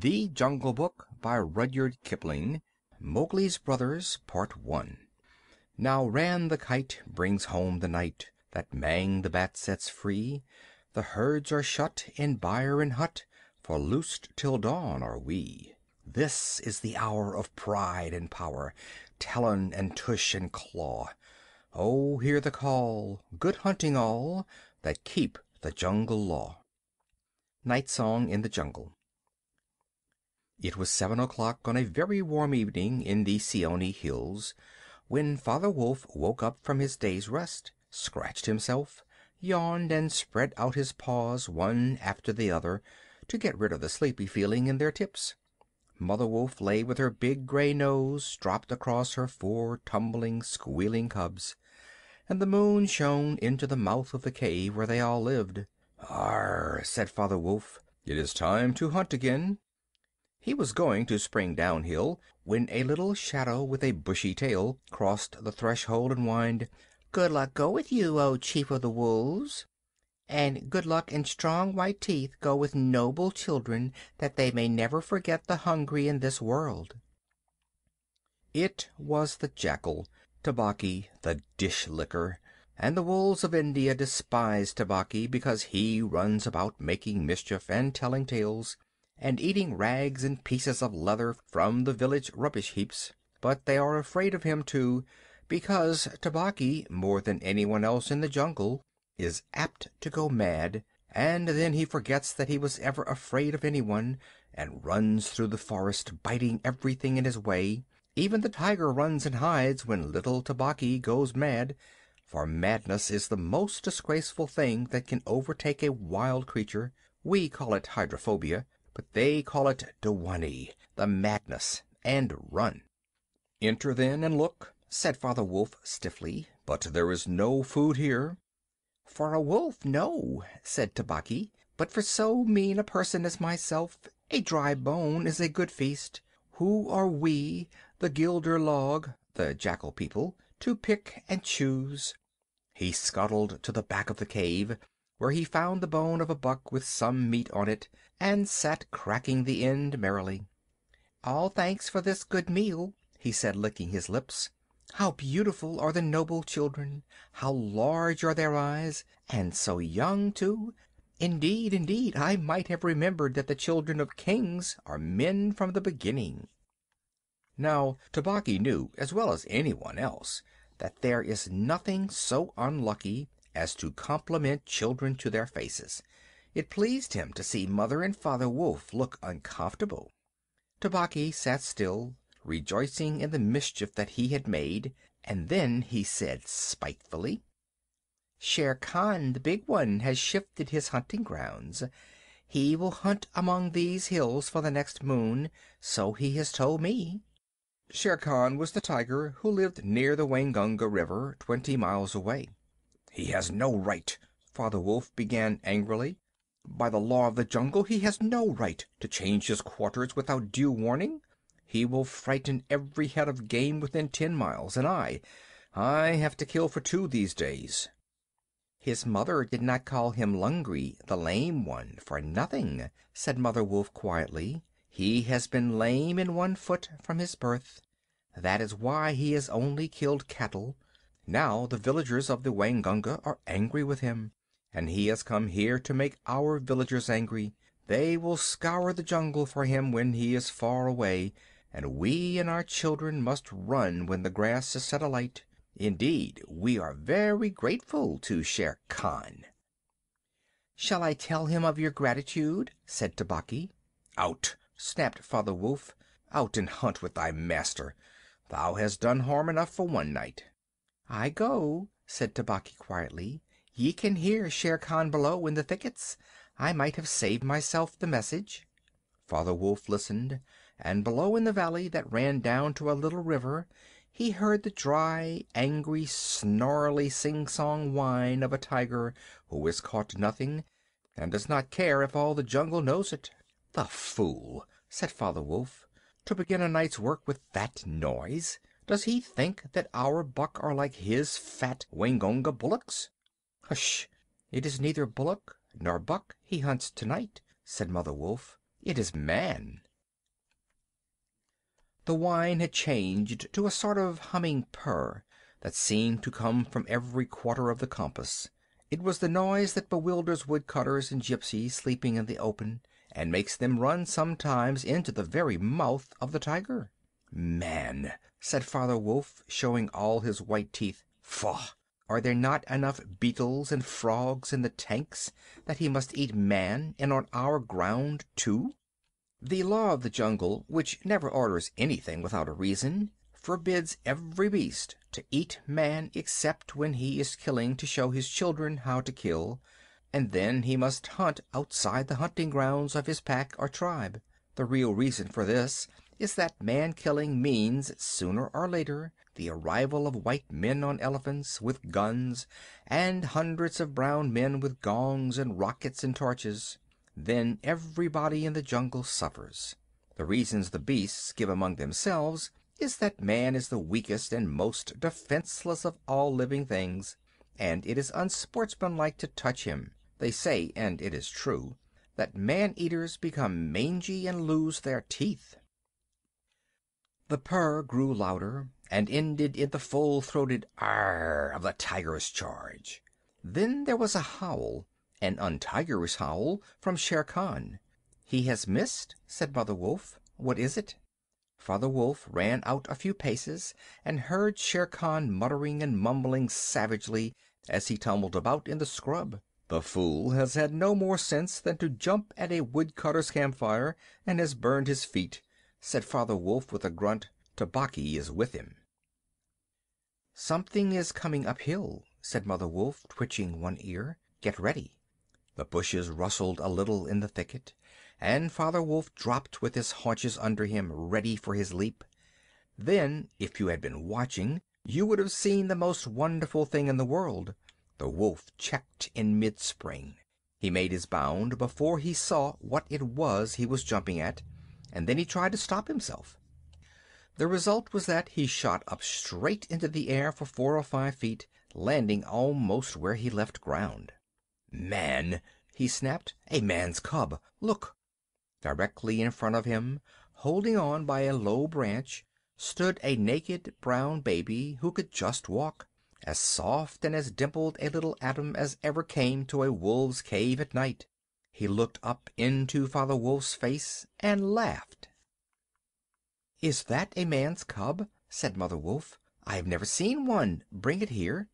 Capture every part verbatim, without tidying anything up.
The Jungle Book by Rudyard Kipling. Mowgli's Brothers, Part One. Now ran the kite, brings home the night, that Mang the bat sets free. The herds are shut in byre and hut, for loosed till dawn are we. This is the hour of pride and power, talon and tush and claw. Oh, hear the call, good hunting all, that keep the jungle law. Night Song in the Jungle. It was seven o'clock on a very warm evening in the Seeonee Hills, when Father Wolf woke up from his day's rest, scratched himself, yawned, and spread out his paws one after the other to get rid of the sleepy feeling in their tips. Mother Wolf lay with her big gray nose dropped across her four tumbling, squealing cubs, and the moon shone into the mouth of the cave where they all lived. "Arr!" said Father Wolf, "it is time to hunt again." He was going to spring downhill when a little shadow with a bushy tail crossed the threshold and whined, "Good luck go with you, O Chief of the Wolves, and good luck and strong white teeth go with noble children, that they may never forget the hungry in this world." It was the jackal, Tabaqui the dish licker, and the wolves of India despise Tabaqui because he runs about making mischief and telling tales and eating rags and pieces of leather from the village rubbish heaps. But they are afraid of him, too, because Tabaqui, more than anyone else in the jungle, is apt to go mad, and then he forgets that he was ever afraid of anyone, and runs through the forest, biting everything in his way. Even the tiger runs and hides when little Tabaqui goes mad, for madness is the most disgraceful thing that can overtake a wild creature. We call it hydrophobia, but they call it Dewani, the madness, and run. "Enter, then, and look," said Father Wolf stiffly, "but there is no food here." "For a wolf, no," said Tabaqui, "but for so mean a person as myself, a dry bone is a good feast. Who are we, the Gilder Log, the jackal people, to pick and choose?" He scuttled to the back of the cave, where he found the bone of a buck with some meat on it, and sat cracking the end merrily. "All thanks for this good meal," he said, licking his lips. "How beautiful are the noble children! How large are their eyes, and so young, too! Indeed, indeed, I might have remembered that the children of kings are men from the beginning." Now Tabaqui knew, as well as anyone else, that there is nothing so unlucky as to compliment children to their faces. It pleased him to see Mother and Father Wolf look uncomfortable. Tabaqui sat still, rejoicing in the mischief that he had made, and then he said spitefully, "Shere Khan, the Big One, has shifted his hunting grounds. He will hunt among these hills for the next moon, so he has told me." Shere Khan was the tiger who lived near the Waingunga River, twenty miles away. "He has no right," Father Wolf began angrily. "By the law of the jungle he has no right to change his quarters without due warning. He will frighten every head of game within ten miles, and I I have to kill for two these days." "His mother did not call him Lungri, the Lame One, for nothing," said Mother Wolf quietly. "He has been lame in one foot from his birth. That is why he has only killed cattle. Now the villagers of the Waingunga are angry with him, and he has come here to make our villagers angry. They will scour the jungle for him when he is far away, and we and our children must run when the grass is set alight. Indeed, we are very grateful to Shere Khan." "Shall I tell him of your gratitude?" said Tabaqui. "Out!" snapped Father Wolf. "Out and hunt with thy master. Thou hast done harm enough for one night." "I go," said Tabaqui quietly. "Ye can hear Shere Khan below in the thickets. I might have saved myself the message." Father Wolf listened, and below in the valley that ran down to a little river he heard the dry, angry, snarly, sing-song whine of a tiger who has caught nothing and does not care if all the jungle knows it. "The fool!" said Father Wolf, "to begin a night's work with that noise. Does he think that our buck are like his fat Waingunga bullocks?" "Hush! It is neither bullock nor buck he hunts tonight," said Mother Wolf. "It is man." The whine had changed to a sort of humming purr that seemed to come from every quarter of the compass. It was the noise that bewilders woodcutters and gypsies sleeping in the open, and makes them run sometimes into the very mouth of the tiger. "Man," said Father Wolf, showing all his white teeth. "Faugh! Are there not enough beetles and frogs in the tanks that he must eat man, and on our ground too?" The law of the jungle, which never orders anything without a reason, forbids every beast to eat man except when he is killing to show his children how to kill, and then he must hunt outside the hunting grounds of his pack or tribe. The real reason for this is that man-killing means, sooner or later, the arrival of white men on elephants, with guns, and hundreds of brown men with gongs and rockets and torches. Then everybody in the jungle suffers. The reasons the beasts give among themselves is that man is the weakest and most defenseless of all living things, and it is unsportsmanlike to touch him. They say, and it is true, that man-eaters become mangy and lose their teeth. The purr grew louder, and ended in the full-throated "Arr" of the tiger's charge. Then there was a howl, an untigerish howl, from Shere Khan. "He has missed," said Mother Wolf. "What is it?" Father Wolf ran out a few paces, and heard Shere Khan muttering and mumbling savagely as he tumbled about in the scrub. "The fool has had no more sense than to jump at a woodcutter's campfire, and has burned his feet," said Father Wolf with a grunt. "Tabaqui is with him." "Something is coming uphill," said Mother Wolf, twitching one ear. "Get ready." The bushes rustled a little in the thicket, and Father Wolf dropped with his haunches under him, ready for his leap. Then, if you had been watching, you would have seen the most wonderful thing in the world. The wolf checked in mid-spring. He made his bound before he saw what it was he was jumping at, and then he tried to stop himself. The result was that he shot up straight into the air for four or five feet, landing almost where he left ground. "Man!" he snapped. "A man's cub! Look!" Directly in front of him, holding on by a low branch, stood a naked brown baby who could just walk, as soft and as dimpled a little atom as ever came to a wolf's cave at night. He looked up into Father Wolf's face and laughed. "Is that a man's cub?" said Mother Wolf. "I have never seen one. Bring it here."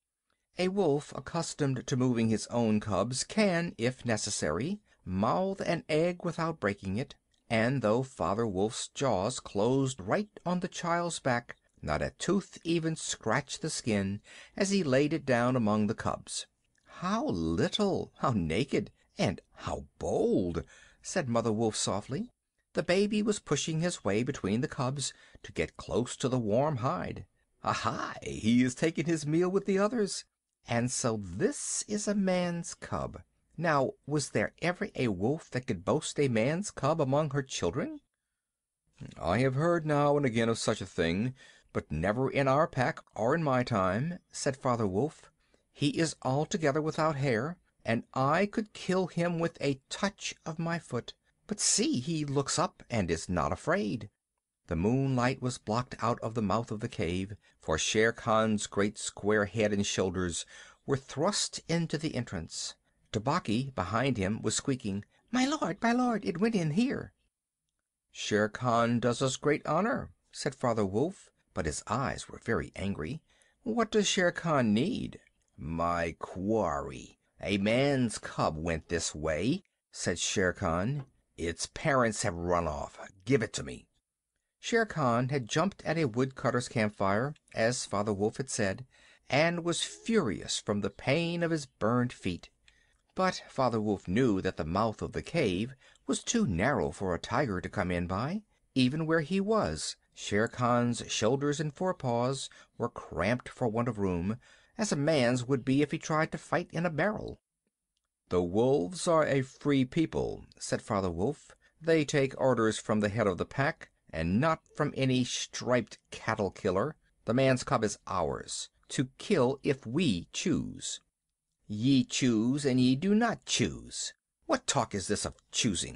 A wolf accustomed to moving his own cubs can, if necessary, mouth an egg without breaking it, and though Father Wolf's jaws closed right on the child's back, not a tooth even scratched the skin as he laid it down among the cubs. "How little, how naked, and how bold!" said Mother Wolf softly. The baby was pushing his way between the cubs to get close to the warm hide. "Aha! He is taking his meal with the others. And so this is a man's cub. Now, was there ever a wolf that could boast a man's cub among her children?" "I have heard now and again of such a thing, but never in our pack or in my time," said Father Wolf. "He is altogether without hair, and I could kill him with a touch of my foot. But see, he looks up and is not afraid." The moonlight was blocked out of the mouth of the cave, for Shere Khan's great square head and shoulders were thrust into the entrance. Tabaqui, behind him, was squeaking, "My lord, my lord, it went in here." "Shere Khan does us great honor," said Father Wolf, but his eyes were very angry. "What does Shere Khan need?" "My quarry. A man's cub went this way," said Shere Khan. "Its parents have run off. Give it to me." Shere Khan had jumped at a woodcutter's campfire, as Father Wolf had said, and was furious from the pain of his burned feet. But Father Wolf knew that the mouth of the cave was too narrow for a tiger to come in by. Even where he was, Shere Khan's shoulders and forepaws were cramped for want of room, as a man's would be if he tried to fight in a barrel. "The wolves are a free people," said Father Wolf. "They take orders from the head of the pack, and not from any striped cattle killer. The man's cub is ours, to kill if we choose." "Ye choose and ye do not choose. What talk is this of choosing?"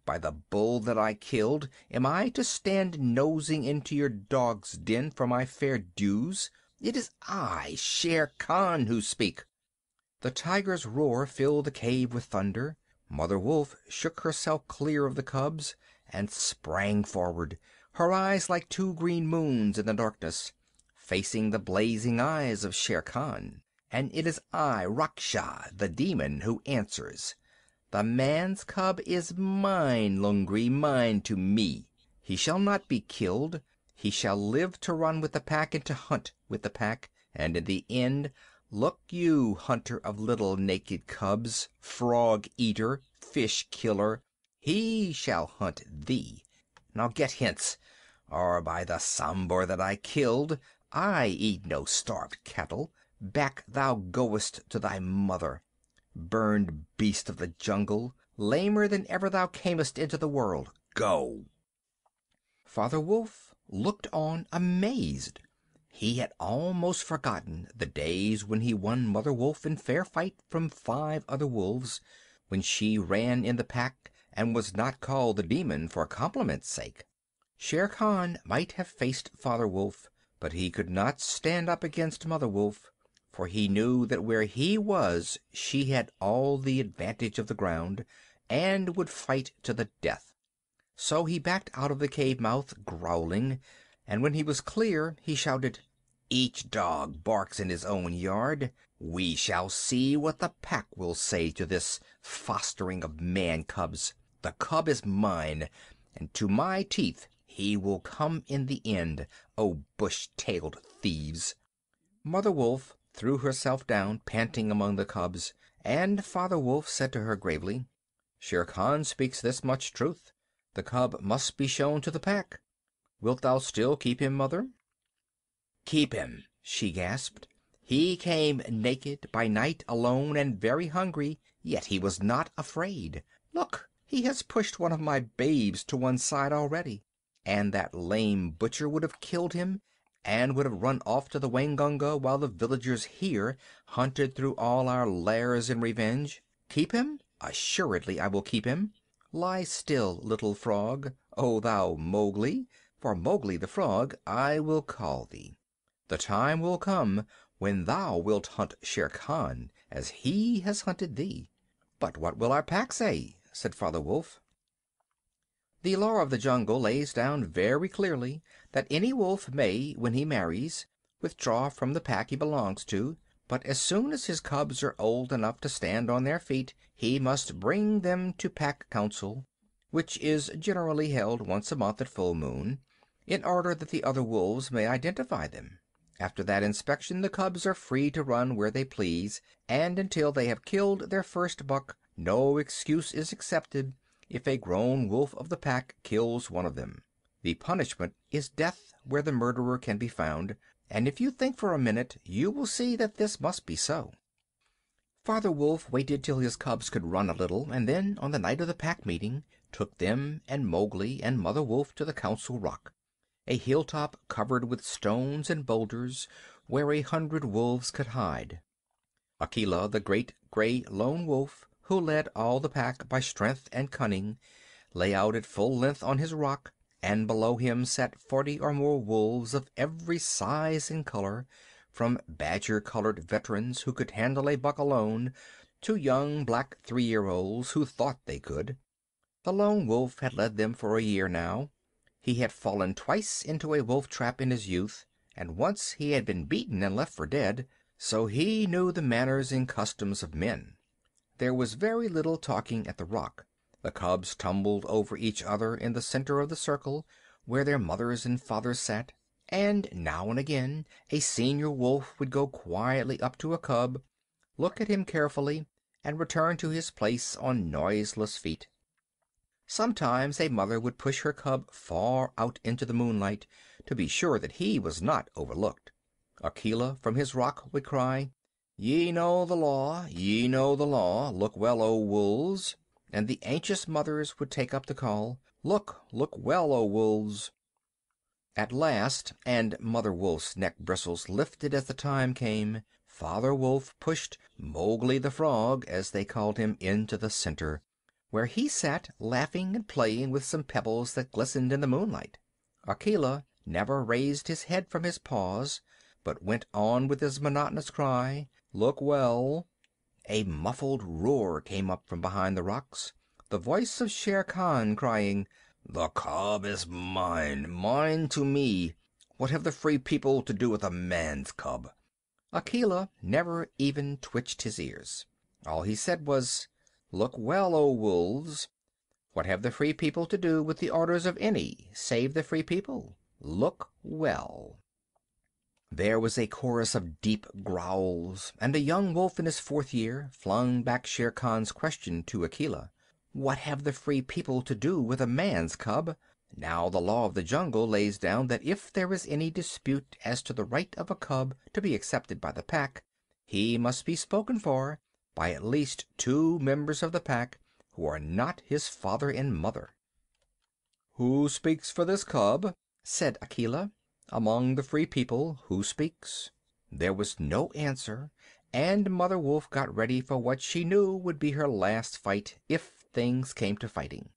By the bull that I killed, am I to stand nosing into your dog's den for my fair dues? It is I, Shere Khan, who speak." The tiger's roar filled the cave with thunder. Mother Wolf shook herself clear of the cubs and sprang forward, her eyes like two green moons in the darkness, facing the blazing eyes of Shere Khan. "And it is I, Raksha, the demon, who answers. The man's cub is mine, Lungri, mine to me. He shall not be killed. He shall live to run with the pack and to hunt with the pack. And in the end, look you, hunter of little naked cubs, frog eater, fish killer, he shall hunt thee. Now get hence, or by the Sambor that I killed, I eat no starved cattle. Back thou goest to thy mother, burned beast of the jungle, lamer than ever thou camest into the world. Go!" Father Wolf looked on amazed. He had almost forgotten the days when he won Mother Wolf in fair fight from five other wolves, when she ran in the pack and was not called the demon for compliment's sake. Shere Khan might have faced Father Wolf, but he could not stand up against Mother Wolf, for he knew that where he was she had all the advantage of the ground, and would fight to the death. So he backed out of the cave mouth, growling, and when he was clear he shouted, "Each dog barks in his own yard. We shall see what the pack will say to this fostering of man cubs. The cub is mine, and to my teeth he will come in the end, O bush-tailed thieves." Mother Wolf threw herself down panting among the cubs, and Father Wolf said to her gravely, "Shere Khan speaks this much truth. The cub must be shown to the pack. Wilt thou still keep him, Mother?" "Keep him!" she gasped. "He came naked, by night, alone, and very hungry, yet he was not afraid. Look, he has pushed one of my babes to one side already, and that lame butcher would have killed him, and would have run off to the Waingunga while the villagers here hunted through all our lairs in revenge. Keep him? Assuredly I will keep him. Lie still, little frog, O thou Mowgli, for Mowgli the Frog I will call thee. The time will come when thou wilt hunt Shere Khan as he has hunted thee." "But what will our pack say?" said Father Wolf. "The law of the jungle lays down very clearly that any wolf may, when he marries, withdraw from the pack he belongs to, but as soon as his cubs are old enough to stand on their feet he must bring them to pack council, which is generally held once a month at full moon, in order that the other wolves may identify them. After that inspection the cubs are free to run where they please, and until they have killed their first buck no excuse is accepted if a grown wolf of the pack kills one of them. The punishment is death where the murderer can be found, and if you think for a minute you will see that this must be so." Father Wolf waited till his cubs could run a little, and then, on the night of the pack meeting, took them and Mowgli and Mother Wolf to the Council Rock, a hilltop covered with stones and boulders where a hundred wolves could hide. Akela, the great gray lone wolf, who led all the pack by strength and cunning, lay out at full length on his rock, and below him sat forty or more wolves of every size and color, from badger-colored veterans who could handle a buck alone to young black three-year-olds who thought they could. The lone wolf had led them for a year now. He had fallen twice into a wolf trap in his youth, and once he had been beaten and left for dead, so he knew the manners and customs of men. There was very little talking at the rock. The cubs tumbled over each other in the center of the circle, where their mothers and fathers sat, and now and again a senior wolf would go quietly up to a cub, look at him carefully, and return to his place on noiseless feet. Sometimes a mother would push her cub far out into the moonlight to be sure that he was not overlooked. Akela from his rock would cry, "Ye know the law, ye know the law. Look well, O wolves." And the anxious mothers would take up the call, "Look, look well, O wolves." At last, and Mother Wolf's neck bristles lifted as the time came, Father Wolf pushed Mowgli the Frog, as they called him, into the center, where he sat laughing and playing with some pebbles that glistened in the moonlight. Akela never raised his head from his paws, but went on with his monotonous cry, "Look well." A muffled roar came up from behind the rocks, the voice of Shere Khan crying, "The cub is mine, mine to me. What have the Free People to do with a man's cub?" Akela never even twitched his ears. All he said was, "Look well, O wolves. What have the Free People to do with the orders of any save the Free People? Look well." There was a chorus of deep growls, and a young wolf in his fourth year flung back Shere Khan's question to Akela. "What have the Free People to do with a man's cub? Now the law of the jungle lays down that if there is any dispute as to the right of a cub to be accepted by the Pack, he must be spoken for by at least two members of the Pack who are not his father and mother." "Who speaks for this cub?" said Akela. "Among the Free People, who speaks?" There was no answer, and Mother Wolf got ready for what she knew would be her last fight, if things came to fighting.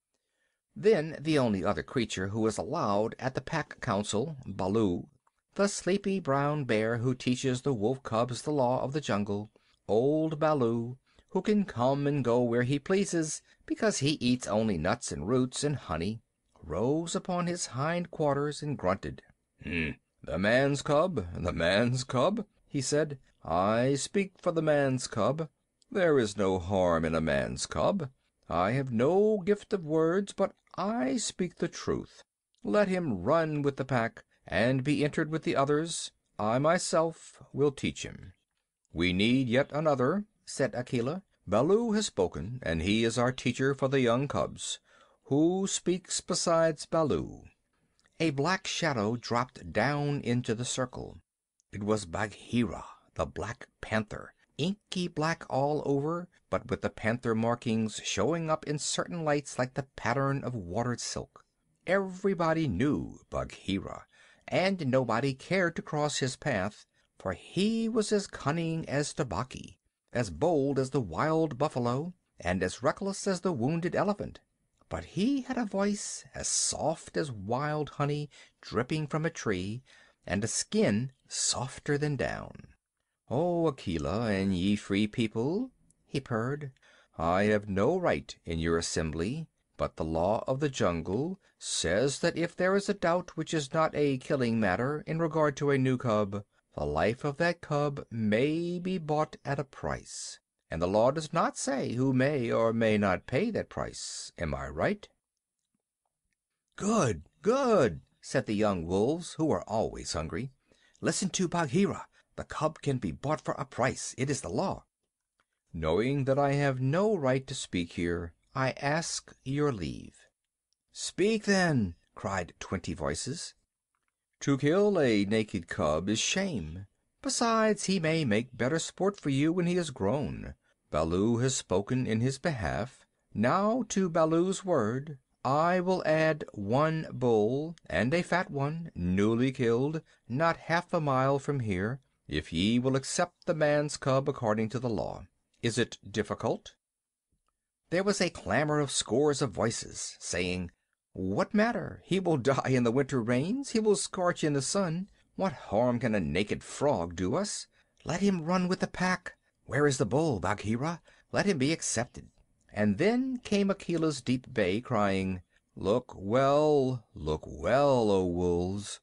Then the only other creature who is allowed at the Pack Council, Baloo, the sleepy brown bear who teaches the wolf cubs the law of the jungle, old Baloo, who can come and go where he pleases because he eats only nuts and roots and honey, rose upon his hind quarters and grunted. "Hmm. The man's cub, the man's cub," he said. "I speak for the man's cub. There is no harm in a man's cub. I have no gift of words, but I speak the truth. Let him run with the Pack and be entered with the others. I myself will teach him." "We need yet another," said Akela. "Baloo has spoken, and he is our teacher for the young cubs. Who speaks besides Baloo?" A black shadow dropped down into the circle. It was Bagheera, the Black Panther, inky black all over, but with the panther markings showing up in certain lights like the pattern of watered silk. Everybody knew Bagheera, and nobody cared to cross his path, for he was as cunning as Tabaqui, as bold as the wild buffalo, and as reckless as the wounded elephant. But he had a voice as soft as wild honey dripping from a tree, and a skin softer than down. "Oh, Akela and ye Free People," he purred, "I have no right in your assembly, but the law of the jungle says that if there is a doubt which is not a killing matter in regard to a new cub, the life of that cub may be bought at a price. And the law does not say who may or may not pay that price. Am I right?" "Good, good," said the young wolves, who are always hungry. "Listen to Bagheera. The cub can be bought for a price. It is the law." "Knowing that I have no right to speak here, I ask your leave." "Speak, then," cried twenty voices. "To kill a naked cub is shame. Besides, he may make better sport for you when he is grown. Baloo has spoken in his behalf. Now to Baloo's word I will add one bull, and a fat one, newly killed, not half a mile from here, if ye will accept the man's cub according to the law. Is it difficult?" There was a clamor of scores of voices, saying, "What matter? He will die in the winter rains. He will scorch in the sun. What harm can a naked frog do us? Let him run with the Pack. Where is the bull, Bagheera? Let him be accepted." And then came Akela's deep bay, crying, "Look well, look well, O wolves."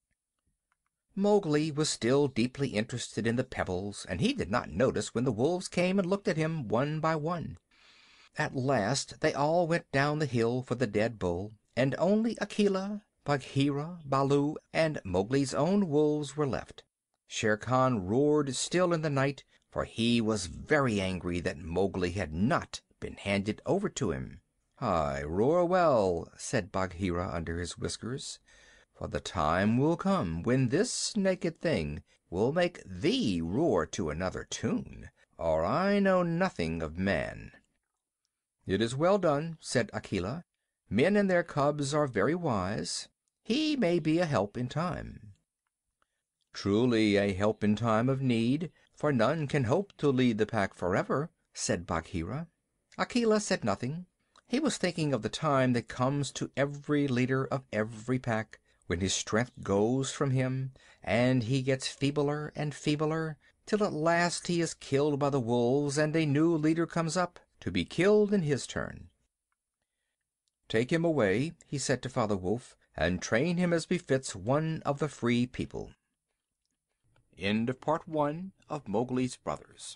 Mowgli was still deeply interested in the pebbles, and he did not notice when the wolves came and looked at him one by one. At last they all went down the hill for the dead bull, and only Akela, Bagheera, Baloo, and Mowgli's own wolves were left. Shere Khan roared still in the night, for he was very angry that Mowgli had not been handed over to him. "Ay, roar well," said Bagheera under his whiskers, "for the time will come when this naked thing will make thee roar to another tune, or I know nothing of man." "It is well done," said Akela. "Men and their cubs are very wise. He may be a help in time." "Truly a help in time of need, for none can hope to lead the Pack forever," said Bagheera. Akela said nothing. He was thinking of the time that comes to every leader of every pack, when his strength goes from him, and he gets feebler and feebler, till at last he is killed by the wolves, and a new leader comes up, to be killed in his turn. "Take him away," he said to Father Wolf, "and train him as befits one of the Free People." End of Part One of Mowgli's Brothers.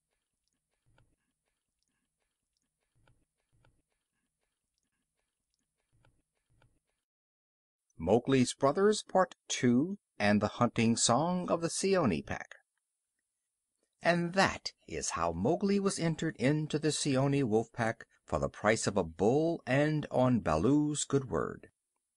Mowgli's Brothers, Part Two, and the Hunting Song of the Seeonee Pack. And that is how Mowgli was entered into the Seeonee Wolf Pack for the price of a bull and on Baloo's good word.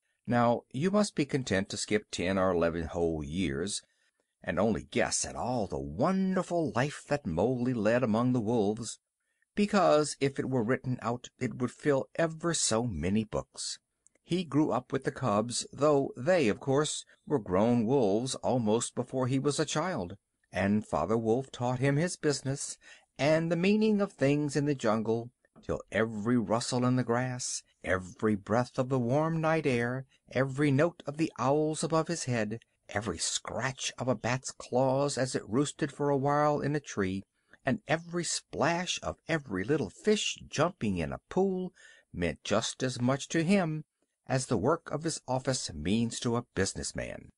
Now you must be content to skip ten or eleven whole years, and only guess at all the wonderful life that Mowgli led among the wolves, because if it were written out it would fill ever so many books. He grew up with the cubs, though they, of course, were grown wolves almost before he was a child, and Father Wolf taught him his business and the meaning of things in the jungle, till every rustle in the grass, every breath of the warm night air, every note of the owls above his head, every scratch of a bat's claws as it roosted for a while in a tree, and every splash of every little fish jumping in a pool meant just as much to him as the work of his office means to a business man.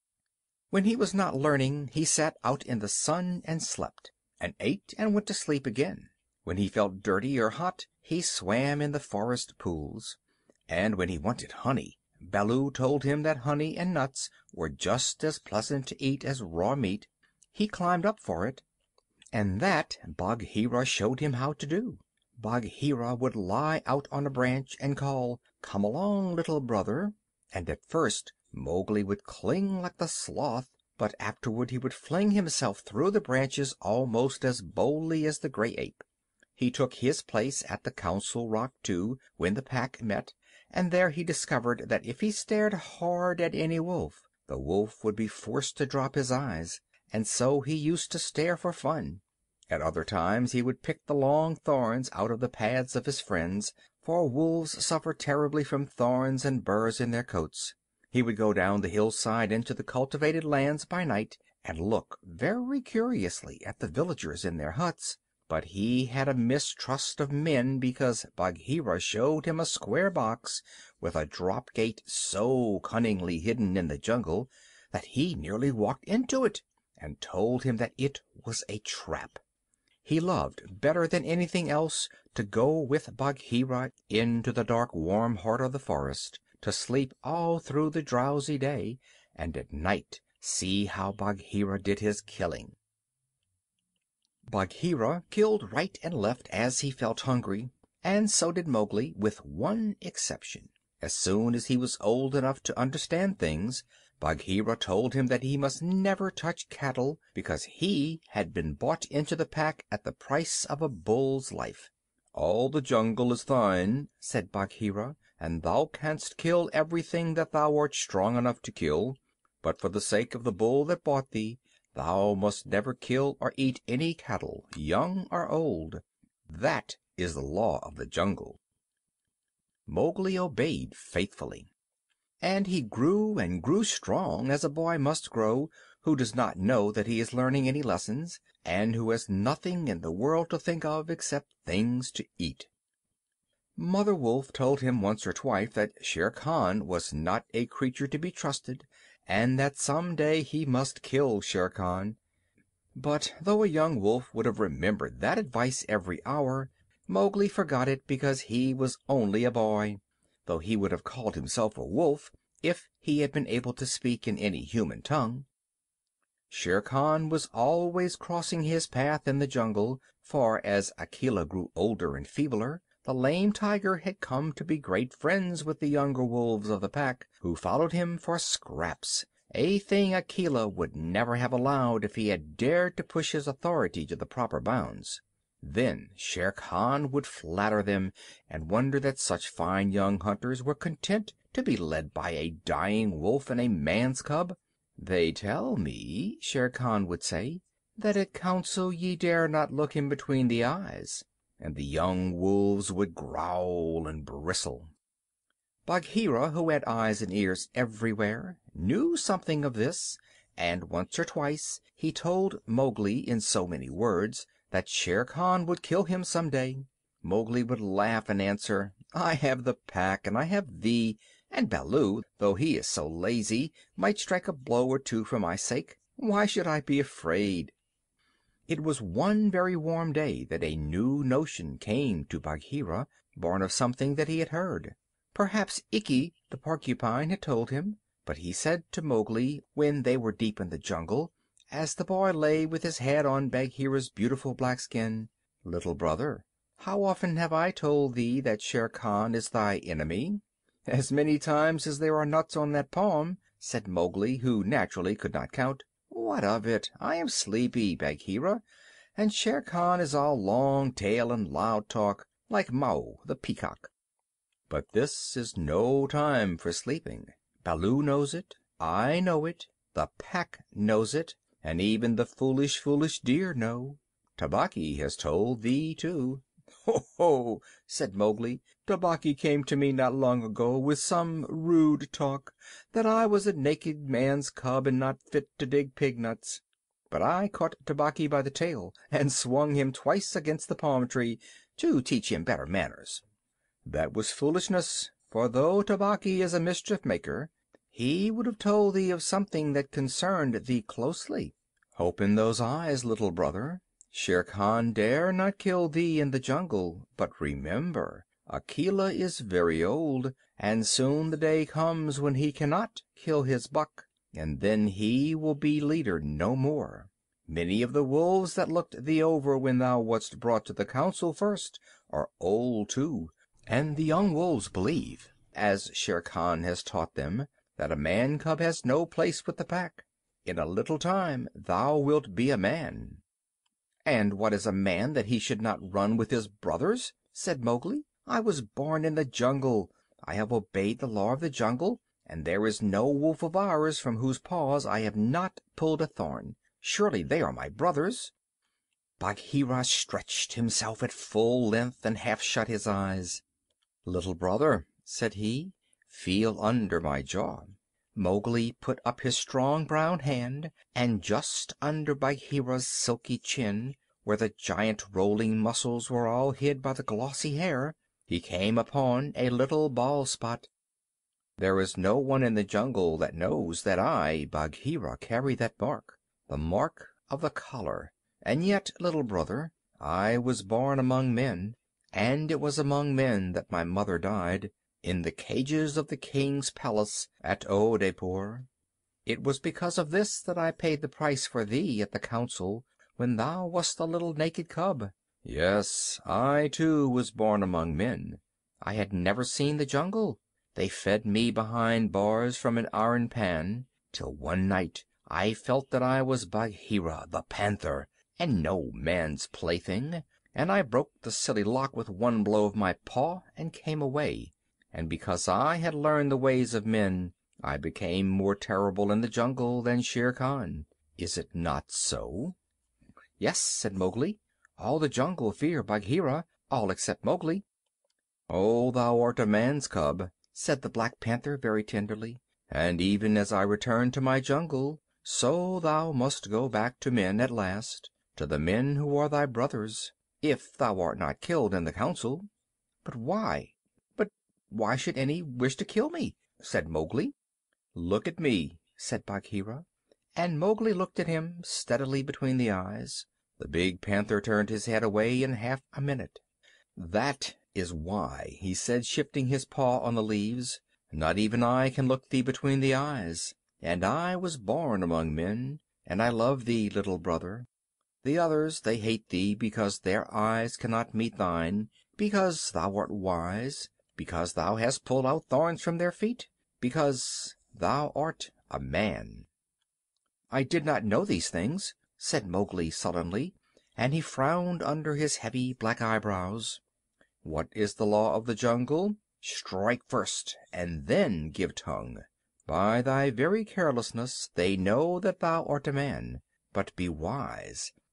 When he was not learning, he sat out in the sun and slept, and ate and went to sleep again. When he felt dirty or hot, he swam in the forest pools, and when he wanted honey, Baloo told him that honey and nuts were just as pleasant to eat as raw meat. He climbed up for it, and that Bagheera showed him how to do. Bagheera would lie out on a branch and call, "Come along, little brother," and at first Mowgli would cling like the sloth, but afterward he would fling himself through the branches almost as boldly as the gray ape. He took his place at the Council Rock, too, when the pack met, and there he discovered that if he stared hard at any wolf, the wolf would be forced to drop his eyes, and so he used to stare for fun. At other times he would pick the long thorns out of the pads of his friends, for wolves suffer terribly from thorns and burrs in their coats. He would go down the hillside into the cultivated lands by night, and look very curiously at the villagers in their huts, but he had a mistrust of men because Bagheera showed him a square box with a drop gate so cunningly hidden in the jungle that he nearly walked into it, and told him that it was a trap. He loved better than anything else to go with Bagheera into the dark warm heart of the forest, to sleep all through the drowsy day, and at night see how Bagheera did his killing. Bagheera killed right and left as he felt hungry, and so did Mowgli, with one exception. As soon as he was old enough to understand things, Bagheera told him that he must never touch cattle, because he had been bought into the pack at the price of a bull's life. "All the jungle is thine," said Bagheera, "and thou canst kill everything that thou art strong enough to kill, but for the sake of the bull that bought thee, thou must never kill or eat any cattle, young or old. That is the law of the jungle." Mowgli obeyed faithfully, and he grew and grew strong, as a boy must grow who does not know that he is learning any lessons, and who has nothing in the world to think of except things to eat. Mother Wolf told him once or twice that Shere Khan was not a creature to be trusted, and that some day he must kill Shere Khan. But though a young wolf would have remembered that advice every hour, Mowgli forgot it because he was only a boy, though he would have called himself a wolf if he had been able to speak in any human tongue. Shere Khan was always crossing his path in the jungle, for as Akela grew older and feebler, the lame tiger had come to be great friends with the younger wolves of the pack, who followed him for scraps, a thing Akela would never have allowed if he had dared to push his authority to the proper bounds. Then Shere Khan would flatter them, and wonder that such fine young hunters were content to be led by a dying wolf and a man's cub. "They tell me," Shere Khan would say, "that at council ye dare not look him between the eyes, and the young wolves would growl and bristle. Bagheera, who had eyes and ears everywhere, knew something of this, and once or twice he told Mowgli in so many words that Shere Khan would kill him some day. Mowgli would laugh and answer, "I have the Pack, and I have thee, and Baloo, though he is so lazy, might strike a blow or two for my sake. Why should I be afraid?" It was one very warm day that a new notion came to Bagheera, born of something that he had heard. Perhaps Ikki the Porcupine had told him, but he said to Mowgli when they were deep in the jungle, as the boy lay with his head on Bagheera's beautiful black skin, "Little brother, how often have I told thee that Shere Khan is thy enemy?" "As many times as there are nuts on that palm," said Mowgli, who naturally could not count. "What of it? I am sleepy, Bagheera, and Shere Khan is all long tail and loud talk, like Mao the peacock. But this is no time for sleeping. Baloo knows it, I know it, the Pack knows it, and even the foolish, foolish deer know. Tabaqui has told thee too." "Ho, ho!" said Mowgli. "Tabaqui came to me not long ago with some rude talk, that I was a naked man's cub and not fit to dig pig nuts. But I caught Tabaqui by the tail and swung him twice against the palm tree to teach him better manners. That was foolishness, for though Tabaqui is a mischief maker, he would have told thee of something that concerned thee closely. Open those eyes, little brother. Shere Khan dare not kill thee in the jungle, but remember, Akela is very old, and soon the day comes when he cannot kill his buck, and then he will be leader no more. Many of the wolves that looked thee over when thou wast brought to the council first are old too, and the young wolves believe, as Shere Khan has taught them, that a man cub has no place with the Pack. In a little time thou wilt be a man." "And what is a man that he should not run with his brothers?" said Mowgli. "I was born in the jungle. I have obeyed the law of the jungle, and there is no wolf of ours from whose paws I have not pulled a thorn. Surely they are my brothers." Bagheera stretched himself at full length and half shut his eyes. "Little brother," said he, "feel under my jaw." Mowgli put up his strong brown hand, and just under Bagheera's silky chin, where the giant rolling muscles were all hid by the glossy hair, he came upon a little bald spot. "There is no one in the jungle that knows that I, Bagheera, carry that mark, the mark of the collar. And yet, little brother, I was born among men, and it was among men that my mother died, in the cages of the king's palace at Oodeypore. It was because of this that I paid the price for thee at the council when thou wast a little naked cub. Yes, I too was born among men. I had never seen the jungle. They fed me behind bars from an iron pan, till one night I felt that I was Bagheera the panther, and no man's plaything, and I broke the silly lock with one blow of my paw and came away. And because I had learned the ways of men, I became more terrible in the jungle than Shere Khan. Is it not so?" "Yes," said Mowgli. "All the jungle fear Bagheera, all except Mowgli." "Oh, thou art a man's cub," said the Black Panther very tenderly, "and even as I return to my jungle, so thou must go back to men at last, to the men who are thy brothers, if thou art not killed in the council." "But why? But why should any wish to kill me?" said Mowgli. "Look at me," said Bagheera, and Mowgli looked at him steadily between the eyes. The big panther turned his head away in half a minute. "That is why," he said, shifting his paw on the leaves. "Not even I can look thee between the eyes. And I was born among men, and I love thee, little brother. The others, they hate thee because their eyes cannot meet thine, because thou art wise, because thou hast pulled out thorns from their feet, because thou art a man." "I did not know these things," said Mowgli sullenly, and he frowned under his heavy black eyebrows. "What is the law of the jungle? Strike first, and then give tongue. By thy very carelessness they know that thou art a man. But be wise,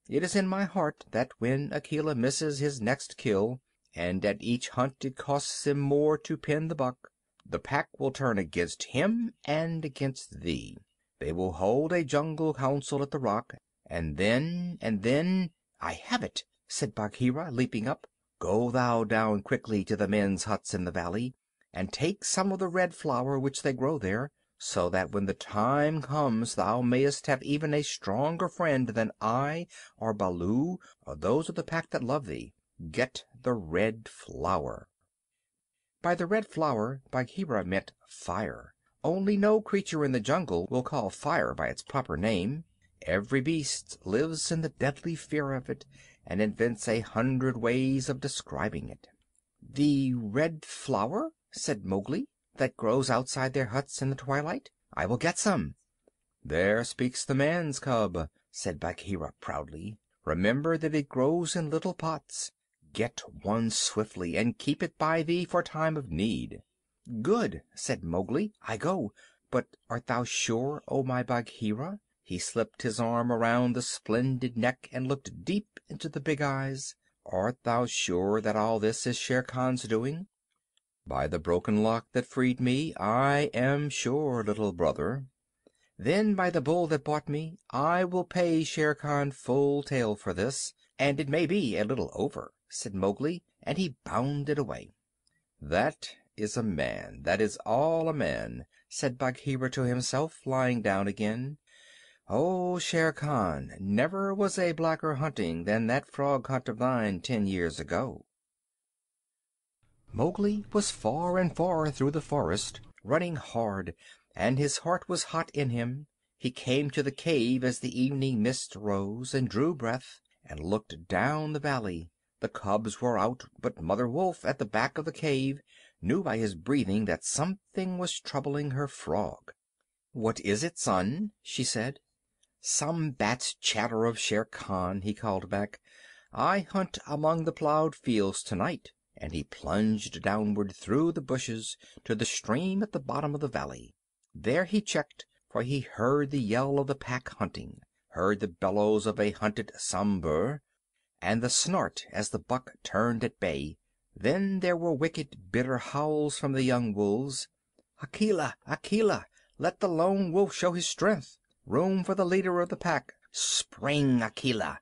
It is in my heart that when Akela misses his next kill, and at each hunt it costs him more to pin the buck, the pack will turn against him and against thee. They will hold a jungle council at the rock, and then, and then... I have it, said Bagheera, leaping up. Go thou down quickly to the men's huts in the valley, and take some of the red flower which they grow there, so that when the time comes thou mayest have even a stronger friend than I or Baloo or those of the pack that love thee. Get the red flower. By the red flower Bagheera meant fire. Only no creature in the jungle will call fire by its proper name. Every beast lives in the deadly fear of it, and invents a hundred ways of describing it. "The red flower," said Mowgli, "that grows outside their huts in the twilight. I will get some." "There speaks the man's cub," said Bagheera proudly. "Remember that it grows in little pots. Get one swiftly, and keep it by thee for time of need." "Good," said Mowgli. "I go. But art thou sure, O my Bagheera?" He slipped his arm around the splendid neck and looked deep into the big eyes. "Art thou sure that all this is Shere Khan's doing?" "By the broken lock that freed me, I am sure, little brother." "Then by the bull that bought me, I will pay Shere Khan full tale for this, and it may be a little over," said Mowgli, and he bounded away. "That is a man. That is all a man," said Bagheera to himself, lying down again. "Oh, Shere Khan, never was a blacker hunting than that frog hunt of thine ten years ago." Mowgli was far and far through the forest, running hard, and his heart was hot in him. He came to the cave as the evening mist rose, and drew breath, and looked down the valley. The cubs were out, but Mother Wolf, at the back of the cave, knew by his breathing that something was troubling her frog. "What is it, son?" she said. "Some bat's chatter of Shere Khan," he called back. "I hunt among the plowed fields tonight." And he plunged downward through the bushes to the stream at the bottom of the valley. There he checked, for he heard the yell of the pack hunting, heard the bellows of a hunted Sambur, and the snort as the buck turned at bay. Then there were wicked, bitter howls from the young wolves. "Akela! Akela! Let the lone wolf show his strength! Room for the leader of the pack! Spring, Akela!"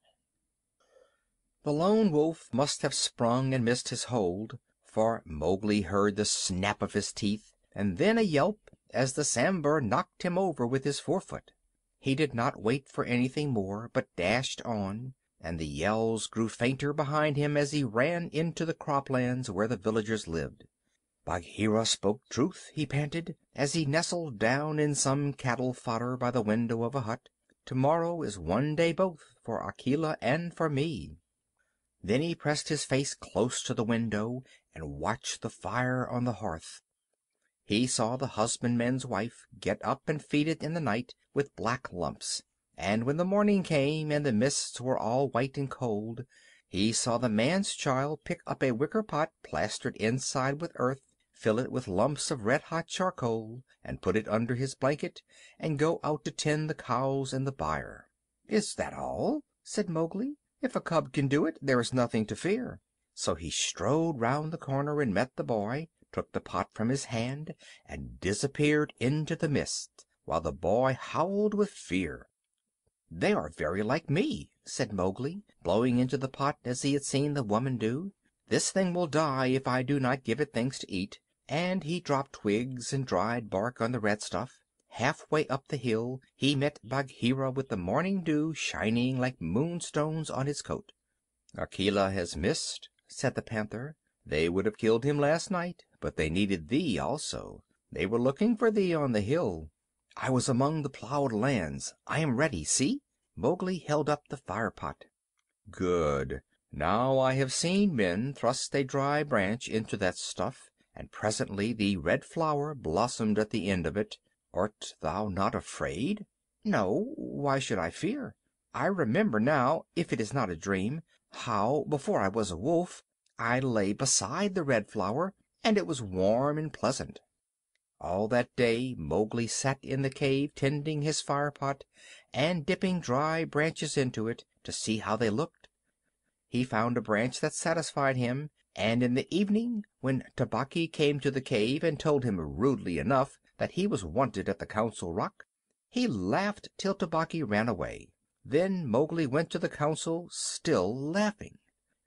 The lone wolf must have sprung and missed his hold, for Mowgli heard the snap of his teeth, and then a yelp as the Sambur knocked him over with his forefoot. He did not wait for anything more, but dashed on, and the yells grew fainter behind him as he ran into the croplands where the villagers lived. "Bagheera spoke truth," he panted, as he nestled down in some cattle fodder by the window of a hut. "Tomorrow is one day both for Akela and for me." Then he pressed his face close to the window and watched the fire on the hearth. He saw the husbandman's wife get up and feed it in the night with black lumps, and when the morning came and the mists were all white and cold, he saw the man's child pick up a wicker pot plastered inside with earth, fill it with lumps of red-hot charcoal, and put it under his blanket, and go out to tend the cows in the byre. "Is that all?" said Mowgli. "If a cub can do it, there is nothing to fear." So he strode round the corner and met the boy, took the pot from his hand, and disappeared into the mist, while the boy howled with fear. "They are very like me," said Mowgli, blowing into the pot as he had seen the woman do. "This thing will die if I do not give it things to eat." And he dropped twigs and dried bark on the red stuff. Halfway up the hill he met Bagheera with the morning dew shining like moonstones on his coat. "Akela has missed," said the panther. "They would have killed him last night, but they needed thee also. They were looking for thee on the hill." "I was among the plowed lands. I am ready. See!" Mowgli held up the fire pot. "Good. Now I have seen men thrust a dry branch into that stuff, and presently the red flower blossomed at the end of it. Art thou not afraid?" "No. Why should I fear? I remember now, if it is not a dream, how, before I was a wolf, I lay beside the red flower, and it was warm and pleasant." All that day Mowgli sat in the cave tending his fire pot, and dipping dry branches into it, to see how they looked. He found a branch that satisfied him, and in the evening, when Tabaqui came to the cave and told him rudely enough that he was wanted at the Council Rock, he laughed till Tabaqui ran away. Then Mowgli went to the council, still laughing.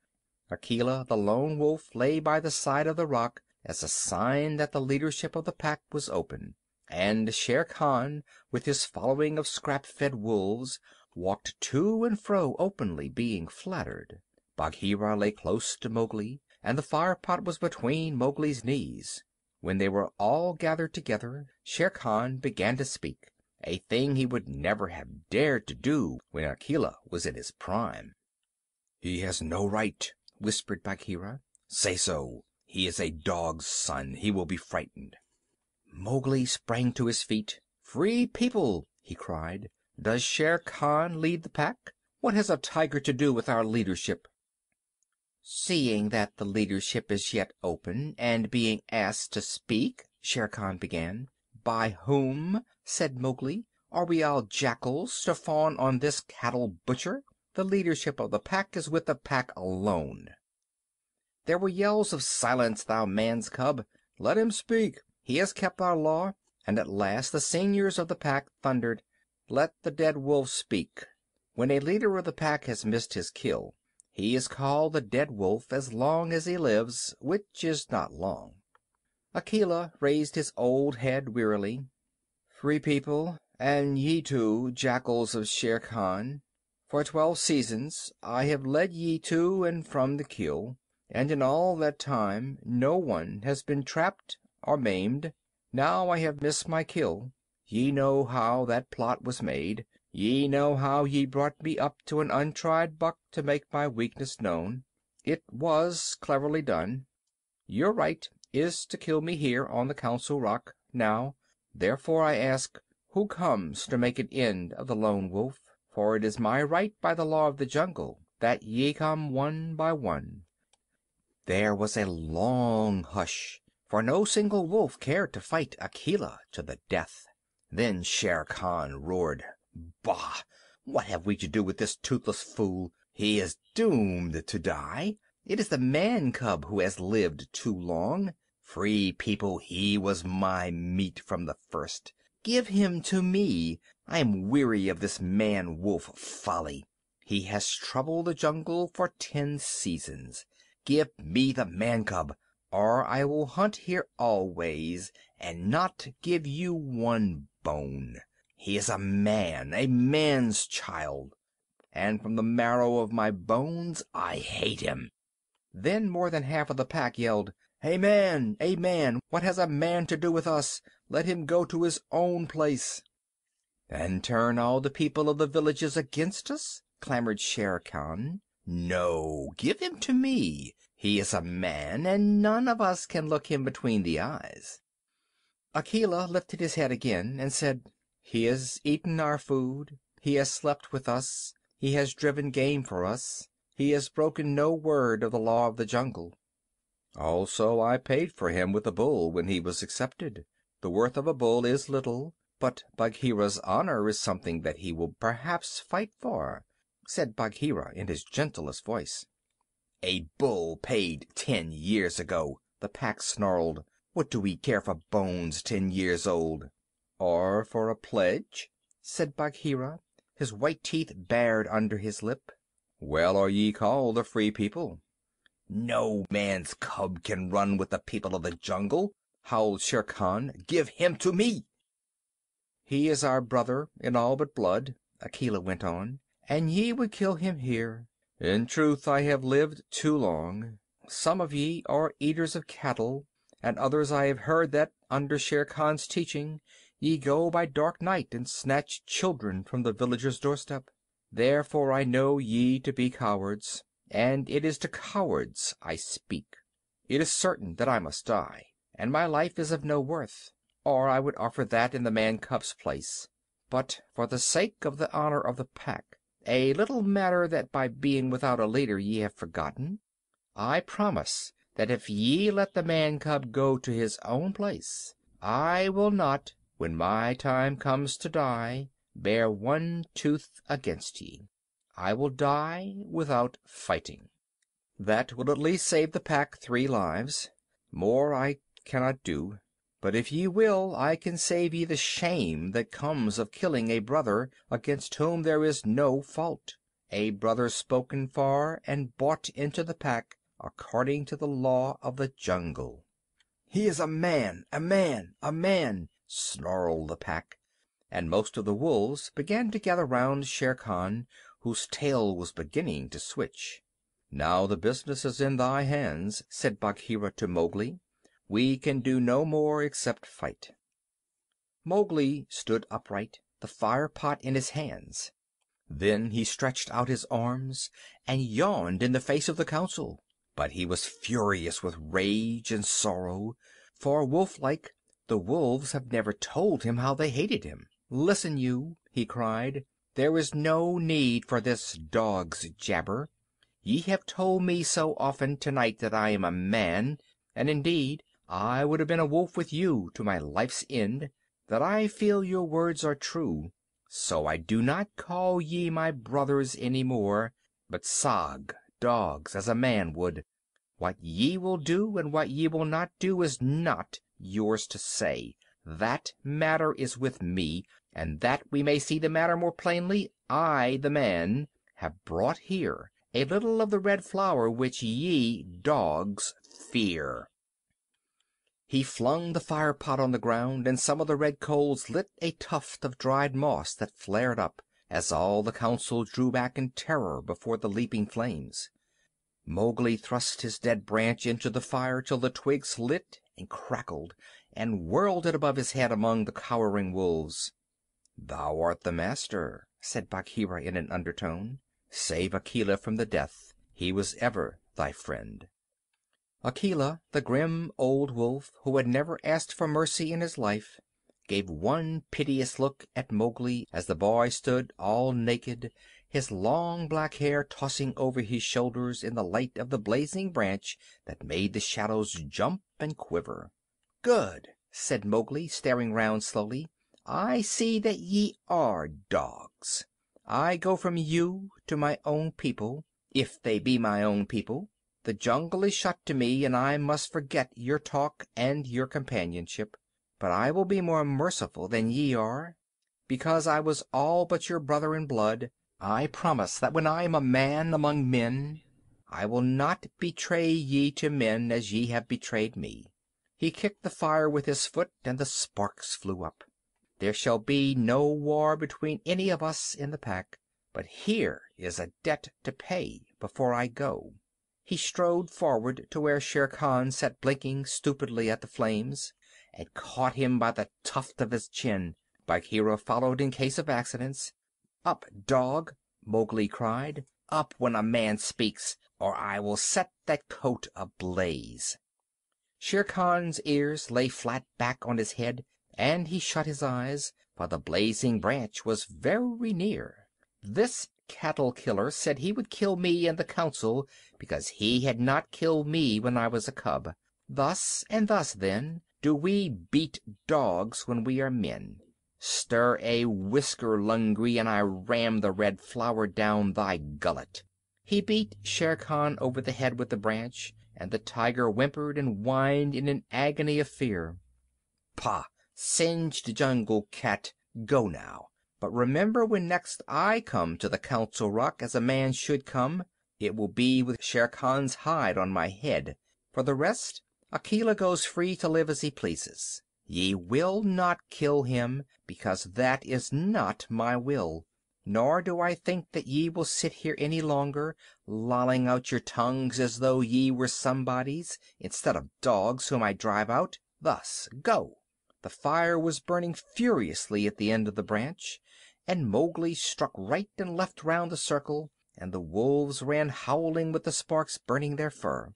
Akela the Lone Wolf lay by the side of the rock as a sign that the leadership of the pack was open, and Shere Khan, with his following of scrap-fed wolves, walked to and fro openly, being flattered. Bagheera lay close to Mowgli, and the fire-pot was between Mowgli's knees. When they were all gathered together, Shere Khan began to speak, a thing he would never have dared to do when Akela was in his prime. "He has no right," whispered Bagheera. "Say so. He is a dog's son. He will be frightened." Mowgli sprang to his feet. "Free People!" he cried. "Does Shere Khan lead the pack? What has a tiger to do with our leadership?" "Seeing that the leadership is yet open, and being asked to speak," Shere Khan began. "By whom?" said Mowgli. "Are we all jackals to fawn on this cattle butcher? The leadership of the pack is with the pack alone." There were yells of "Silence, thou man's cub! Let him speak. He has kept our law." And at last the seniors of the pack thundered, "Let the dead wolf speak." When a leader of the pack has missed his kill, he is called the dead wolf as long as he lives, which is not long. Akela raised his old head wearily. "Free People, and ye too, jackals of Shere Khan, for twelve seasons I have led ye to and from the kill, and in all that time no one has been trapped or maimed. Now I have missed my kill. Ye know how that plot was made. Ye know how ye brought me up to an untried buck to make my weakness known. It was cleverly done. Your right is to kill me here on the Council Rock now. Therefore I ask, who comes to make an end of the Lone Wolf? For it is my right by the law of the jungle that ye come one by one." There was a long hush, for no single wolf cared to fight Akela to the death. Then Shere Khan roared, "Bah! What have we to do with this toothless fool? He is doomed to die. It is the man cub who has lived too long. Free People, he was my meat from the first. Give him to me. I am weary of this man wolf folly. He has troubled the jungle for ten seasons. Give me the man cub, or I will hunt here always, and not give you one bone. He is a man, a man's child, and from the marrow of my bones I hate him." Then more than half of the pack yelled, "A man! A man! What has a man to do with us? Let him go to his own place." "And turn all the people of the villages against us?" clamored Shere Khan. "No, give him to me. He is a man, and none of us can look him between the eyes." Akela lifted his head again and said, "He has eaten our food. He has slept with us. He has driven game for us. He has broken no word of the law of the jungle. Also I paid for him with a bull when he was accepted. The worth of a bull is little, but Bagheera's honor is something that he will perhaps fight for," said Bagheera in his gentlest voice. "A bull paid ten years ago," the pack snarled. "What do we care for bones ten years old?" "Or for a pledge?" said Bagheera, his white teeth bared under his lip. "Well are ye called the Free People." "No man's cub can run with the people of the jungle," howled Shere Khan. "Give him to me." "He is our brother in all but blood," Akela went on, "and ye would kill him here. In truth, I have lived too long. Some of ye are eaters of cattle, and others I have heard that, under Shere Khan's teaching, ye go by dark night and snatch children from the villager's doorstep. Therefore I know ye to be cowards, and it is to cowards I speak. It is certain that I must die, and my life is of no worth, or I would offer that in the man cub's place. But for the sake of the honor of the pack, a little matter that by being without a leader ye have forgotten, I promise that if ye let the man cub go to his own place, I will not, when my time comes to die, bare one tooth against ye. I will die without fighting. That will at least save the pack three lives. More I cannot do. But if ye will, I can save ye the shame that comes of killing a brother against whom there is no fault, a brother spoken for and bought into the pack according to the law of the jungle." "He is a man, a man, a man!" snarled the pack, and most of the wolves began to gather round Shere Khan, whose tail was beginning to switch. "Now the business is in thy hands," said Bagheera to Mowgli. "We can do no more except fight." Mowgli stood upright, the fire pot in his hands. Then he stretched out his arms and yawned in the face of the council. But he was furious with rage and sorrow, for, wolf-like, the wolves have never told him how they hated him. "Listen, you," he cried. "There is no need for this dog's jabber. Ye have told me so often tonight that I am a man, and indeed I would have been a wolf with you to my life's end, that I feel your words are true. So I do not call ye my brothers any more, but sag, dogs, as a man would. What ye will do and what ye will not do is not yours to say. That matter is with me, and that we may see the matter more plainly, I, the man, have brought here a little of the red flower which ye, dogs, fear." He flung the fire pot on the ground, and some of the red coals lit a tuft of dried moss that flared up, as all the council drew back in terror before the leaping flames. Mowgli thrust his dead branch into the fire till the twigs lit and crackled, and whirled it above his head among the cowering wolves. "Thou art the master," said Bagheera in an undertone. "Save Akela from the death. He was ever thy friend." Akela, the grim old wolf, who had never asked for mercy in his life, gave one piteous look at Mowgli as the boy stood all naked, his long black hair tossing over his shoulders in the light of the blazing branch that made the shadows jump and quiver. "Good!" said Mowgli, staring round slowly. "I see that ye are dogs. I go from you to my own people, if they be my own people. The jungle is shut to me, and I must forget your talk and your companionship. But I will be more merciful than ye are. Because I was all but your brother in blood, I promise that when I am a man among men, I will not betray ye to men as ye have betrayed me." He kicked the fire with his foot, and the sparks flew up. "There shall be no war between any of us in the pack. But here is a debt to pay before I go." He strode forward to where Shere Khan sat blinking stupidly at the flames, and caught him by the tuft of his chin. Bagheera followed in case of accidents. "Up, dog!" Mowgli cried. "Up when a man speaks, or I will set that coat ablaze." Shere Khan's ears lay flat back on his head, and he shut his eyes, for the blazing branch was very near. This cattle killer said he would kill me and the council because he had not killed me when I was a cub. Thus and thus, then, do we beat dogs when we are men. Stir a whisker, Lungri, and I ram the red flower down thy gullet." He beat Shere Khan over the head with the branch, and the tiger whimpered and whined in an agony of fear. "Pah! Singed jungle cat! Go now. But remember, when next I come to the Council Rock as a man should come, it will be with Shere Khan's hide on my head. For the rest, Akela goes free to live as he pleases. Ye will not kill him, because that is not my will. Nor do I think that ye will sit here any longer, lolling out your tongues as though ye were somebodies, instead of dogs whom I drive out. Thus, go!" The fire was burning furiously at the end of the branch, and Mowgli struck right and left round the circle, and the wolves ran howling with the sparks burning their fur.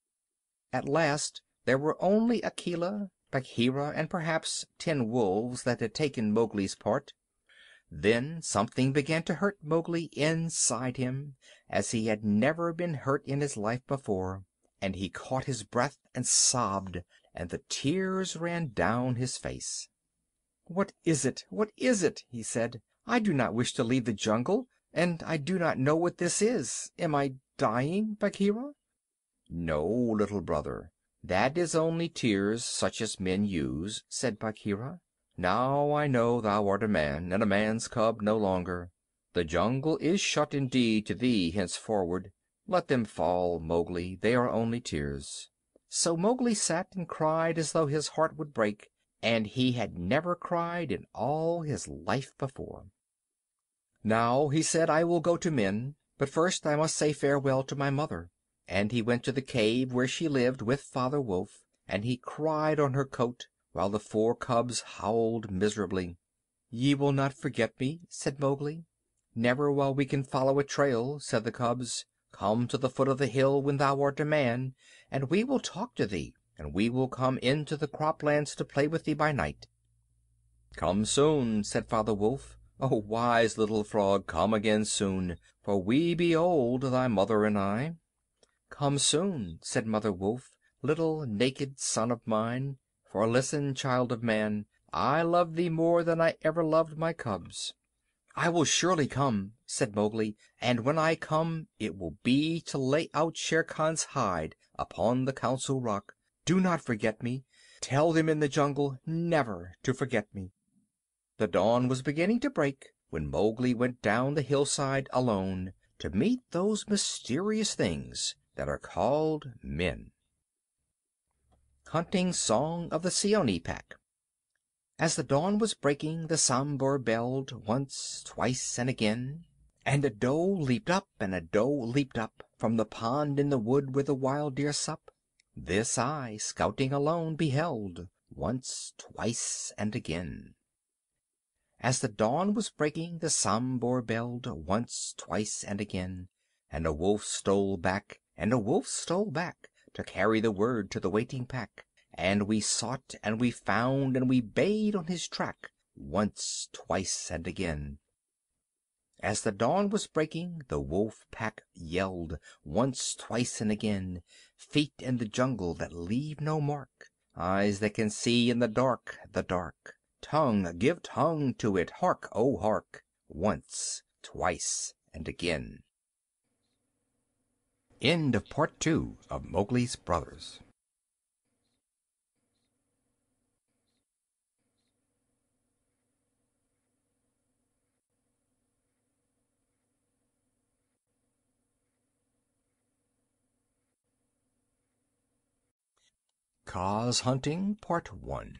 At last there were only Akela, Bagheera, and perhaps ten wolves that had taken Mowgli's part. Then something began to hurt Mowgli inside him, as he had never been hurt in his life before, and he caught his breath and sobbed, and the tears ran down his face. "What is it? What is it?" he said. "I do not wish to leave the jungle, and I do not know what this is. Am I dying, Bagheera?" "No, little brother. That is only tears such as men use," said Bagheera. "Now I know thou art a man, and a man's cub no longer. The jungle is shut indeed to thee henceforward. Let them fall, Mowgli. They are only tears." So Mowgli sat and cried as though his heart would break, and he had never cried in all his life before. "Now," he said, "I will go to men, but first I must say farewell to my mother." And he went to the cave where she lived with Father Wolf, and he cried on her coat, while the four cubs howled miserably. "Ye will not forget me?" said Mowgli. "Never while we can follow a trail," said the cubs. "Come to the foot of the hill when thou art a man, and we will talk to thee, and we will come into the croplands to play with thee by night." "Come soon," said Father Wolf. "O wise little frog, come again soon, for we be old, thy mother and I." "Come soon," said Mother Wolf, "little naked son of mine, for listen, child of man, I love thee more than I ever loved my cubs." "I will surely come," said Mowgli, "and when I come it will be to lay out Shere Khan's hide upon the Council Rock. Do not forget me. Tell them in the jungle never to forget me." The dawn was beginning to break when Mowgli went down the hillside alone to meet those mysterious things that are called men. Hunting Song of the Seeonee Pack. As the dawn was breaking, the Sambhur belled once, twice, and again, and a doe leaped up, and a doe leaped up from the pond in the wood where the wild deer sup. This I, scouting alone, beheld once, twice, and again. As the dawn was breaking, the Sambhur belled once, twice, and again, and a wolf stole back, and a wolf stole back to carry the word to the waiting pack. And we sought, and we found, and we bayed on his track once, twice, and again. As the dawn was breaking, the wolf pack yelled once, twice, and again. Feet in the jungle that leave no mark, eyes that can see in the dark, the dark. Tongue, give tongue to it, hark, oh hark, once, twice, and again. End of Part Two of Mowgli's Brothers. Kaa's Hunting, Part One.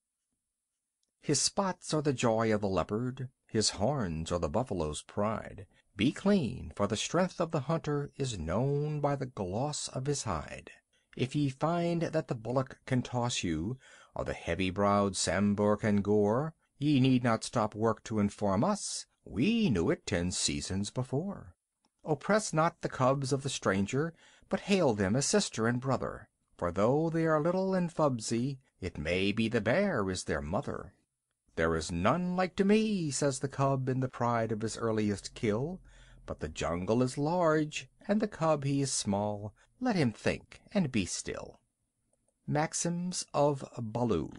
His spots are the joy of the leopard, his horns are the buffalo's pride. Be clean, for the strength of the hunter is known by the gloss of his hide. If ye find that the bullock can toss you, or the heavy-browed Sambhur can gore, ye need not stop work to inform us, we knew it ten seasons before. Oppress not the cubs of the stranger, but hail them as sister and brother. For though they are little and fubsy, it may be the bear is their mother. "There is none like to me," says the cub in the pride of his earliest kill. But the jungle is large, and the cub he is small. Let him think and be still. Maxims of Baloo.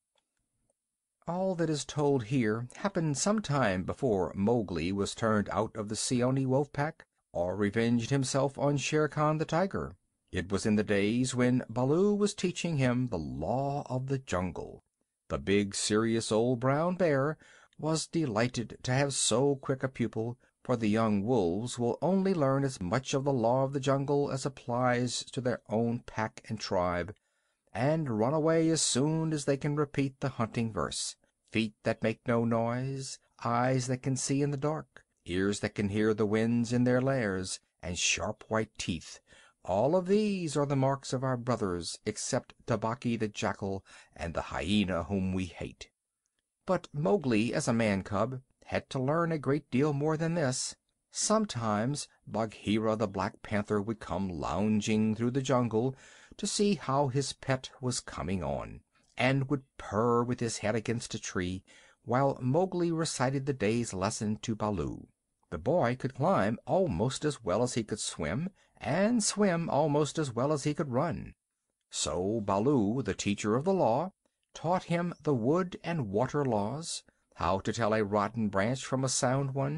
All that is told here happened some time before Mowgli was turned out of the Seeonee wolf pack, or revenged himself on Shere Khan the tiger. It was in the days when Baloo was teaching him the law of the jungle. The big, serious old brown bear was delighted to have so quick a pupil, for the young wolves will only learn as much of the law of the jungle as applies to their own pack and tribe, and run away as soon as they can repeat the hunting verse: feet that make no noise, eyes that can see in the dark, ears that can hear the winds in their lairs, and sharp white teeth. All of these are the marks of our brothers, except Tabaqui the jackal and the hyena whom we hate. But Mowgli, as a man cub, had to learn a great deal more than this. Sometimes Bagheera the black panther would come lounging through the jungle to see how his pet was coming on, and would purr with his head against a tree, while Mowgli recited the day's lesson to Baloo. The boy could climb almost as well as he could swim, and swim almost as well as he could run. So Baloo, the teacher of the law, taught him the wood and water laws, how to tell a rotten branch from a sound one,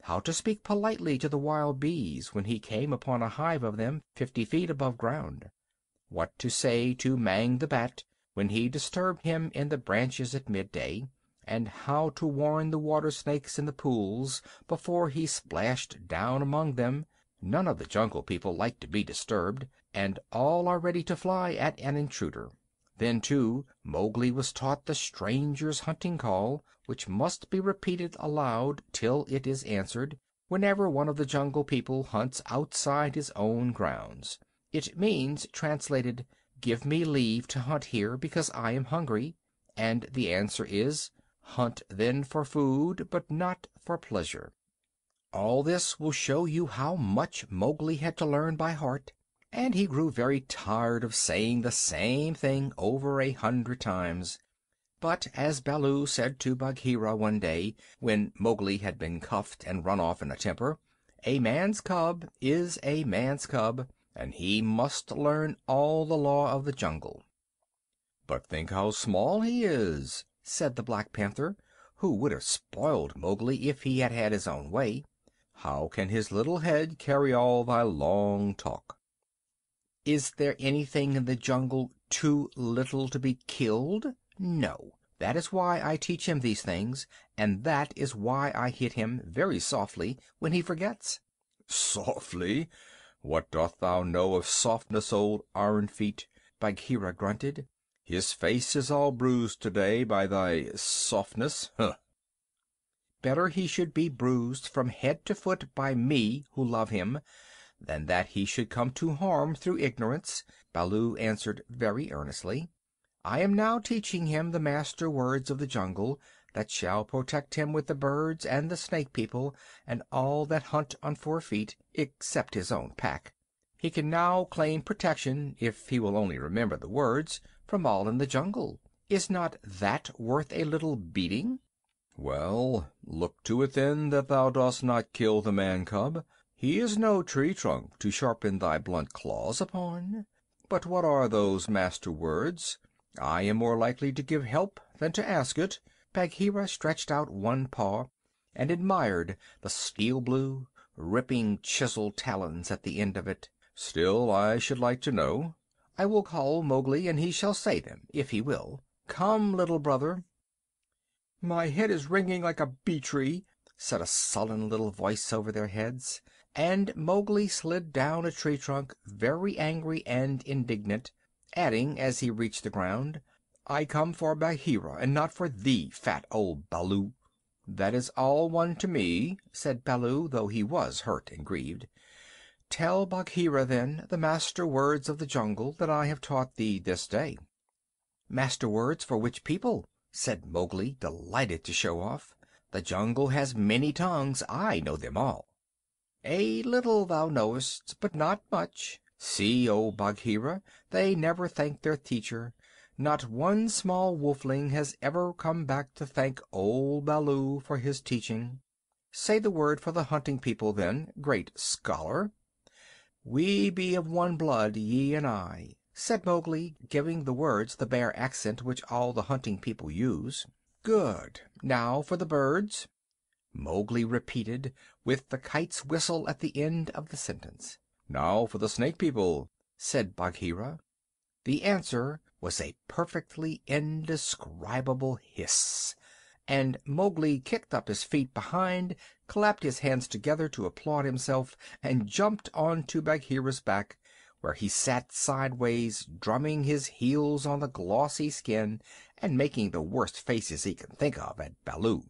how to speak politely to the wild bees when he came upon a hive of them fifty feet above ground, what to say to Mang the Bat when he disturbed him in the branches at midday, and how to warn the water snakes in the pools before he splashed down among them. None of the Jungle People like to be disturbed, and all are ready to fly at an intruder. Then, too, Mowgli was taught the stranger's hunting call, which must be repeated aloud till it is answered, whenever one of the Jungle People hunts outside his own grounds. It means, translated, "Give me leave to hunt here, because I am hungry," and the answer is, "Hunt then for food, but not for pleasure." All this will show you how much Mowgli had to learn by heart, and he grew very tired of saying the same thing over a hundred times. But, as Baloo said to Bagheera one day, when Mowgli had been cuffed and run off in a temper, a man's cub is a man's cub, and he must learn all the law of the jungle. "But think how small he is," said the Black Panther, who would have spoiled Mowgli if he had had his own way. "How can his little head carry all thy long talk?" Is there anything in the jungle too little to be killed? No. That is why I teach him these things, and that is why I hit him very softly when he forgets. "Softly? What doth thou know of softness, old Iron Feet?" Bagheera grunted. "His face is all bruised today by thy softness. Huh!" Better he should be bruised from head to foot by me who love him, than that he should come to harm through ignorance," Baloo answered very earnestly. "I am now teaching him the master words of the jungle, that shall protect him with the birds and the Snake People and all that hunt on four feet, except his own pack. He can now claim protection, if he will only remember the words, from all in the jungle. Is not that worth a little beating?" "Well, look to it then that thou dost not kill the man cub. He is no tree trunk to sharpen thy blunt claws upon. But what are those master words? I am more likely to give help than to ask it." Bagheera stretched out one paw and admired the steel blue, ripping chisel talons at the end of it. "Still, I should like to know." "I will call Mowgli, and he shall say them, if he will. Come, little brother." "My head is ringing like a bee tree," said a sullen little voice over their heads, and Mowgli slid down a tree trunk, very angry and indignant, adding, as he reached the ground, "I come for Bagheera, and not for thee, fat old Baloo." "That is all one to me," said Baloo, though he was hurt and grieved. "Tell Bagheera, then, the master words of the jungle that I have taught thee this day." "Master words for which people?" said Mowgli, delighted to show off. "The jungle has many tongues. I know them all." "A little thou knowest, but not much. See, O Bagheera, they never thank their teacher. Not one small wolfling has ever come back to thank old Baloo for his teaching. Say the word for the hunting people, then, great scholar." "We be of one blood, ye and I," said Mowgli, giving the words the Bear accent which all the hunting people use. "Good. Now for the birds." Mowgli repeated, with the kite's whistle at the end of the sentence. "Now for the Snake People," said Bagheera. The answer was a perfectly indescribable hiss, and Mowgli kicked up his feet behind, clapped his hands together to applaud himself, and jumped onto Bagheera's back, where he sat sideways, drumming his heels on the glossy skin and making the worst faces he could think of at Baloo.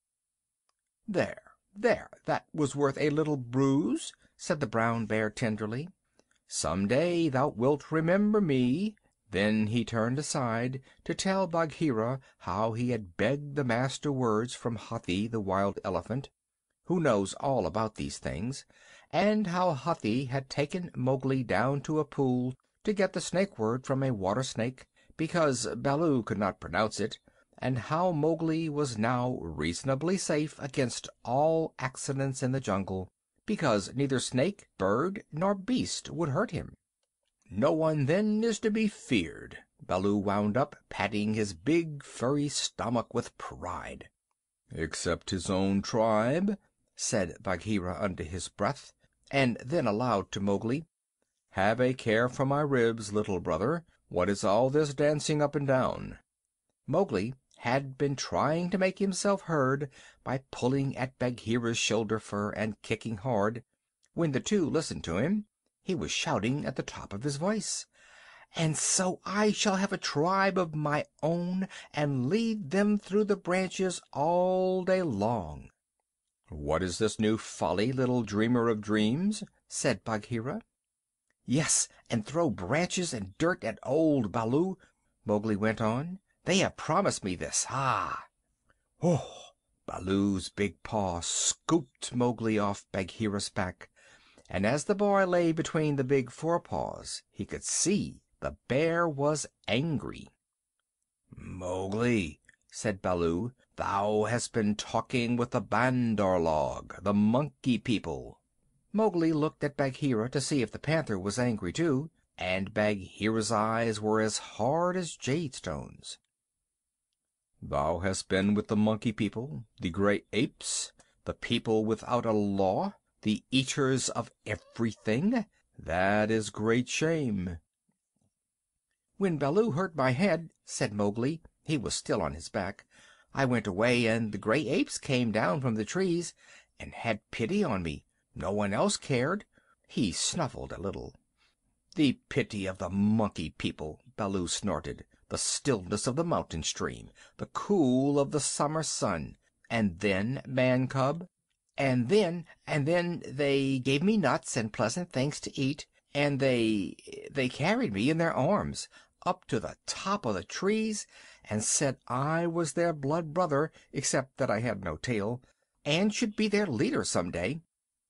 "There, there, that was worth a little bruise," said the Brown Bear tenderly. "Some day thou wilt remember me." Then he turned aside to tell Bagheera how he had begged the master words from Hathi the Wild Elephant, who knows all about these things, and how Hathi had taken Mowgli down to a pool to get the snake word from a water snake, because Baloo could not pronounce it, and how Mowgli was now reasonably safe against all accidents in the jungle, because neither snake, bird, nor beast would hurt him. "No one then is to be feared," Baloo wound up, patting his big furry stomach with pride. "Except his own tribe?" said Bagheera under his breath, and then aloud to Mowgli, "Have a care for my ribs, little brother. What is all this dancing up and down?" Mowgli had been trying to make himself heard by pulling at Bagheera's shoulder fur and kicking hard. When the two listened to him, he was shouting at the top of his voice, "And so I shall have a tribe of my own, and lead them through the branches all day long." "What is this new folly, little dreamer of dreams?" said Bagheera. "Yes, and throw branches and dirt at old Baloo," Mowgli went on. "They have promised me this. Ha!" Oh! Baloo's big paw scooped Mowgli off Bagheera's back, and as the boy lay between the big forepaws he could see the bear was angry. "Mowgli," said Baloo, "thou hast been talking with the Bandar log, the Monkey People." Mowgli looked at Bagheera to see if the panther was angry too, and Bagheera's eyes were as hard as jade stones. "Thou hast been with the Monkey People, the Gray Apes, the people without a law, the eaters of everything? That is great shame." "When Baloo hurt my head," said Mowgli he was still on his back, "I went away, and the Gray Apes came down from the trees and had pity on me. No one else cared." He snuffled a little. "The pity of the Monkey People!" Baloo snorted. "The stillness of the mountain stream, the cool of the summer sun. And then, man cub?" "And then and then they gave me nuts and pleasant things to eat, and they they carried me in their arms up to the top of the trees, and said I was their blood brother, except that I had no tail, and should be their leader some day."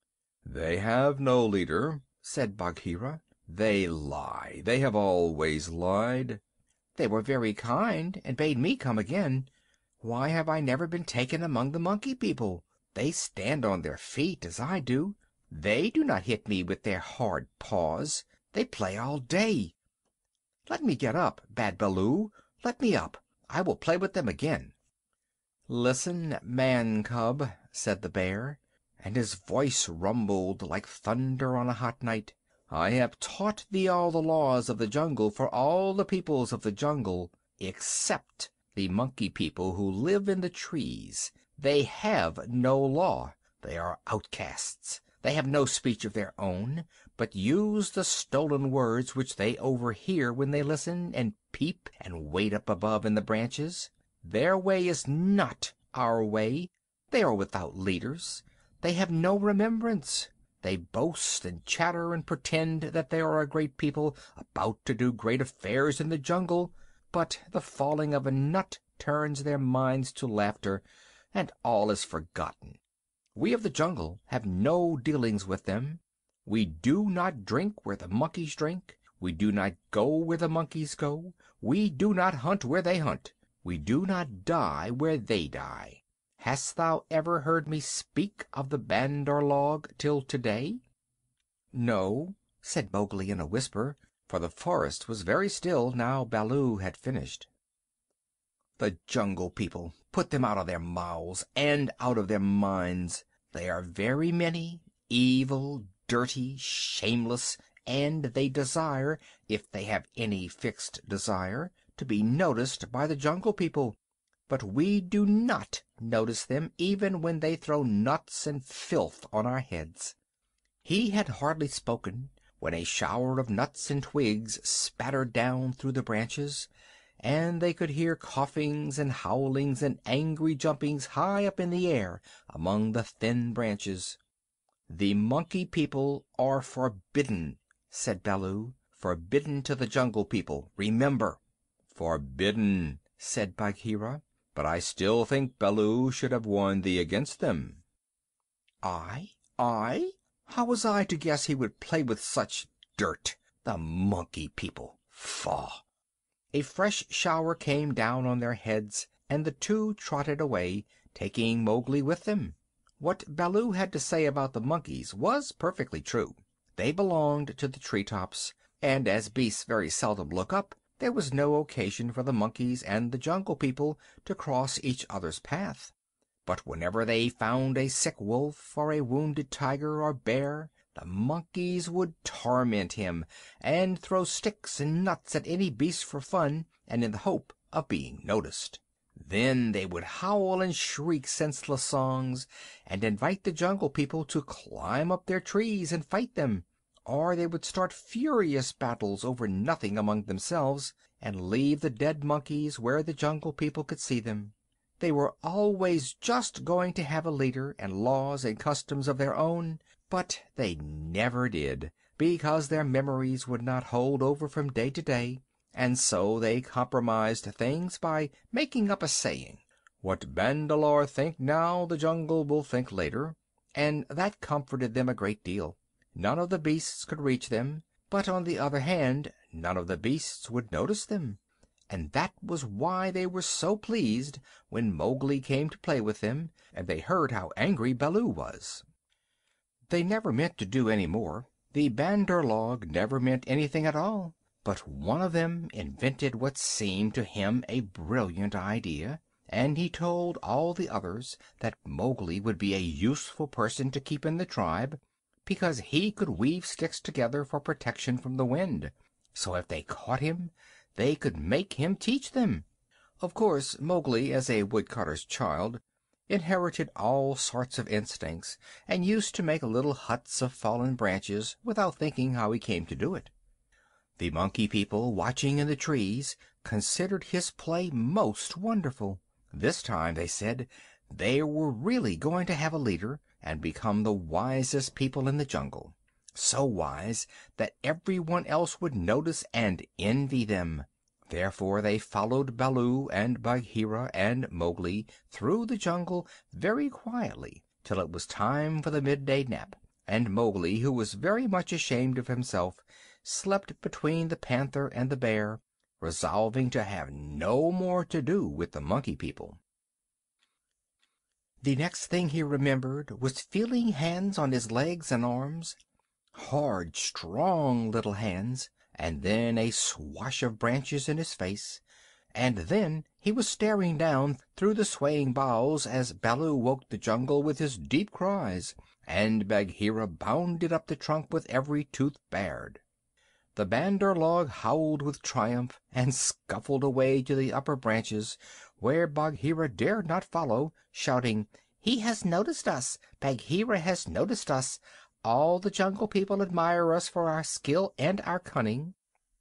"They have no leader," said Bagheera. "They lie. They have always lied." "They were very kind, and bade me come again. Why have I never been taken among the Monkey People? They stand on their feet, as I do. They do not hit me with their hard paws. They play all day. Let me get up, Bad Baloo. Let me up. I will play with them again." "Listen, man cub," said the bear, and his voice rumbled like thunder on a hot night. "I have taught thee all the laws of the jungle for all the peoples of the jungle, except the Monkey People who live in the trees. They have no law. They are outcasts. They have no speech of their own, but use the stolen words which they overhear when they listen and peep and wait up above in the branches. Their way is not our way. They are without leaders. They have no remembrance. They boast and chatter and pretend that they are a great people about to do great affairs in the jungle, but the falling of a nut turns their minds to laughter, and all is forgotten. We of the jungle have no dealings with them. We do not drink where the monkeys drink. We do not go where the monkeys go. We do not hunt where they hunt. We do not die where they die. Hast thou ever heard me speak of the Bandar log till today?" "No," said Mowgli in a whisper, for the forest was very still now Baloo had finished. "The Jungle People! Put them out of their mouths and out of their minds. They are very many, evil, dirty, shameless, and they desire, if they have any fixed desire, to be noticed by the Jungle People. But we do not notice them even when they throw nuts and filth on our heads." He had hardly spoken when a shower of nuts and twigs spattered down through the branches, and they could hear coughings and howlings and angry jumpings high up in the air among the thin branches. "The Monkey People are forbidden," said Baloo. "Forbidden to the Jungle People. Remember!" "Forbidden," said Bagheera. "But I still think Baloo should have warned thee against them." "I? I? How was I to guess he would play with such dirt? The Monkey People! Faugh!" A fresh shower came down on their heads, and the two trotted away, taking Mowgli with them. What Baloo had to say about the monkeys was perfectly true. They belonged to the tree tops, and as beasts very seldom look up, there was no occasion for the monkeys and the Jungle People to cross each other's path. But whenever they found a sick wolf or a wounded tiger or bear, the monkeys would torment him, and throw sticks and nuts at any beast for fun and in the hope of being noticed. Then they would howl and shriek senseless songs, and invite the Jungle People to climb up their trees and fight them, or they would start furious battles over nothing among themselves, and leave the dead monkeys where the Jungle People could see them. They were always just going to have a leader and laws and customs of their own, but they never did, because their memories would not hold over from day to day, and so they compromised things by making up a saying, "What Bandar think now, the jungle will think later," and that comforted them a great deal. None of the beasts could reach them, but on the other hand none of the beasts would notice them, and that was why they were so pleased when Mowgli came to play with them, and they heard how angry Baloo was. They never meant to do any more. The Bandar log never meant anything at all. But one of them invented what seemed to him a brilliant idea, and he told all the others that Mowgli would be a useful person to keep in the tribe, because he could weave sticks together for protection from the wind. So if they caught him, they could make him teach them. Of course, Mowgli, as a woodcutter's child, inherited all sorts of instincts, and used to make little huts of fallen branches without thinking how he came to do it. The Monkey People, watching in the trees, considered his play most wonderful. This time, they said, they were really going to have a leader, and become the wisest people in the jungle. So wise that everyone else would notice and envy them. Therefore they followed Baloo and Bagheera and Mowgli through the jungle very quietly till it was time for the midday nap, and Mowgli, who was very much ashamed of himself, slept between the panther and the bear, resolving to have no more to do with the Monkey People. The next thing he remembered was feeling hands on his legs and arms, hard, strong little hands, and then a swash of branches in his face, and then he was staring down through the swaying boughs as Baloo woke the jungle with his deep cries, and Bagheera bounded up the trunk with every tooth bared. The Bandar log howled with triumph and scuffled away to the upper branches, where Bagheera dared not follow, shouting, "He has noticed us! Bagheera has noticed us! All the Jungle People admire us for our skill and our cunning."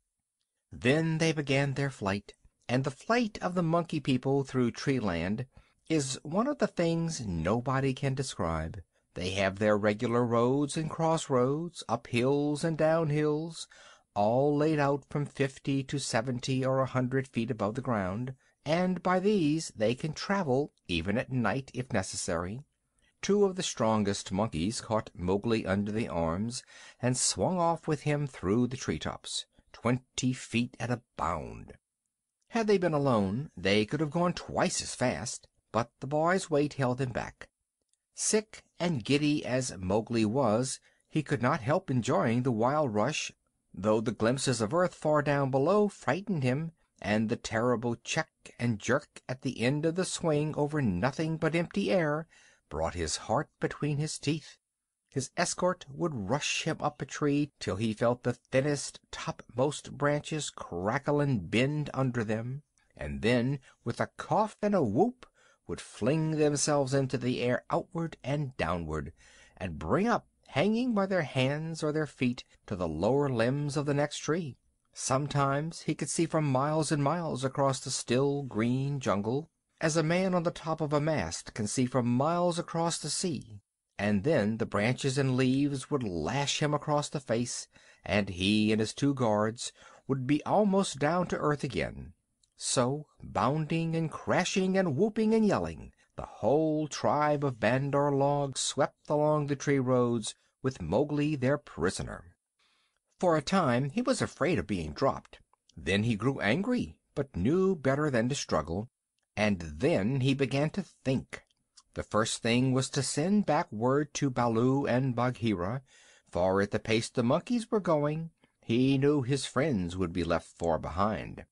Then they began their flight, and the flight of the Monkey People through Treeland is one of the things nobody can describe. They have their regular roads and crossroads, up hills and down hills, all laid out from fifty to seventy or a hundred feet above the ground, and by these they can travel even at night if necessary. Two of the strongest monkeys caught Mowgli under the arms and swung off with him through the tree-tops, twenty feet at a bound. Had they been alone, they could have gone twice as fast, but the boy's weight held them back. Sick and giddy as Mowgli was, he could not help enjoying the wild rush, though the glimpses of earth far down below frightened him, and the terrible check and jerk at the end of the swing over nothing but empty air brought his heart between his teeth. His escort would rush him up a tree till he felt the thinnest, topmost branches crackle and bend under them, and then, with a cough and a whoop, would fling themselves into the air outward and downward, and bring up, hanging by their hands or their feet, to the lower limbs of the next tree. Sometimes he could see for miles and miles across the still green jungle, as a man on the top of a mast can see for miles across the sea. And then the branches and leaves would lash him across the face, and he and his two guards would be almost down to earth again. So, bounding and crashing and whooping and yelling, the whole tribe of Bandar log swept along the tree roads with Mowgli their prisoner. For a time he was afraid of being dropped. Then he grew angry, but knew better than to struggle, and then he began to think. The first thing was to send back word to Baloo and Bagheera, for at the pace the monkeys were going, he knew his friends would be left far behind.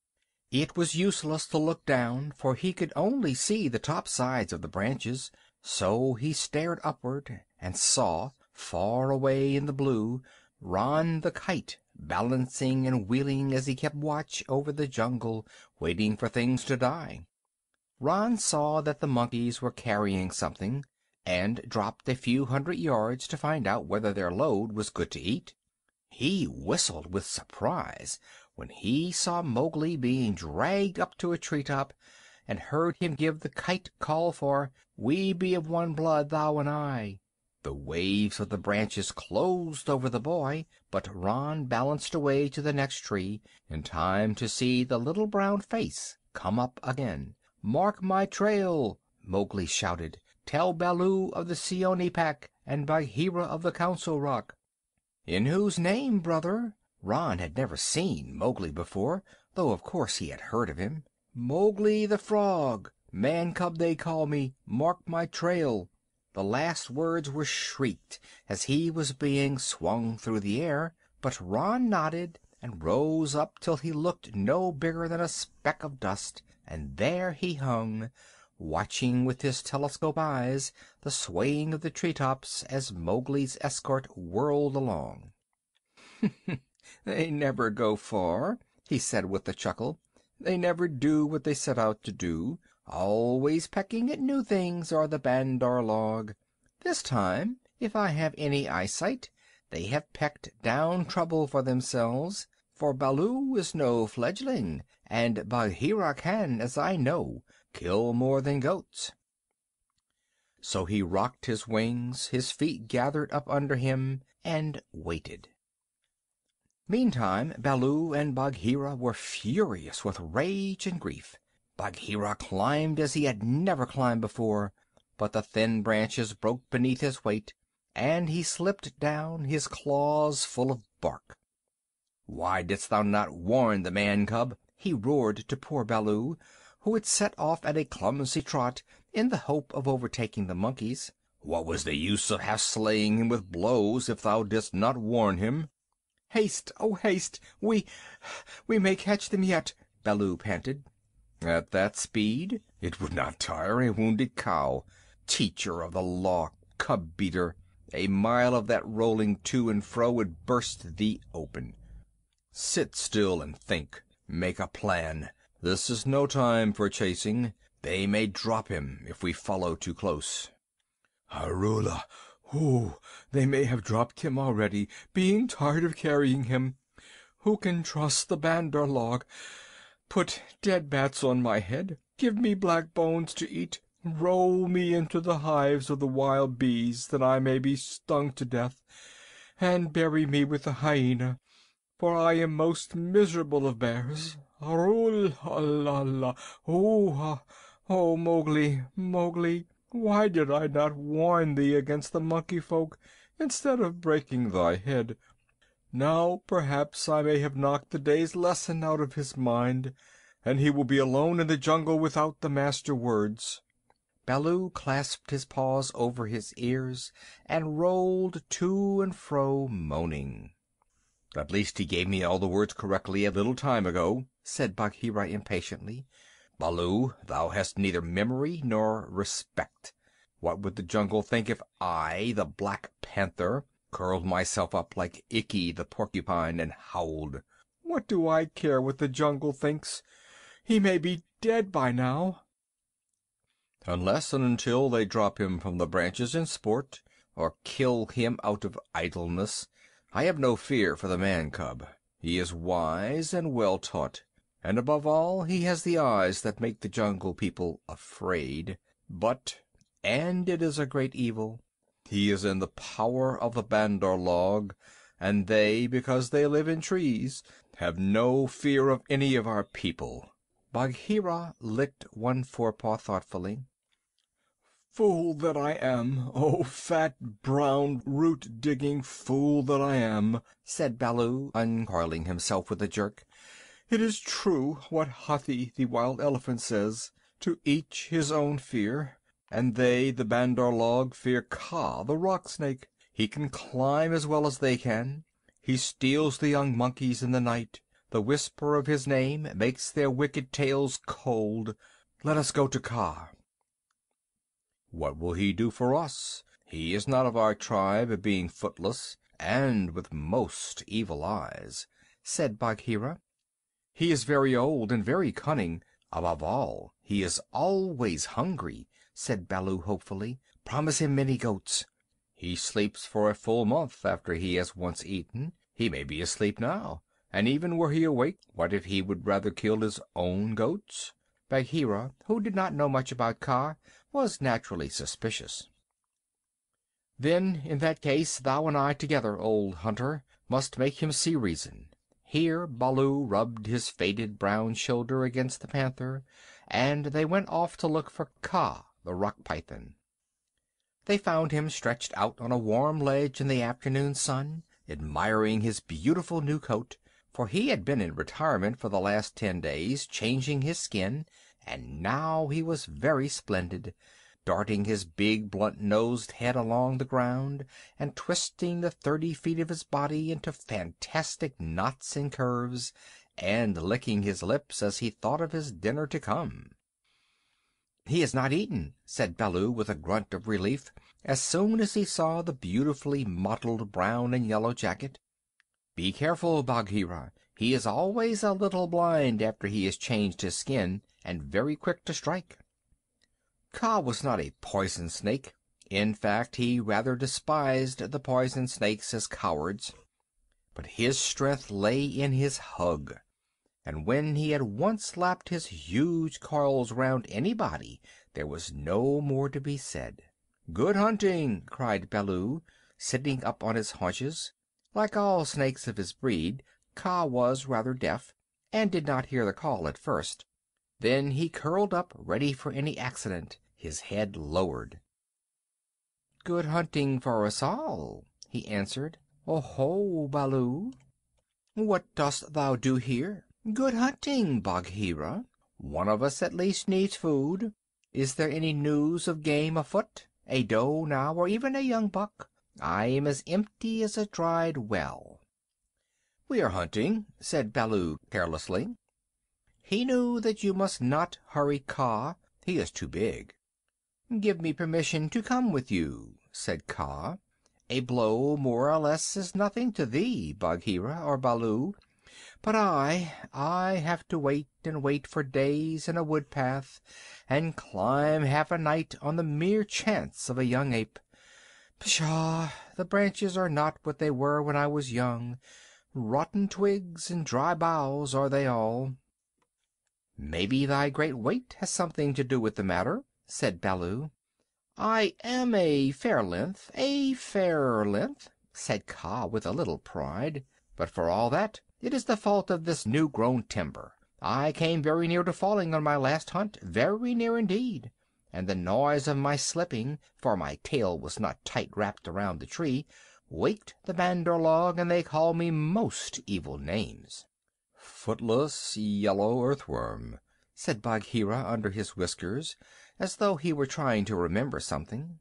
It was useless to look down, for he could only see the top sides of the branches, so he stared upward and saw, far away in the blue, Ron the Kite, balancing and wheeling as he kept watch over the jungle, waiting for things to die. Ron saw that the monkeys were carrying something, and dropped a few hundred yards to find out whether their load was good to eat. He whistled with surprise when he saw Mowgli being dragged up to a treetop, and heard him give the Kite call for "We be of one blood, thou and I." The waves of the branches closed over the boy, but Ron balanced away to the next tree in time to see the little brown face come up again. "Mark my trail!" Mowgli shouted. "Tell Baloo of the Seeonee Pack and Bagheera of the Council Rock." "In whose name, brother?" Ron had never seen Mowgli before, though of course he had heard of him. "Mowgli the Frog. Man cub they call me. Mark my trail." The last words were shrieked as he was being swung through the air, but Ron nodded and rose up till he looked no bigger than a speck of dust, and there he hung, watching with his telescope eyes the swaying of the treetops as Mowgli's escort whirled along. "They never go far," he said with a chuckle. "They never do what they set out to do. Always pecking at new things are the Bandar log. This time, if I have any eyesight, they have pecked down trouble for themselves, for Baloo is no fledgling, and Bagheera can, as I know, kill more than goats." So he rocked his wings, his feet gathered up under him, and waited. Meantime Baloo and Bagheera were furious with rage and grief. Bagheera climbed as he had never climbed before, but the thin branches broke beneath his weight, and he slipped down, his claws full of bark. "Why didst thou not warn the man cub?" he roared to poor Baloo, who had set off at a clumsy trot in the hope of overtaking the monkeys. "What was the use of half slaying him with blows if thou didst not warn him?" "Haste, oh haste! We we may catch them yet," Baloo panted. "At that speed? It would not tire a wounded cow. Teacher of the law, cub beater! A mile of that rolling to and fro would burst thee open. Sit still and think. Make a plan. This is no time for chasing. They may drop him if we follow too close." "Arula! Ooh, they may have dropped him already, being tired of carrying him. Who can trust the Bandar log? Put dead bats on my head, give me black bones to eat, roll me into the hives of the wild bees that I may be stung to death, and bury me with the hyena, for I am most miserable of bears. Arul la la! Ooh! Oh, Mowgli, Mowgli! Why did I not warn thee against the monkey folk instead of breaking thy head? Now perhaps I may have knocked the day's lesson out of his mind, and he will be alone in the jungle without the master words." Baloo clasped his paws over his ears and rolled to and fro, moaning. "At least he gave me all the words correctly a little time ago," said Bagheera impatiently. "Baloo, thou hast neither memory nor respect. What would the jungle think if I, the Black Panther, curled myself up like Ikki the Porcupine and howled? What do I care what the jungle thinks? He may be dead by now." "Unless and until they drop him from the branches in sport, or kill him out of idleness, I have no fear for the man cub. He is wise and well taught, and above all he has the eyes that make the jungle people afraid. But, and it is a great evil, he is in the power of the Bandar log, and they, because they live in trees, have no fear of any of our people." Bagheera licked one forepaw thoughtfully. "Fool that I am! Oh, fat, brown, root-digging fool that I am!" said Baloo, uncoiling himself with a jerk. "It is true what Hathi the wild elephant says, to each his own fear. And they, the Bandar log, fear Kaa the rock snake. He can climb as well as they can. He steals the young monkeys in the night. The whisper of his name makes their wicked tails cold. Let us go to Kaa." "What will he do for us? He is not of our tribe, being footless, and with most evil eyes," said Bagheera. "He is very old and very cunning. Above all, he is always hungry," said Baloo hopefully. "Promise him many goats." "He sleeps for a full month after he has once eaten. He may be asleep now, and even were he awake, what if he would rather kill his own goats?" Bagheera, who did not know much about Kaa, was naturally suspicious. "Then in that case thou and I together, old hunter, must make him see reason." Here Baloo rubbed his faded brown shoulder against the panther, and they went off to look for Kaa, the Rock Python. They found him stretched out on a warm ledge in the afternoon sun, admiring his beautiful new coat, for he had been in retirement for the last ten days, changing his skin, and now he was very splendid, darting his big blunt-nosed head along the ground, and twisting the thirty feet of his body into fantastic knots and curves, and licking his lips as he thought of his dinner to come. "He has not eaten," said Baloo, with a grunt of relief, as soon as he saw the beautifully mottled brown and yellow jacket. "Be careful, Bagheera. He is always a little blind after he has changed his skin, and very quick to strike." Kaa was not a poison snake. In fact, he rather despised the poison snakes as cowards. But his strength lay in his hug, and when he had once lapped his huge coils round anybody there was no more to be said. "Good hunting!" cried Baloo, sitting up on his haunches. Like all snakes of his breed, Kaa was rather deaf, and did not hear the call at first. Then he curled up, ready for any accident, his head lowered. "Good hunting for us all," he answered. "Oho, Baloo! What dost thou do here? Good hunting, Bagheera. One of us at least needs food. Is there any news of game afoot? A doe now, or even a young buck? I am as empty as a dried well." "We are hunting," said Baloo carelessly. He knew that you must not hurry Kaa. He is too big. "Give me permission to come with you," said Kaa. "A blow more or less is nothing to thee, Bagheera or Baloo. But I, I have to wait and wait for days in a wood path, and climb half a night on the mere chance of a young ape. Pshaw! The branches are not what they were when I was young. Rotten twigs and dry boughs are they all." "Maybe thy great weight has something to do with the matter," said Baloo. "I am a fair length, a fair length," said Kaa with a little pride. "But for all that, it is the fault of this new-grown timber. I came very near to falling on my last hunt, very near indeed, and the noise of my slipping, for my tail was not tight wrapped around the tree, waked the Bandar log, and they call me most evil names." "Footless yellow earthworm," said Bagheera under his whiskers, as though he were trying to remember something.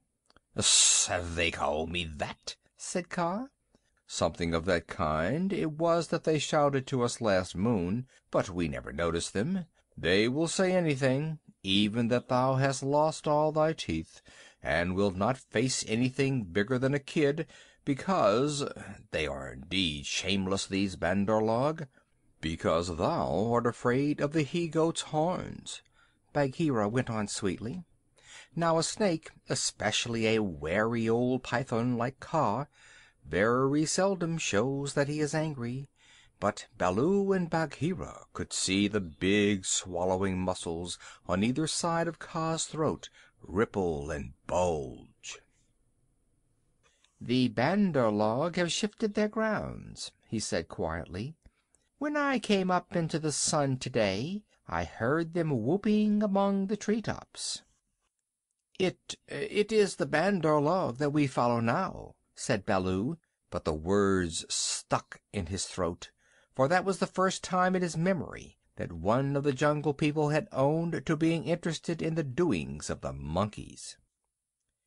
"Have they called me that?" said Kaa. "Something of that kind it was that they shouted to us last moon, but we never noticed them. They will say anything, even that thou hast lost all thy teeth, and wilt not face anything bigger than a kid, because they are indeed shameless, these Bandar log because thou art afraid of the he-goat's horns," Bagheera went on sweetly. Now a snake, especially a wary old python like Kaa, very seldom shows that he is angry, but Baloo and Bagheera could see the big swallowing muscles on either side of Kaa's throat ripple and bulge. "The Bandar log have shifted their grounds," he said quietly. "When I came up into the sun today I heard them whooping among the tree-tops." "It it is the Bandar log that we follow now," said Baloo, but the words stuck in his throat, for that was the first time in his memory that one of the Jungle People had owned to being interested in the doings of the monkeys.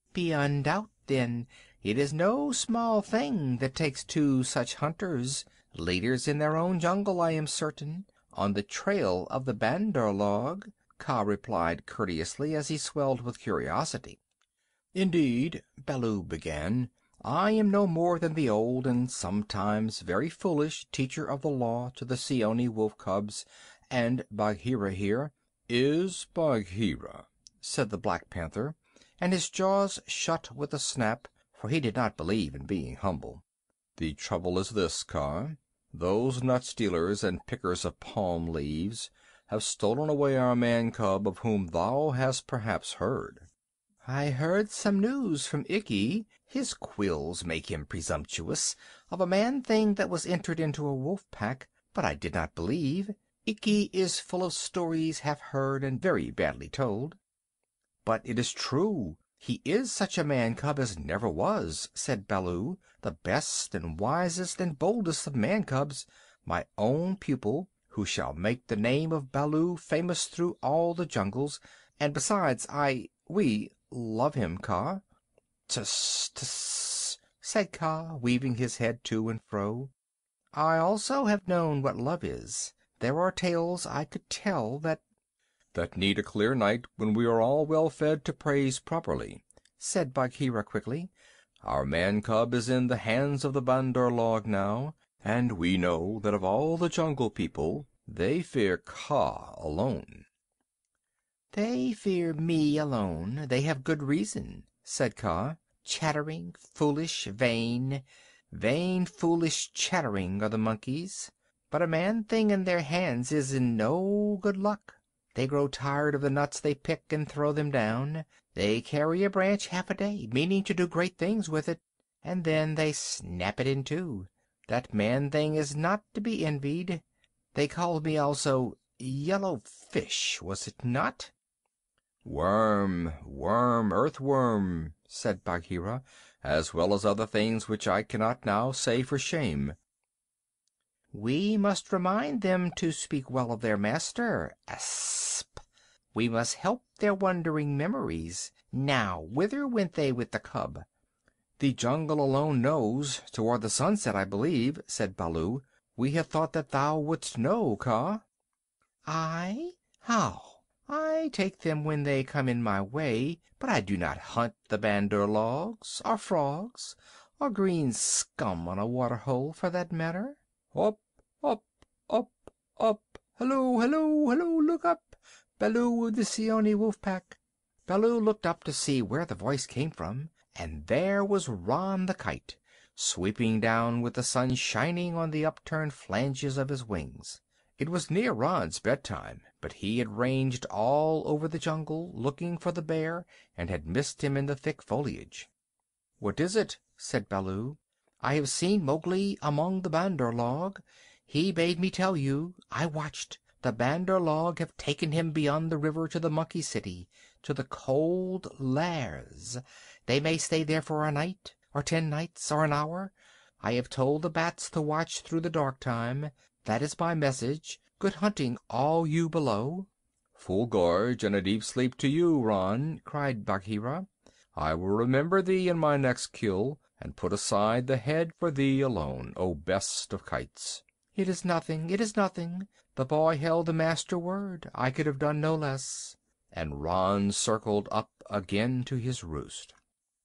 "Beyond doubt, then, it is no small thing that takes two such hunters," leaders in their own jungle, I am certain, on the trail of the Bandar log," Kaa replied courteously as he swelled with curiosity. "Indeed," Baloo began, "I am no more than the old and sometimes very foolish teacher of the law to the Seeonee wolf cubs, and Bagheera here " "Is Bagheera," said the Black Panther, and his jaws shut with a snap, for he did not believe in being humble. "The trouble is this, Kaa. Those nut stealers and pickers of palm leaves have stolen away our man cub of whom thou hast perhaps heard." "I heard some news from Ikki his quills make him presumptuous of a man thing that was entered into a wolf pack, but I did not believe. Ikki is full of stories half heard and very badly told." "But it is true. He is such a man cub as never was," said Baloo, "the best and wisest and boldest of man cubs, my own pupil, who shall make the name of Baloo famous through all the jungles. And besides, I we love him, Kaa." "Tss, tss," said Kaa, weaving his head to and fro. "I also have known what love is. There are tales I could tell that " "That need a clear night when we are all well fed to praise properly," said Bagheera quickly. "Our man cub is in the hands of the Bandar log now, and we know that of all the Jungle People they fear Kaa alone." "They fear me alone. They have good reason," said Kaa. "Chattering, foolish, vain vain, foolish, chattering are the monkeys. But a man thing in their hands is in no good luck. They grow tired of the nuts they pick and throw them down. They carry a branch half a day, meaning to do great things with it, and then they snap it in two. That man thing is not to be envied. They called me also Yellow Fish, was it not?" "Worm, worm, earthworm," said Bagheera, "as well as other things which I cannot now say for shame." "We must remind them to speak well of their master. Asp! We must help their wandering memories. Now, whither went they with the cub?" "The jungle alone knows. Toward the sunset, I believe," said Baloo. "We had thought that thou wouldst know, Kaa." "I? How? I take them when they come in my way, but I do not hunt the Bandar logs, or frogs, or green scum on a water hole, for that matter." "Up, up, up, up! Hello, hello, hello! Look up! Baloo of the Seeonee Wolf Pack." Baloo looked up to see where the voice came from, and there was Ran the Kite, sweeping down with the sun shining on the upturned flanges of his wings. It was near Ran's bedtime, but he had ranged all over the jungle, looking for the bear, and had missed him in the thick foliage. "What is it?" said Baloo. "I have seen Mowgli among the Bandar log. He bade me tell you. I watched. The Bandar log have taken him beyond the river to the Monkey City, to the Cold Lairs. They may stay there for a night, or ten nights, or an hour. I have told the bats to watch through the dark time. That is my message. Good hunting, all you below." "Full gorge and a deep sleep to you, Ran," cried Bagheera. "I will remember thee in my next kill, and put aside the head for thee alone, O best of kites." "It is nothing, it is nothing. The boy held the Master word. I could have done no less." And Ran circled up again to his roost.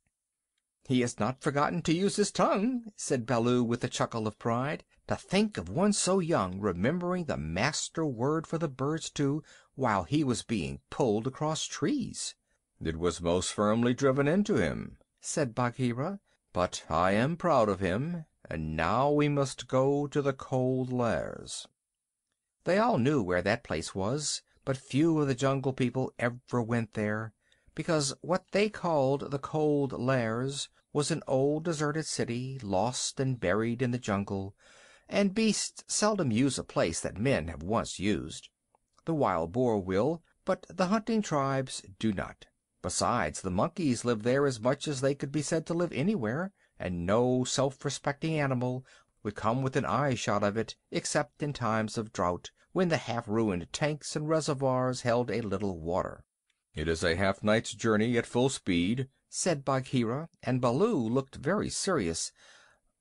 "He has not forgotten to use his tongue," said Baloo with a chuckle of pride. "To think of one so young remembering the Master word for the birds too, while he was being pulled across trees." "It was most firmly driven into him," said Bagheera. "But I am proud of him. And now we must go to the Cold Lairs." They all knew where that place was, but few of the Jungle People ever went there, because what they called the Cold Lairs was an old deserted city, lost and buried in the jungle, and beasts seldom use a place that men have once used. The wild boar will, but the hunting tribes do not. Besides, the monkeys live there as much as they could be said to live anywhere, and no self-respecting animal would come within eyeshot of it except in times of drought, when the half-ruined tanks and reservoirs held a little water. "It is a half night's journey at full speed," said Bagheera, and Baloo looked very serious.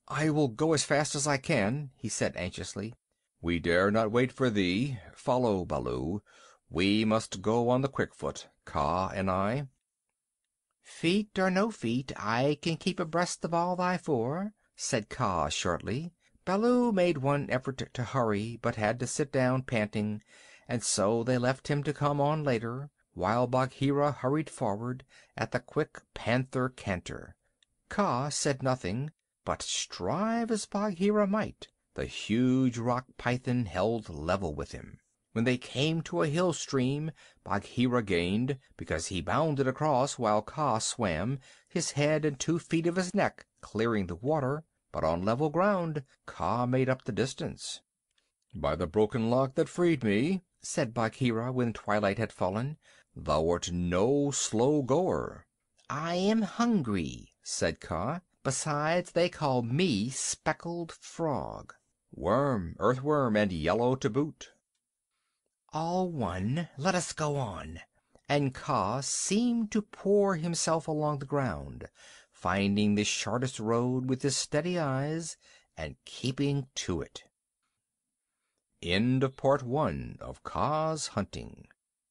"I will go as fast as I can," he said anxiously. "We dare not wait for thee. Follow, Baloo. We must go on the quick foot, Kaa and I." "Feet or no feet, I can keep abreast of all thy four," said Kaa shortly. Baloo made one effort to hurry, but had to sit down panting, and so they left him to come on later, while Bagheera hurried forward at the quick panther canter. Kaa said nothing, but strive as Bagheera might, the huge rock python held level with him. When they came to a hill stream Bagheera gained, because he bounded across while Kaa swam, his head and two feet of his neck clearing the water, but on level ground Kaa made up the distance. "By the broken lock that freed me," said Bagheera when twilight had fallen, "thou art no slow goer." "I am hungry," said Kaa. "Besides, they call me Speckled Frog." "Worm, earthworm, and yellow to boot." "All one. Let us go on." And Kaa seemed to pour himself along the ground, finding the shortest road with his steady eyes and keeping to it. End of Part One of Kaa's Hunting.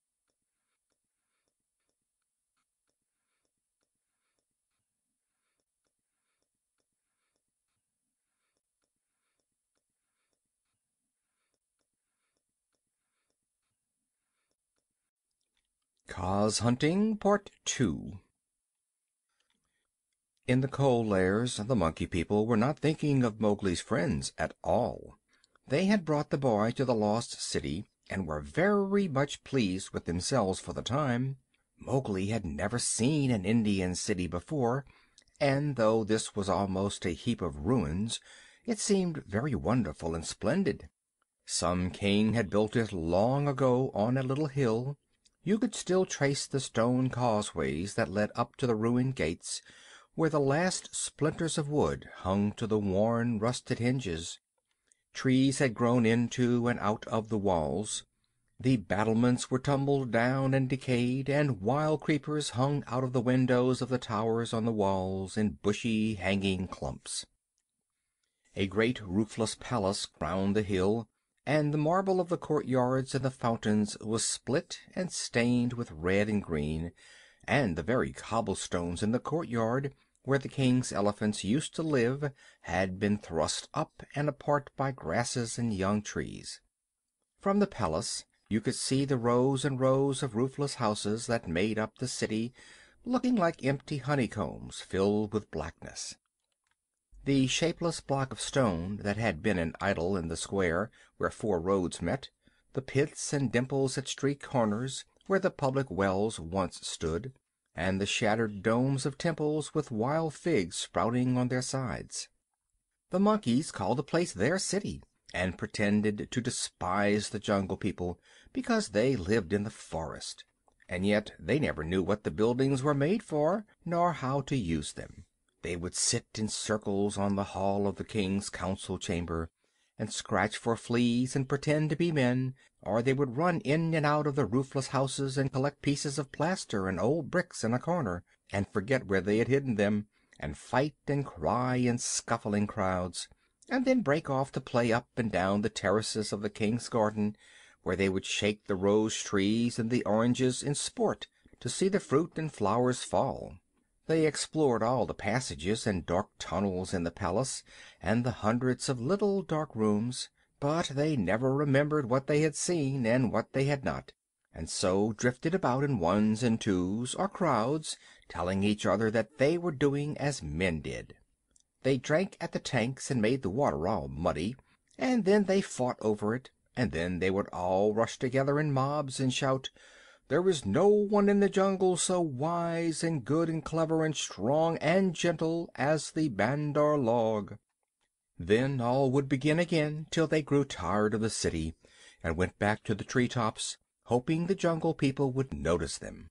Kaa's Hunting, Part Two. In the cold lairs the Monkey People were not thinking of Mowgli's friends at all. They had brought the boy to the lost city, and were very much pleased with themselves for the time. Mowgli had never seen an Indian city before, and though this was almost a heap of ruins, it seemed very wonderful and splendid. Some king had built it long ago on a little hill. You could still trace the stone causeways that led up to the ruined gates, where the last splinters of wood hung to the worn, rusted hinges. Trees had grown into and out of the walls. The battlements were tumbled down and decayed, and wild creepers hung out of the windows of the towers on the walls in bushy, hanging clumps. A great roofless palace crowned the hill, and the marble of the courtyards and the fountains was split and stained with red and green, and the very cobblestones in the courtyard, where the king's elephants used to live, had been thrust up and apart by grasses and young trees. From the palace you could see the rows and rows of roofless houses that made up the city, looking like empty honeycombs filled with blackness. The shapeless block of stone that had been an idol in the square where four roads met, the pits and dimples at street corners where the public wells once stood, and the shattered domes of temples with wild figs sprouting on their sides. The monkeys called the place their city, and pretended to despise the Jungle People because they lived in the forest, and yet they never knew what the buildings were made for, nor how to use them. They would sit in circles on the hall of the king's council chamber, and scratch for fleas and pretend to be men, or they would run in and out of the roofless houses and collect pieces of plaster and old bricks in a corner, and forget where they had hidden them, and fight and cry in scuffling crowds, and then break off to play up and down the terraces of the king's garden, where they would shake the rose trees and the oranges in sport to see the fruit and flowers fall. They explored all the passages and dark tunnels in the palace, and the hundreds of little dark rooms, but they never remembered what they had seen and what they had not, and so drifted about in ones and twos or crowds, telling each other that they were doing as men did. They drank at the tanks and made the water all muddy, and then they fought over it, and then they would all rush together in mobs and shout, "There is no one in the jungle so wise and good and clever and strong and gentle as the Bandar log." Then all would begin again till they grew tired of the city and went back to the tree tops, hoping the Jungle People would notice them.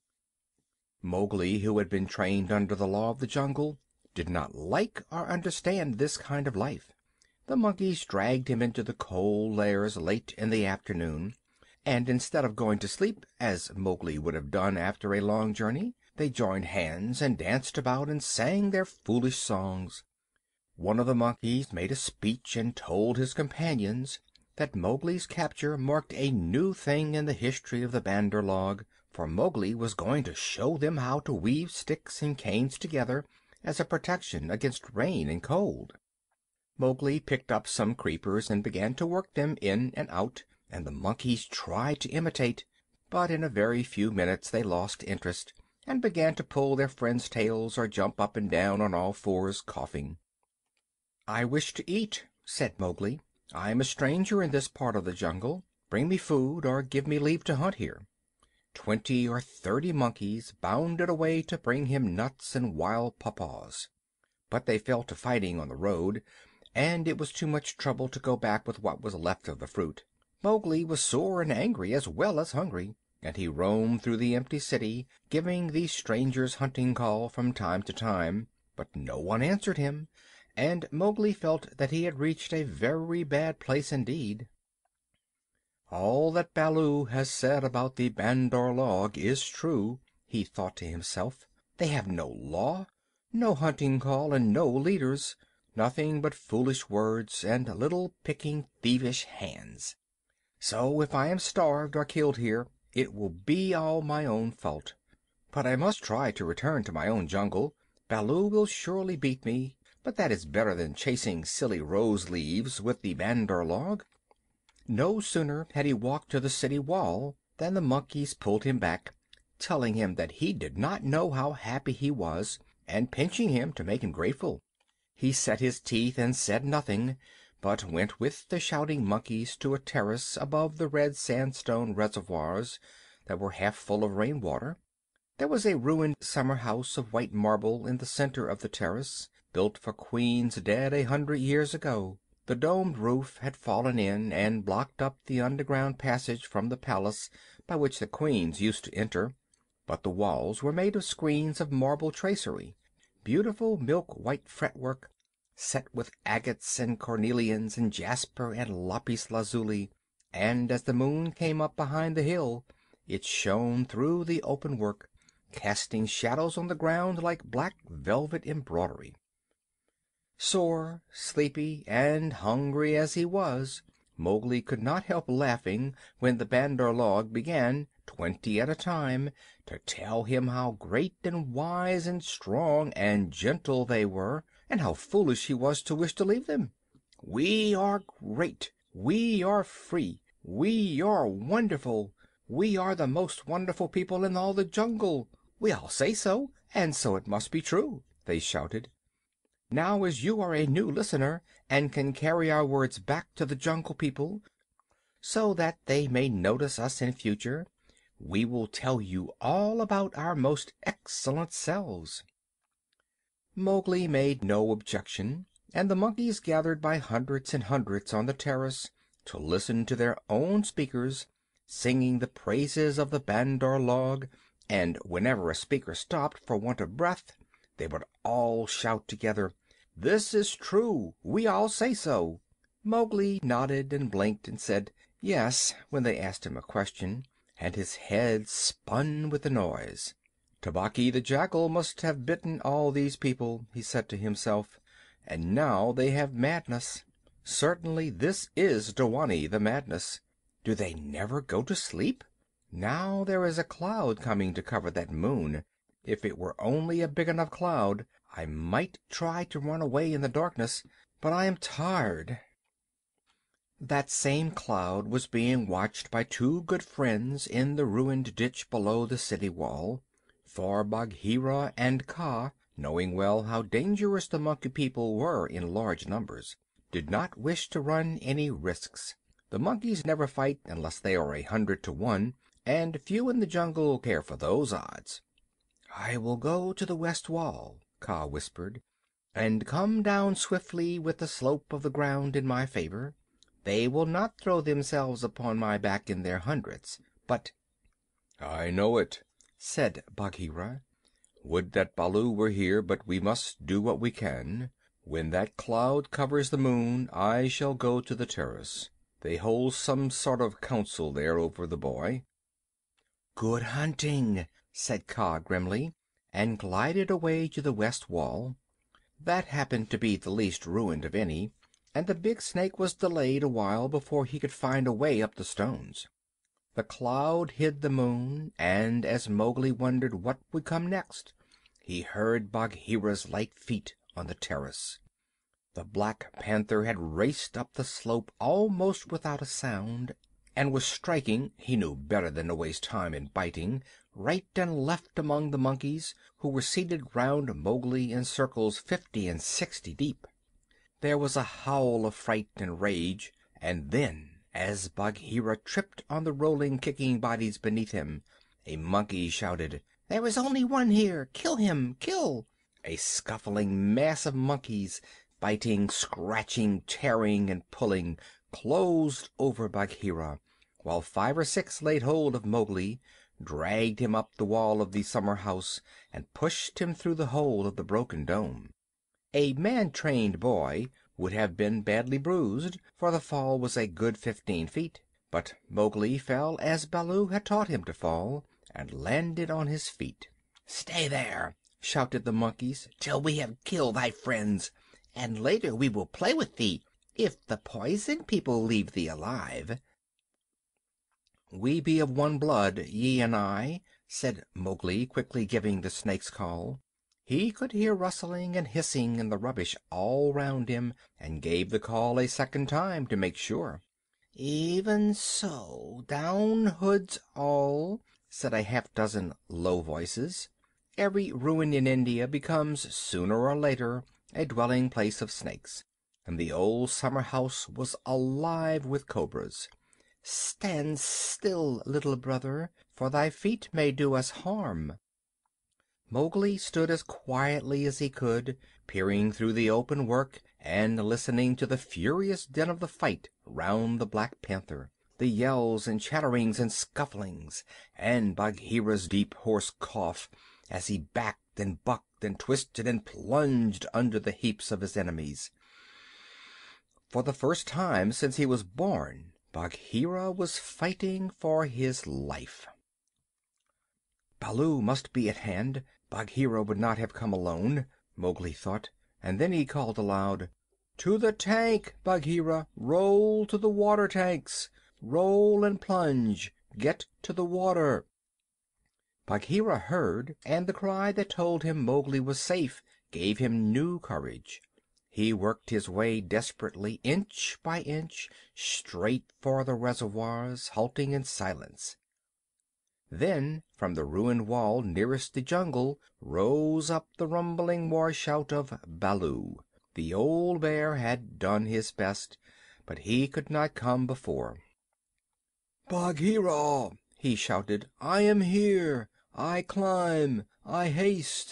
Mowgli, who had been trained under the law of the jungle, did not like or understand this kind of life. The monkeys dragged him into the cold lairs late in the afternoon, and instead of going to sleep, as Mowgli would have done after a long journey, they joined hands and danced about and sang their foolish songs. One of the monkeys made a speech and told his companions that Mowgli's capture marked a new thing in the history of the Bandar log, for Mowgli was going to show them how to weave sticks and canes together as a protection against rain and cold. Mowgli picked up some creepers and began to work them in and out, and the monkeys tried to imitate, but in a very few minutes they lost interest and began to pull their friends' tails or jump up and down on all fours, coughing. "I wish to eat," said Mowgli. "I am a stranger in this part of the jungle. Bring me food, or give me leave to hunt here." Twenty or thirty monkeys bounded away to bring him nuts and wild papaws, but they fell to fighting on the road, and it was too much trouble to go back with what was left of the fruit. Mowgli was sore and angry as well as hungry, and he roamed through the empty city, giving the stranger's hunting call from time to time, but no one answered him, and Mowgli felt that he had reached a very bad place indeed. "All that Baloo has said about the Bandar log is true," he thought to himself. "They have no law, no hunting call, and no leaders. Nothing but foolish words and little picking thievish hands. So if I am starved or killed here, it will be all my own fault. But I must try to return to my own jungle. Baloo will surely beat me, but that is better than chasing silly rose leaves with the Bandar log." No sooner had he walked to the city wall than the monkeys pulled him back, telling him that he did not know how happy he was, and pinching him to make him grateful. He set his teeth and said nothing, but went with the shouting monkeys to a terrace above the red sandstone reservoirs that were half full of rain water. There was a ruined summer house of white marble in the center of the terrace, built for queens dead a hundred years ago. The domed roof had fallen in and blocked up the underground passage from the palace by which the queens used to enter, but the walls were made of screens of marble tracery, beautiful milk-white fretwork, set with agates and cornelians and jasper and lapis lazuli, and as the moon came up behind the hill it shone through the open work, casting shadows on the ground like black velvet embroidery. Sore, sleepy, and hungry as he was, Mowgli could not help laughing when the Bandar log began, twenty at a time, to tell him how great and wise and strong and gentle they were, and how foolish he was to wish to leave them. "We are great. We are free. We are wonderful. We are the most wonderful people in all the jungle. We all say so, and so it must be true," they shouted. "Now, as you are a new listener, and can carry our words back to the jungle people, so that they may notice us in future, we will tell you all about our most excellent selves." Mowgli made no objection, and the monkeys gathered by hundreds and hundreds on the terrace to listen to their own speakers singing the praises of the Bandar log, and whenever a speaker stopped for want of breath they would all shout together, "This is true. We all say so." Mowgli nodded and blinked and said yes when they asked him a question, and his head spun with the noise. "Tabaqui the Jackal must have bitten all these people," he said to himself, "and now they have madness. Certainly this is Dewani, the madness. Do they never go to sleep? Now there is a cloud coming to cover that moon. If it were only a big enough cloud, I might try to run away in the darkness, but I am tired." That same cloud was being watched by two good friends in the ruined ditch below the city wall, for Bagheera and Kaa, knowing well how dangerous the Monkey People were in large numbers, did not wish to run any risks. The monkeys never fight unless they are a hundred to one, and few in the jungle care for those odds. "I will go to the west wall," Kaa whispered, "and come down swiftly with the slope of the ground in my favor. They will not throw themselves upon my back in their hundreds, but—" "I know it," said Bagheera. "Would that Baloo were here, but we must do what we can. When that cloud covers the moon I shall go to the terrace. They hold some sort of council there over the boy." "Good hunting," said Kaa grimly, and glided away to the west wall. That happened to be the least ruined of any, and the big snake was delayed a while before he could find a way up the stones. The cloud hid the moon, and as Mowgli wondered what would come next, he heard Bagheera's light feet on the terrace. The black panther had raced up the slope almost without a sound, and was striking, he knew better than to waste time in biting, right and left among the monkeys, who were seated round Mowgli in circles fifty and sixty deep. There was a howl of fright and rage, and then, as Bagheera tripped on the rolling, kicking bodies beneath him, a monkey shouted, "There is only one here! Kill him! Kill!" A scuffling mass of monkeys, biting, scratching, tearing, and pulling, closed over Bagheera, while five or six laid hold of Mowgli, dragged him up the wall of the summer house, and pushed him through the hole of the broken dome. A man-trained boy would have been badly bruised, for the fall was a good fifteen feet, but Mowgli fell as Baloo had taught him to fall, and landed on his feet. "Stay there," shouted the monkeys, "till we have killed thy friends, and later we will play with thee, if the Poison People leave thee alive." "We be of one blood, ye and I," said Mowgli, quickly giving the snake's call. He could hear rustling and hissing in the rubbish all round him, and gave the call a second time to make sure. "Even so, down hoods all," said a half dozen low voices. Every ruin in India becomes, sooner or later, a dwelling place of snakes, and the old summer house was alive with cobras. "Stand still, little brother, for thy feet may do us harm." Mowgli stood as quietly as he could, peering through the open work and listening to the furious din of the fight round the black panther, the yells and chatterings and scufflings, and Bagheera's deep hoarse cough as he backed and bucked and twisted and plunged under the heaps of his enemies. For the first time since he was born, Bagheera was fighting for his life. Baloo must be at hand. Bagheera would not have come alone, Mowgli thought, and then he called aloud, "To the tank, Bagheera! Roll to the water tanks! Roll and plunge! Get to the water!" Bagheera heard, and the cry that told him Mowgli was safe gave him new courage. He worked his way desperately, inch by inch, straight for the reservoirs, halting in silence. Then from the ruined wall nearest the jungle rose up the rumbling war shout of Baloo. The old bear had done his best, but he could not come before. "Bagheera!" he shouted. "I am here! I climb! I haste!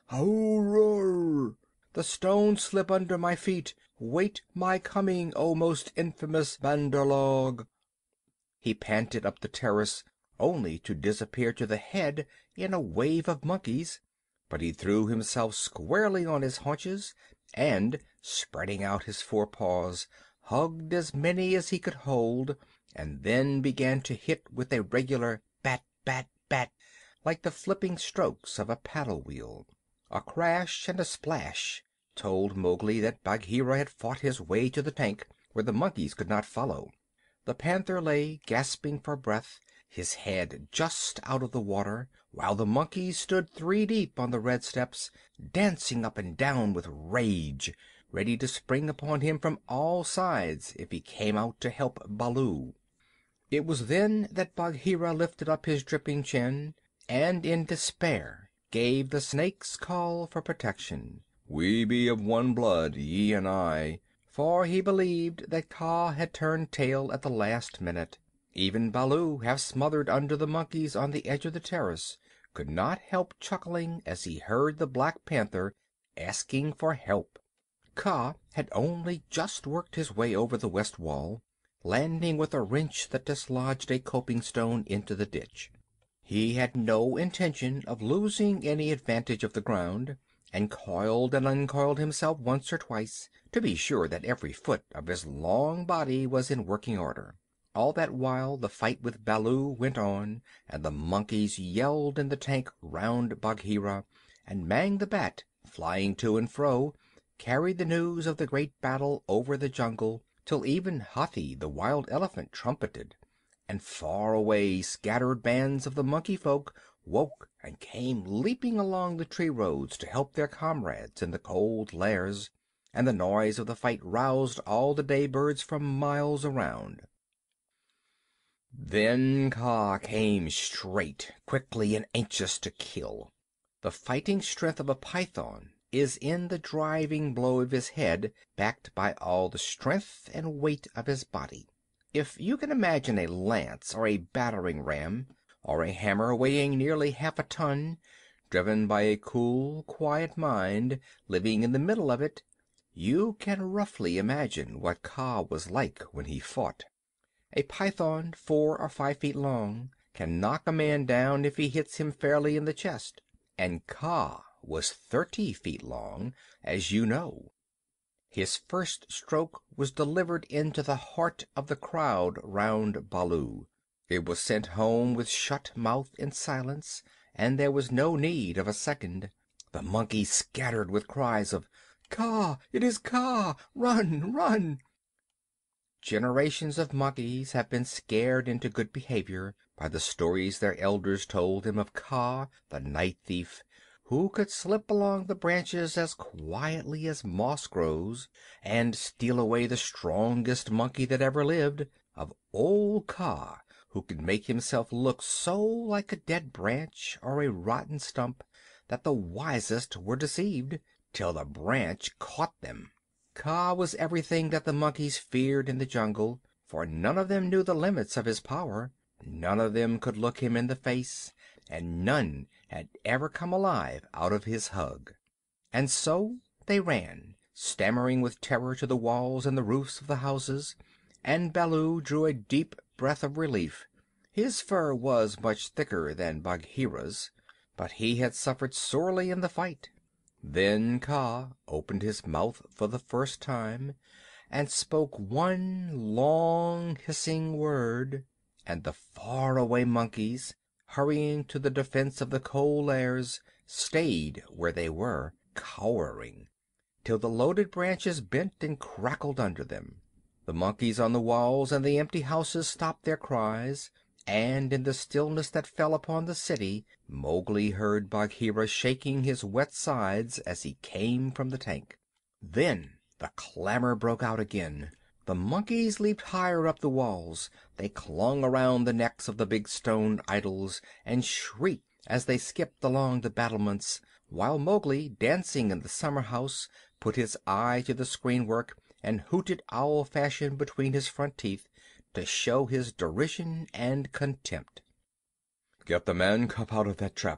Howror! The stones slip under my feet! Wait my coming, O most infamous Bandar log!" He panted up the terrace, only to disappear to the head in a wave of monkeys, but he threw himself squarely on his haunches, and, spreading out his four paws, hugged as many as he could hold, and then began to hit with a regular bat, bat, bat, like the flipping strokes of a paddle wheel. A crash and a splash told Mowgli that Bagheera had fought his way to the tank, where the monkeys could not follow. The panther lay gasping for breath, his head just out of the water, while the monkeys stood three deep on the red steps, dancing up and down with rage, ready to spring upon him from all sides if he came out to help Baloo. It was then that Bagheera lifted up his dripping chin, and in despair gave the snake's call for protection. "We be of one blood, ye and I," for he believed that Kaa had turned tail at the last minute. Even Baloo, half smothered under the monkeys on the edge of the terrace, could not help chuckling as he heard the Black Panther asking for help. Kaa had only just worked his way over the west wall, landing with a wrench that dislodged a coping stone into the ditch. He had no intention of losing any advantage of the ground, and coiled and uncoiled himself once or twice to be sure that every foot of his long body was in working order. All that while the fight with Baloo went on, and the monkeys yelled in the tank round Bagheera, and Mang the Bat, flying to and fro, carried the news of the great battle over the jungle, till even Hathi the wild elephant trumpeted, and far away scattered bands of the monkey folk woke and came leaping along the tree roads to help their comrades in the cold lairs, and the noise of the fight roused all the day birds from miles around. Then Kaa came straight, quickly and anxious to kill. The fighting strength of a python is in the driving blow of his head, backed by all the strength and weight of his body. If you can imagine a lance or a battering ram, or a hammer weighing nearly half a ton, driven by a cool, quiet mind living in the middle of it, you can roughly imagine what Kaa was like when he fought. A python four or five feet long can knock a man down if he hits him fairly in the chest, and Kaa was thirty feet long, as you know. His first stroke was delivered into the heart of the crowd round Baloo. It was sent home with shut mouth in silence, and there was no need of a second. The monkeys scattered with cries of "Kaa! It is Kaa! Run! Run!" Generations of monkeys have been scared into good behavior by the stories their elders told them of Kaa, the night thief, who could slip along the branches as quietly as moss grows, and steal away the strongest monkey that ever lived; of old Kaa, who could make himself look so like a dead branch or a rotten stump that the wisest were deceived, till the branch caught them. Kaa was everything that the monkeys feared in the jungle, for none of them knew the limits of his power, none of them could look him in the face, and none had ever come alive out of his hug. And so they ran, stammering with terror, to the walls and the roofs of the houses, and Baloo drew a deep breath of relief. His fur was much thicker than Bagheera's, but he had suffered sorely in the fight. Then Kaa opened his mouth for the first time, and spoke one long hissing word, and the far-away monkeys, hurrying to the defense of the cold lairs, stayed where they were, cowering, till the loaded branches bent and crackled under them. The monkeys on the walls and the empty houses stopped their cries, and in the stillness that fell upon the city Mowgli heard Bagheera shaking his wet sides as he came from the tank. Then the clamor broke out again. The monkeys leaped higher up the walls. They clung around the necks of the big stone idols and shrieked as they skipped along the battlements, while Mowgli, dancing in the summer house, put his eye to the screen-work and hooted owl fashion between his front teeth to show his derision and contempt. "Get the man cub out of that trap.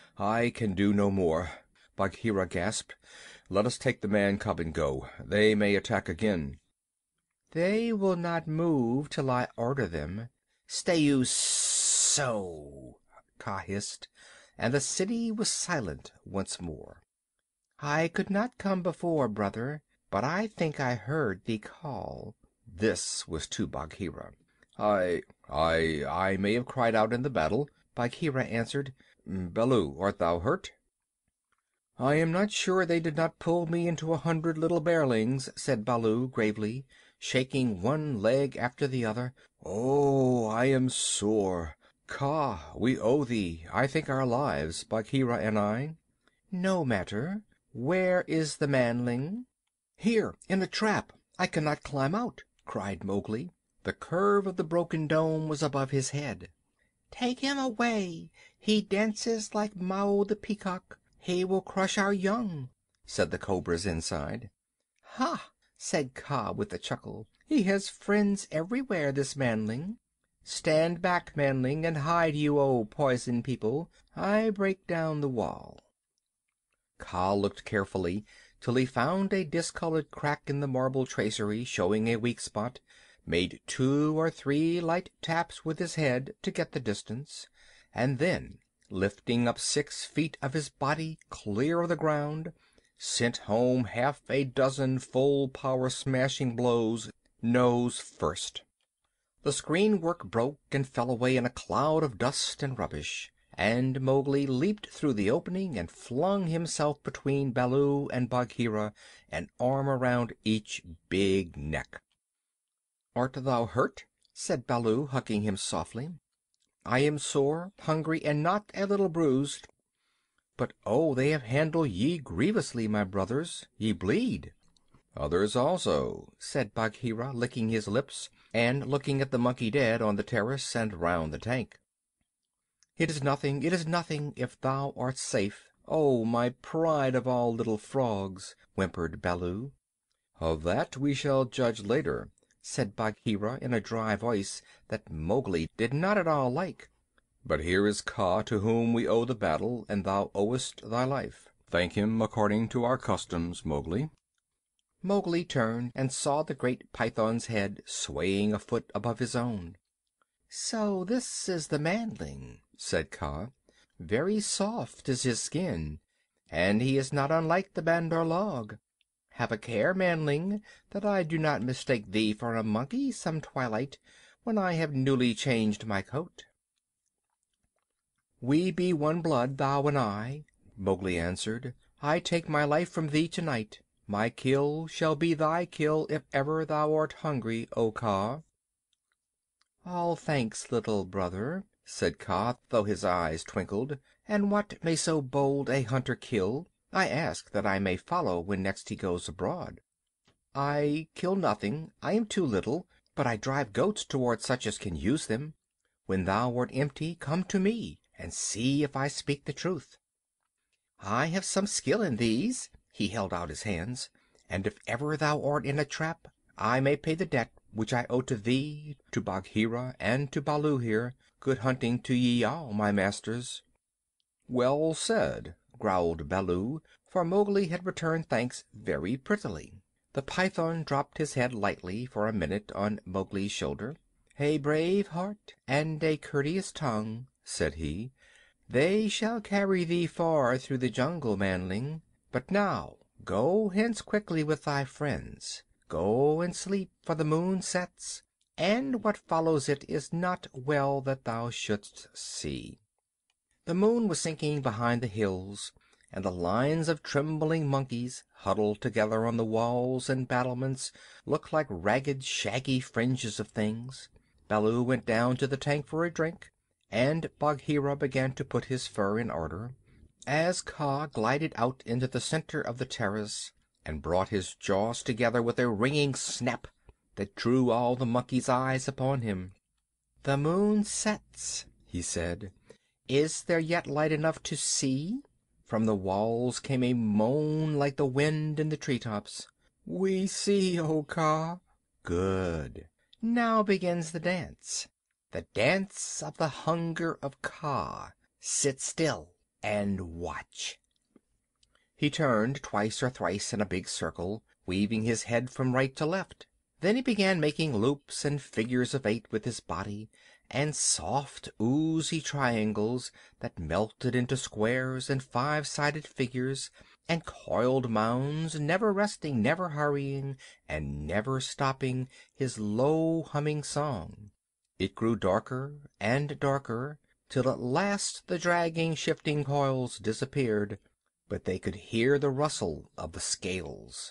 I can do no more," Bagheera gasped. "Let us take the man cub and go. They may attack again." "They will not move till I order them. Stay you so!" Kaa hissed, and the city was silent once more. "I could not come before, brother, but I think I heard thee call." This was to Bagheera. I, I, I may have cried out in the battle," Bagheera answered. "Baloo, art thou hurt?" "I am not sure they did not pull me into a hundred little bearlings," said Baloo gravely, shaking one leg after the other. "Oh, I am sore. Kaa, we owe thee, I think, our lives, Bagheera and I." "No matter. Where is the manling?" "Here, in a trap. I cannot climb out," cried Mowgli. The curve of the broken dome was above his head. "Take him away. He dances like Mao the Peacock. He will crush our young," said the cobras inside. "Ha!" said Kaa with a chuckle. "He has friends everywhere, this manling. Stand back, manling, and hide you, O Poison People. I break down the wall." Kaa looked carefully till he found a discolored crack in the marble tracery showing a weak spot, made two or three light taps with his head to get the distance, and then, lifting up six feet of his body clear of the ground, sent home half a dozen full-power smashing blows, nose first. The screen-work broke and fell away in a cloud of dust and rubbish, and Mowgli leaped through the opening and flung himself between Baloo and Bagheera, an arm around each big neck. "Art thou hurt?" said Baloo, hugging him softly. "I am sore, hungry, and not a little bruised. But oh, they have handled ye grievously, my brothers. Ye bleed." "Others also," said Bagheera, licking his lips and looking at the monkey dead on the terrace and round the tank. "It is nothing, it is nothing, if thou art safe, oh, my pride of all little frogs," whimpered Baloo. "Of that we shall judge later," said Bagheera in a dry voice that Mowgli did not at all like. "But here is Kaa, to whom we owe the battle, and thou owest thy life. Thank him according to our customs, Mowgli." Mowgli turned and saw the great python's head swaying a foot above his own. "So this is the manling," said Kaa. "Very soft is his skin, and he is not unlike the Bandar log. Have a care, manling, that I do not mistake thee for a monkey some twilight when I have newly changed my coat." "We be one blood, thou and I," Mowgli answered. "I take my life from thee tonight. My kill shall be thy kill if ever thou art hungry, O Kaa." "All thanks, little brother," said Kaa, though his eyes twinkled. "And what may so bold a hunter kill? I ask that I may follow when next he goes abroad." "I kill nothing. I am too little. But I drive goats toward such as can use them. When thou art empty, come to me, and see if I speak the truth. I have some skill in these." He held out his hands. "And if ever thou art in a trap, I may pay the debt which I owe to thee, to Bagheera, and to Baloo here. Good hunting to ye all, my masters." "Well said," growled Baloo, for Mowgli had returned thanks very prettily. The python dropped his head lightly for a minute on Mowgli's shoulder. "A brave heart and a courteous tongue," said he. "They shall carry thee far through the jungle, manling. But now go hence quickly with thy friends. Go and sleep, for the moon sets, and what follows it is not well that thou shouldst see." The moon was sinking behind the hills, and the lines of trembling monkeys huddled together on the walls and battlements looked like ragged, shaggy fringes of things. Baloo went down to the tank for a drink, and Bagheera began to put his fur in order, as Kaa glided out into the center of the terrace and brought his jaws together with a ringing snap that drew all the monkeys' eyes upon him. "The moon sets," he said. "Is there yet light enough to see?" From the walls came a moan like the wind in the treetops. "We see, O Kaa." "Good. Now begins the dance. The dance of the hunger of Kaa. Sit still and watch." He turned twice or thrice in a big circle, weaving his head from right to left. Then he began making loops and figures of eight with his body, and soft, oozy triangles that melted into squares and five-sided figures, and coiled mounds, never resting, never hurrying, and never stopping his low humming song. It grew darker and darker, till at last the dragging, shifting coils disappeared, but they could hear the rustle of the scales.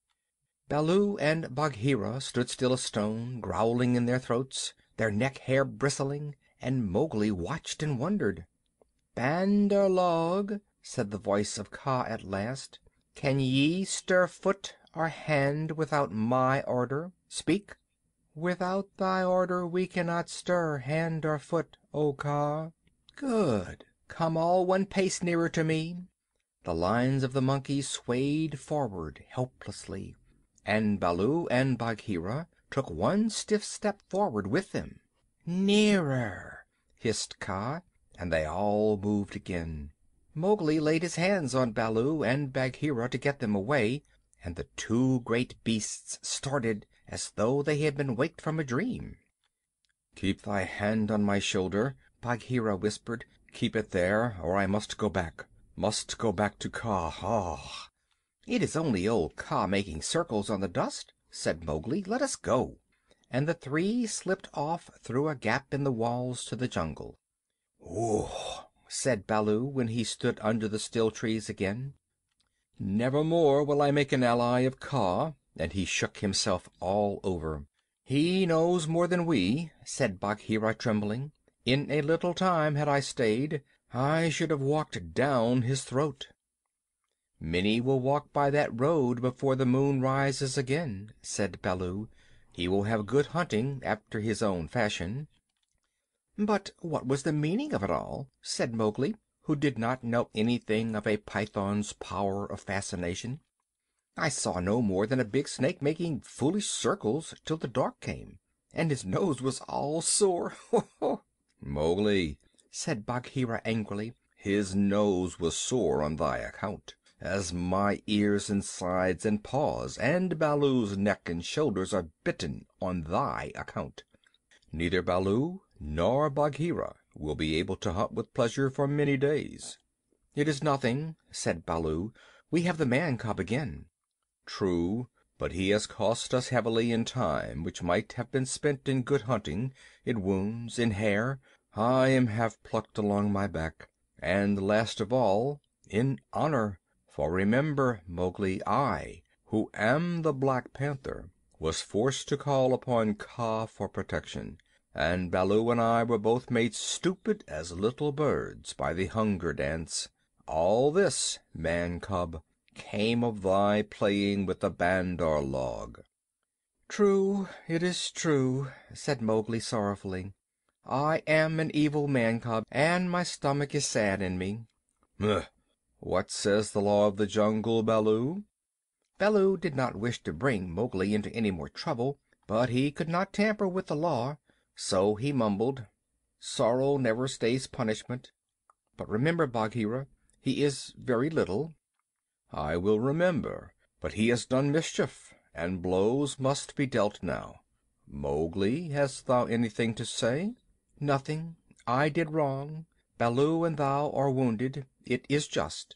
Baloo and Bagheera stood still as stone, growling in their throats, their neck hair bristling, and Mowgli watched and wondered. "Bandar log," said the voice of Kaa at last, "can ye stir foot or hand without my order? Speak." "Without thy order we cannot stir hand or foot, O Kaa." "Good. Come all one pace nearer to me." The lines of the monkeys swayed forward helplessly, and Baloo and Bagheera took one stiff step forward with them. "Nearer!" hissed Kaa, and they all moved again. Mowgli laid his hands on Baloo and Bagheera to get them away, and the two great beasts started as though they had been waked from a dream. "Keep thy hand on my shoulder," Bagheera whispered. "Keep it there, or I must go back. Must go back to Kaa. Ah!" "It is only old Kaa making circles on the dust," said Mowgli. "Let us go." And the three slipped off through a gap in the walls to the jungle. "Ooh!" said Baloo, when he stood under the still trees again. "Never more will I make an ally of Kaa," and he shook himself all over. "He knows more than we," said Bagheera, trembling. "In a little time, had I stayed, I should have walked down his throat." "Many will walk by that road before the moon rises again," said Baloo. "He will have good hunting, after his own fashion." "But what was the meaning of it all?" said Mowgli, who did not know anything of a python's power of fascination. "I saw no more than a big snake making foolish circles till the dark came, and his nose was all sore. Ho, ho!" "Mowgli," said Bagheera angrily, "his nose was sore on thy account, as my ears and sides and paws and Baloo's neck and shoulders are bitten on thy account. Neither Baloo nor Bagheera will be able to hunt with pleasure for many days." "It is nothing," said Baloo. "We have the man cub again." "True, but he has cost us heavily in time which might have been spent in good hunting, in wounds, in hair. I am half plucked along my back, and, last of all, in honor. For remember, Mowgli, I, who am the Black Panther, was forced to call upon Kaa for protection, and Baloo and I were both made stupid as little birds by the Hunger Dance. All this, man cub, came of thy playing with the Bandar log." "True, it is true," said Mowgli sorrowfully. "I am an evil man cub, and my stomach is sad in me." "Huh! What says the Law of the Jungle, Baloo?" Baloo did not wish to bring Mowgli into any more trouble, but he could not tamper with the Law, so he mumbled, "Sorrow never stays punishment. But remember, Bagheera, he is very little." "I will remember, but he has done mischief, and blows must be dealt now. Mowgli, hast thou anything to say?" "Nothing. I did wrong. Baloo and thou are wounded. It is just."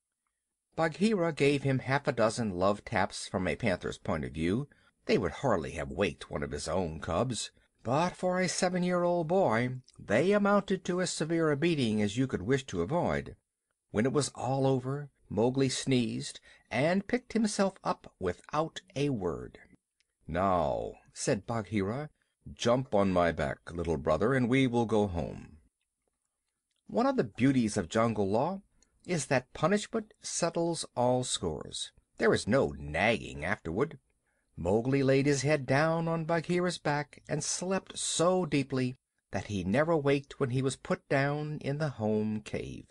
Bagheera gave him half a dozen love taps from a panther's point of view. They would hardly have waked one of his own cubs, but for a seven year old boy they amounted to as severe a beating as you could wish to avoid. When it was all over, Mowgli sneezed and picked himself up without a word. "Now," said Bagheera, "jump on my back, little brother, and we will go home." One of the beauties of jungle law is that punishment settles all scores. There is no nagging afterward. Mowgli laid his head down on Bagheera's back and slept so deeply that he never waked when he was put down in the home cave.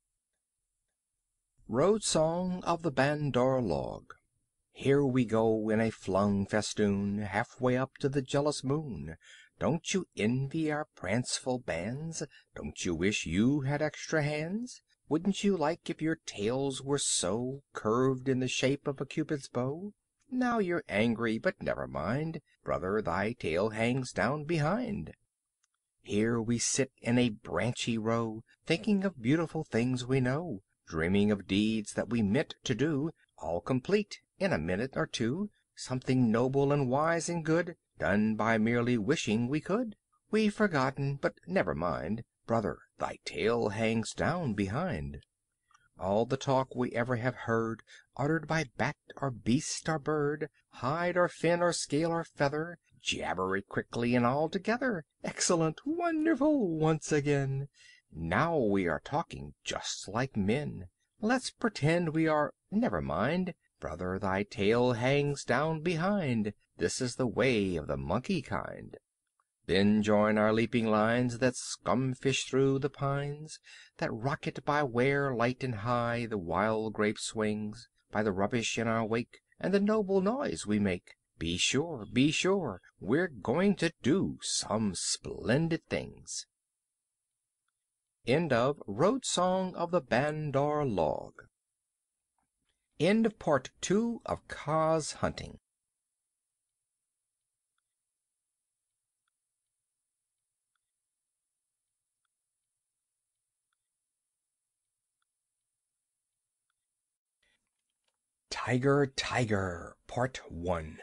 Road Song of the Bandar log. Here we go in a flung festoon, halfway up to the jealous moon. Don't you envy our pranceful bands? Don't you wish you had extra hands? Wouldn't you like if your tails were so, curved in the shape of a Cupid's bow? Now you're angry, but never mind, brother, thy tail hangs down behind. Here we sit in a branchy row, thinking of beautiful things we know, dreaming of deeds that we meant to do, all complete in a minute or two, something noble and wise and good, done by merely wishing we could. We've forgotten, but never mind, brother, thy tail hangs down behind. All the talk we ever have heard, uttered by bat or beast or bird, hide or fin or scale or feather, jabber it quickly and all together. Excellent, wonderful, once again. Now we are talking just like men. Let's pretend we are never mind, brother, thy tail hangs down behind. This is the way of the monkey kind. Then join our leaping lines that scumfish through the pines, that rocket by where light and high the wild grape swings, by the rubbish in our wake, and the noble noise we make. Be sure, be sure, we're going to do some splendid things. End of Road Song of the Bandar log. End of Part Two of Kaa's Hunting. Tiger, Tiger, Part One.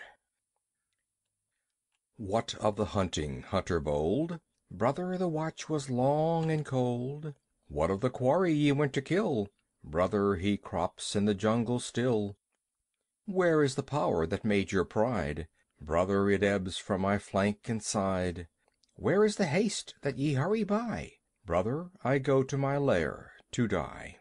What of the hunting, hunter bold? Brother, the watch was long and cold. What of the quarry ye went to kill? Brother, he crops in the jungle still. Where is the power that made your pride? Brother, it ebbs from my flank and side. Where is the haste that ye hurry by? Brother, I go to my lair to die.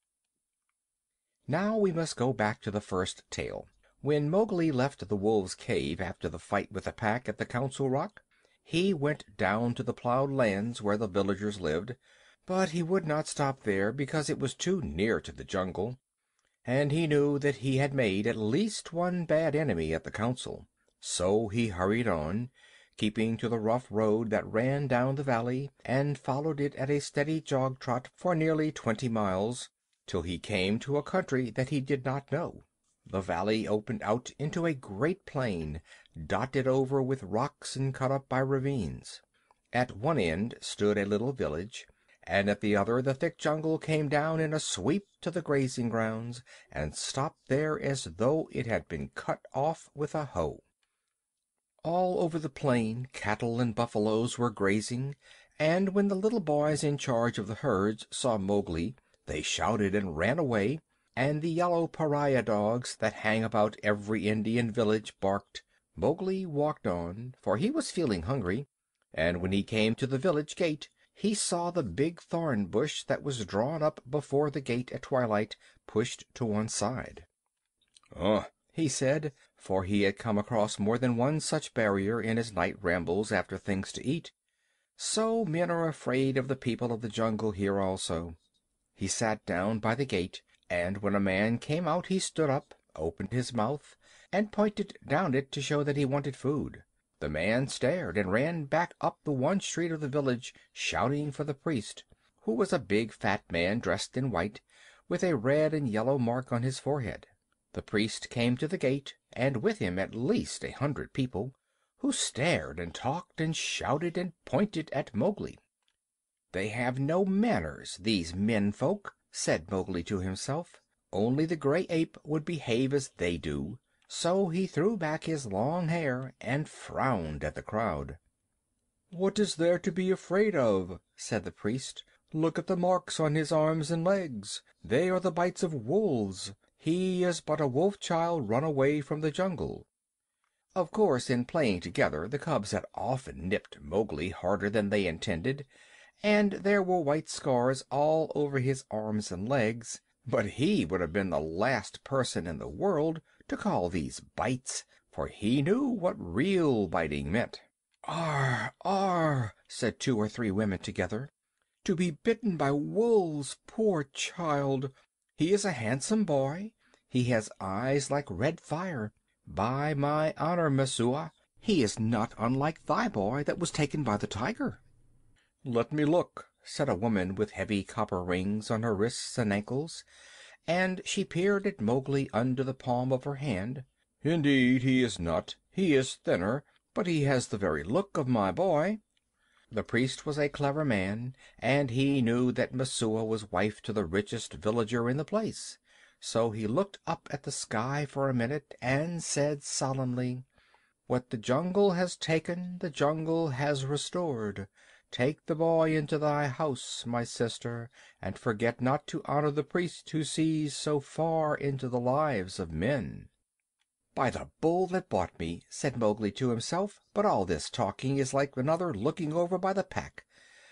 Now we must go back to the first tale. When Mowgli left the wolves' cave after the fight with the Pack at the Council Rock, he went down to the plowed lands where the villagers lived, but he would not stop there because it was too near to the jungle, and he knew that he had made at least one bad enemy at the council. So he hurried on, keeping to the rough road that ran down the valley, and followed it at a steady jog-trot for nearly twenty miles, till he came to a country that he did not know. The valley opened out into a great plain, dotted over with rocks and cut up by ravines. At one end stood a little village, and at the other the thick jungle came down in a sweep to the grazing grounds, and stopped there as though it had been cut off with a hoe. All over the plain cattle and buffaloes were grazing, and when the little boys in charge of the herds saw Mowgli, they shouted and ran away, and the yellow pariah dogs that hang about every Indian village barked. Mowgli walked on, for he was feeling hungry, and when he came to the village gate he saw the big thorn bush that was drawn up before the gate at twilight pushed to one side. "Ugh!" he said, for he had come across more than one such barrier in his night rambles after things to eat. "So men are afraid of the people of the jungle here also." He sat down by the gate, and when a man came out he stood up, opened his mouth, and pointed down it to show that he wanted food. The man stared and ran back up the one street of the village, shouting for the priest, who was a big fat man dressed in white, with a red and yellow mark on his forehead. The priest came to the gate, and with him at least a hundred people, who stared and talked and shouted and pointed at Mowgli. "They have no manners, these men folk," said Mowgli to himself. "Only the gray ape would behave as they do." So he threw back his long hair and frowned at the crowd. "What is there to be afraid of?" said the priest. "Look at the marks on his arms and legs. They are the bites of wolves. He is but a wolf child run away from the jungle." Of course, in playing together the cubs had often nipped Mowgli harder than they intended, and there were white scars all over his arms and legs, but he would have been the last person in the world to call these bites, for he knew what real biting meant. "Ar, ar!" said two or three women together. "To be bitten by wolves, poor child! He is a handsome boy. He has eyes like red fire. By my honor, Messua, he is not unlike thy boy that was taken by the tiger." "Let me look," said a woman with heavy copper rings on her wrists and ankles, and she peered at Mowgli under the palm of her hand. "Indeed, he is not. He is thinner, but he has the very look of my boy." The priest was a clever man, and he knew that Messua was wife to the richest villager in the place. So he looked up at the sky for a minute and said solemnly, "What the jungle has taken, the jungle has restored. Take the boy into thy house, my sister, and forget not to honor the priest who sees so far into the lives of men." "By the bull that bought me," said Mowgli to himself, "but all this talking is like another looking over by the Pack.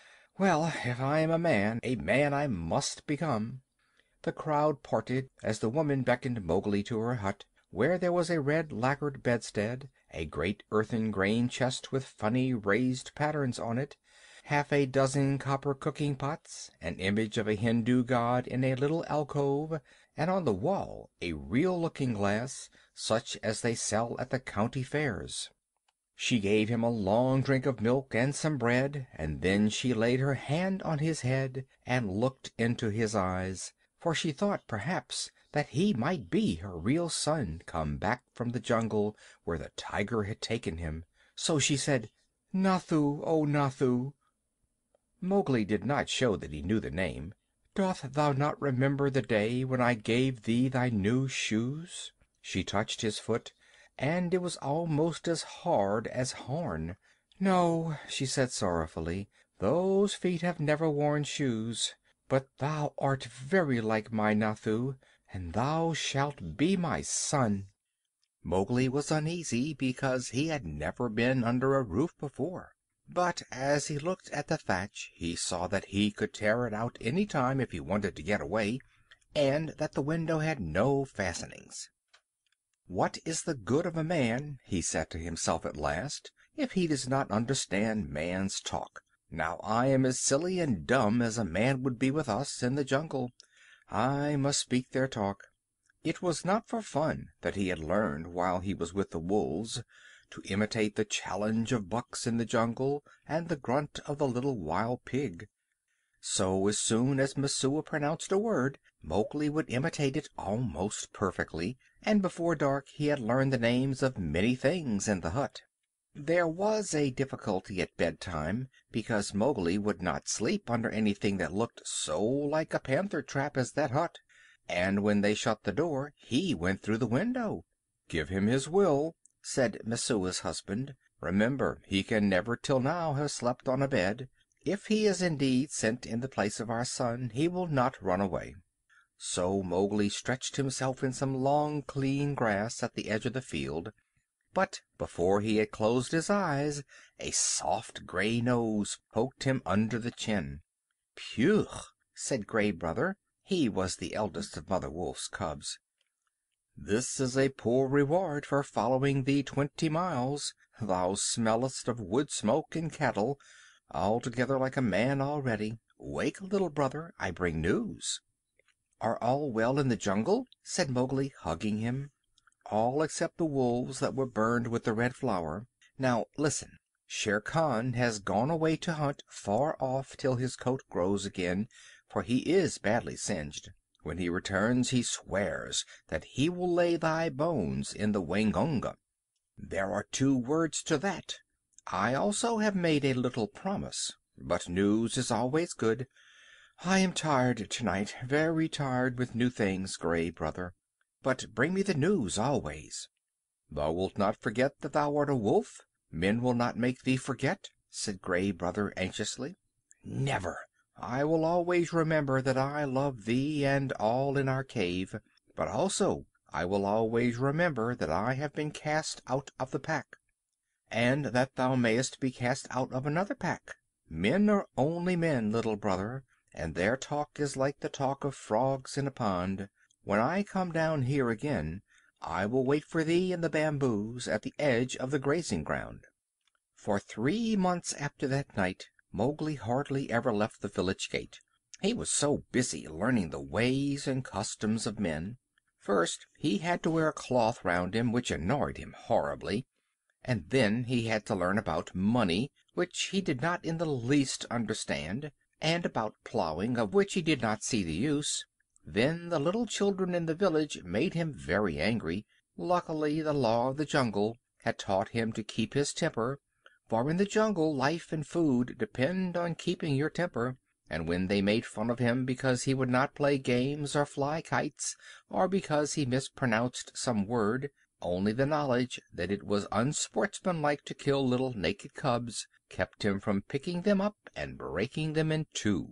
Well, if I am a man, a man I must become." The crowd parted as the woman beckoned Mowgli to her hut, where there was a red lacquered bedstead, a great earthen grain chest with funny raised patterns on it, half a dozen copper cooking pots, an image of a Hindu god in a little alcove, and on the wall a real looking glass, such as they sell at the county fairs. She gave him a long drink of milk and some bread, and then she laid her hand on his head and looked into his eyes, for she thought perhaps that he might be her real son come back from the jungle where the tiger had taken him. So she said, "Nathoo, O Nathoo." Mowgli did not show that he knew the name. "Doth thou not remember the day when I gave thee thy new shoes?" She touched his foot, and it was almost as hard as horn. "No," she said sorrowfully, "those feet have never worn shoes. But thou art very like my Nathoo, and thou shalt be my son." Mowgli was uneasy, because he had never been under a roof before. But as he looked at the thatch he saw that he could tear it out any time if he wanted to get away, and that the window had no fastenings. "What is the good of a man," he said to himself at last, "if he does not understand man's talk? Now I am as silly and dumb as a man would be with us in the jungle. I must speak their talk." It was not for fun that he had learned while he was with the wolves to imitate the challenge of bucks in the jungle and the grunt of the little wild pig. So as soon as Messua pronounced a word, Mowgli would imitate it almost perfectly, and before dark he had learned the names of many things in the hut. There was a difficulty at bedtime, because Mowgli would not sleep under anything that looked so like a panther trap as that hut, and when they shut the door he went through the window. "Give him his will," said Messua's husband. "Remember, he can never till now have slept on a bed. If he is indeed sent in the place of our son, he will not run away." So Mowgli stretched himself in some long clean grass at the edge of the field, but before he had closed his eyes a soft gray nose poked him under the chin. "Phew!" said Gray Brother. He was the eldest of Mother Wolf's cubs. "This is a poor reward for following thee twenty miles. Thou smellest of wood smoke and cattle, altogether like a man already. Wake, little brother, I bring news." "Are all well in the jungle?" said Mowgli, hugging him. "All except the wolves that were burned with the Red Flower. Now listen. Shere Khan has gone away to hunt far off till his coat grows again, for he is badly singed. When he returns he swears that he will lay thy bones in the Waingunga. There are two words to that. I also have made a little promise, but news is always good. I am tired tonight, very tired with new things, Gray Brother, but bring me the news always." "Thou wilt not forget that thou art a wolf? Men will not make thee forget?" said Gray Brother anxiously. "Never. I will always remember that I love thee and all in our cave, but also I will always remember that I have been cast out of the Pack, and that thou mayest be cast out of another pack. Men are only men, little brother, and their talk is like the talk of frogs in a pond. When I come down here again I will wait for thee in the bamboos at the edge of the grazing ground." For three months after that night Mowgli hardly ever left the village gate. He was so busy learning the ways and customs of men. First he had to wear a cloth round him, which annoyed him horribly, and then he had to learn about money, which he did not in the least understand, and about plowing, of which he did not see the use. Then the little children in the village made him very angry. Luckily the law of the jungle had taught him to keep his temper, for in the jungle life and food depend on keeping your temper, and when they made fun of him because he would not play games or fly kites, or because he mispronounced some word, only the knowledge that it was unsportsmanlike to kill little naked cubs kept him from picking them up and breaking them in two.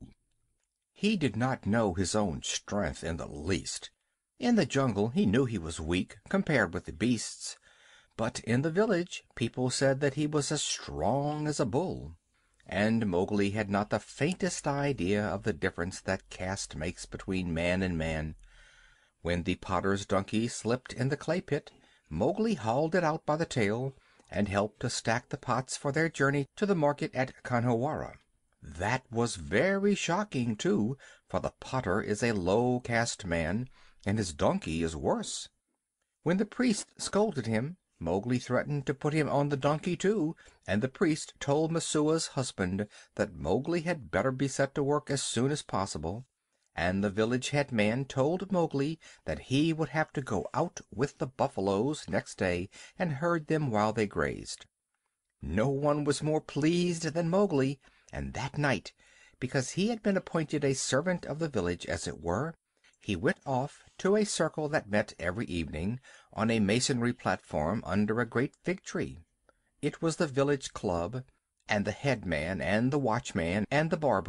He did not know his own strength in the least. In the jungle he knew he was weak compared with the beasts, but in the village people said that he was as strong as a bull. And Mowgli had not the faintest idea of the difference that caste makes between man and man. When the potter's donkey slipped in the clay pit, Mowgli hauled it out by the tail and helped to stack the pots for their journey to the market at Khanhiwara. That was very shocking, too, for the potter is a low caste man, and his donkey is worse. When the priest scolded him, Mowgli threatened to put him on the donkey too, and the priest told Messua's husband that Mowgli had better be set to work as soon as possible, and the village head man told Mowgli that he would have to go out with the buffaloes next day and herd them while they grazed. No one was more pleased than Mowgli, and that night, because he had been appointed a servant of the village, as it were, he went off to a circle that met every evening on a masonry platform under a great fig tree. It was the village club, and the head man and the watchman and the barber,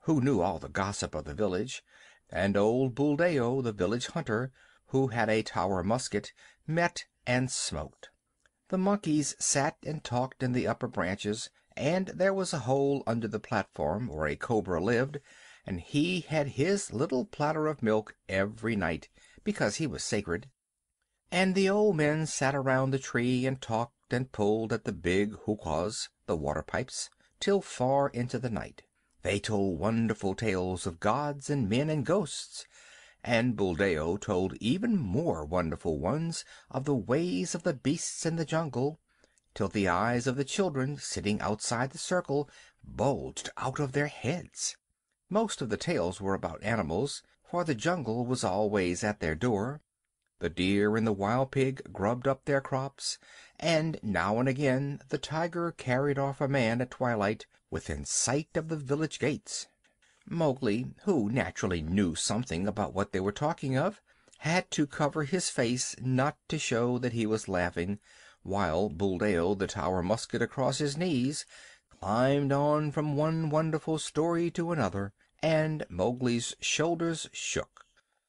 who knew all the gossip of the village, and old Buldeo, the village hunter, who had a Tower musket, met and smoked. The monkeys sat and talked in the upper branches, and there was a hole under the platform where a cobra lived, and he had his little platter of milk every night, because he was sacred. And the old men sat around the tree and talked and pulled at the big huqas, the water pipes, till far into the night. They told wonderful tales of gods and men and ghosts, and Buldeo told even more wonderful ones of the ways of the beasts in the jungle, till the eyes of the children sitting outside the circle bulged out of their heads. Most of the tales were about animals, for the jungle was always at their door. The deer and the wild pig grubbed up their crops, and now and again the tiger carried off a man at twilight within sight of the village gates. Mowgli, who naturally knew something about what they were talking of, had to cover his face not to show that he was laughing, while Buldeo, the Tower musket across his knees, climbed on from one wonderful story to another, and Mowgli's shoulders shook.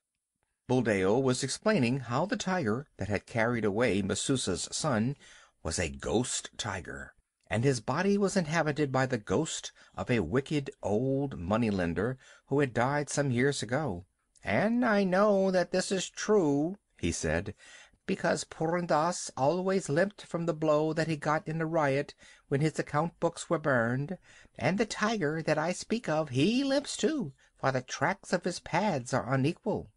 Buldeo was explaining how the tiger that had carried away Messusa's son was a ghost tiger, and his body was inhabited by the ghost of a wicked old money-lender who had died some years ago. "And I know that this is true," he said, "because Purun Dass always limped from the blow that he got in a riot when his account books were burned, and the tiger that I speak of, he limps too, for the tracks of his pads are unequal."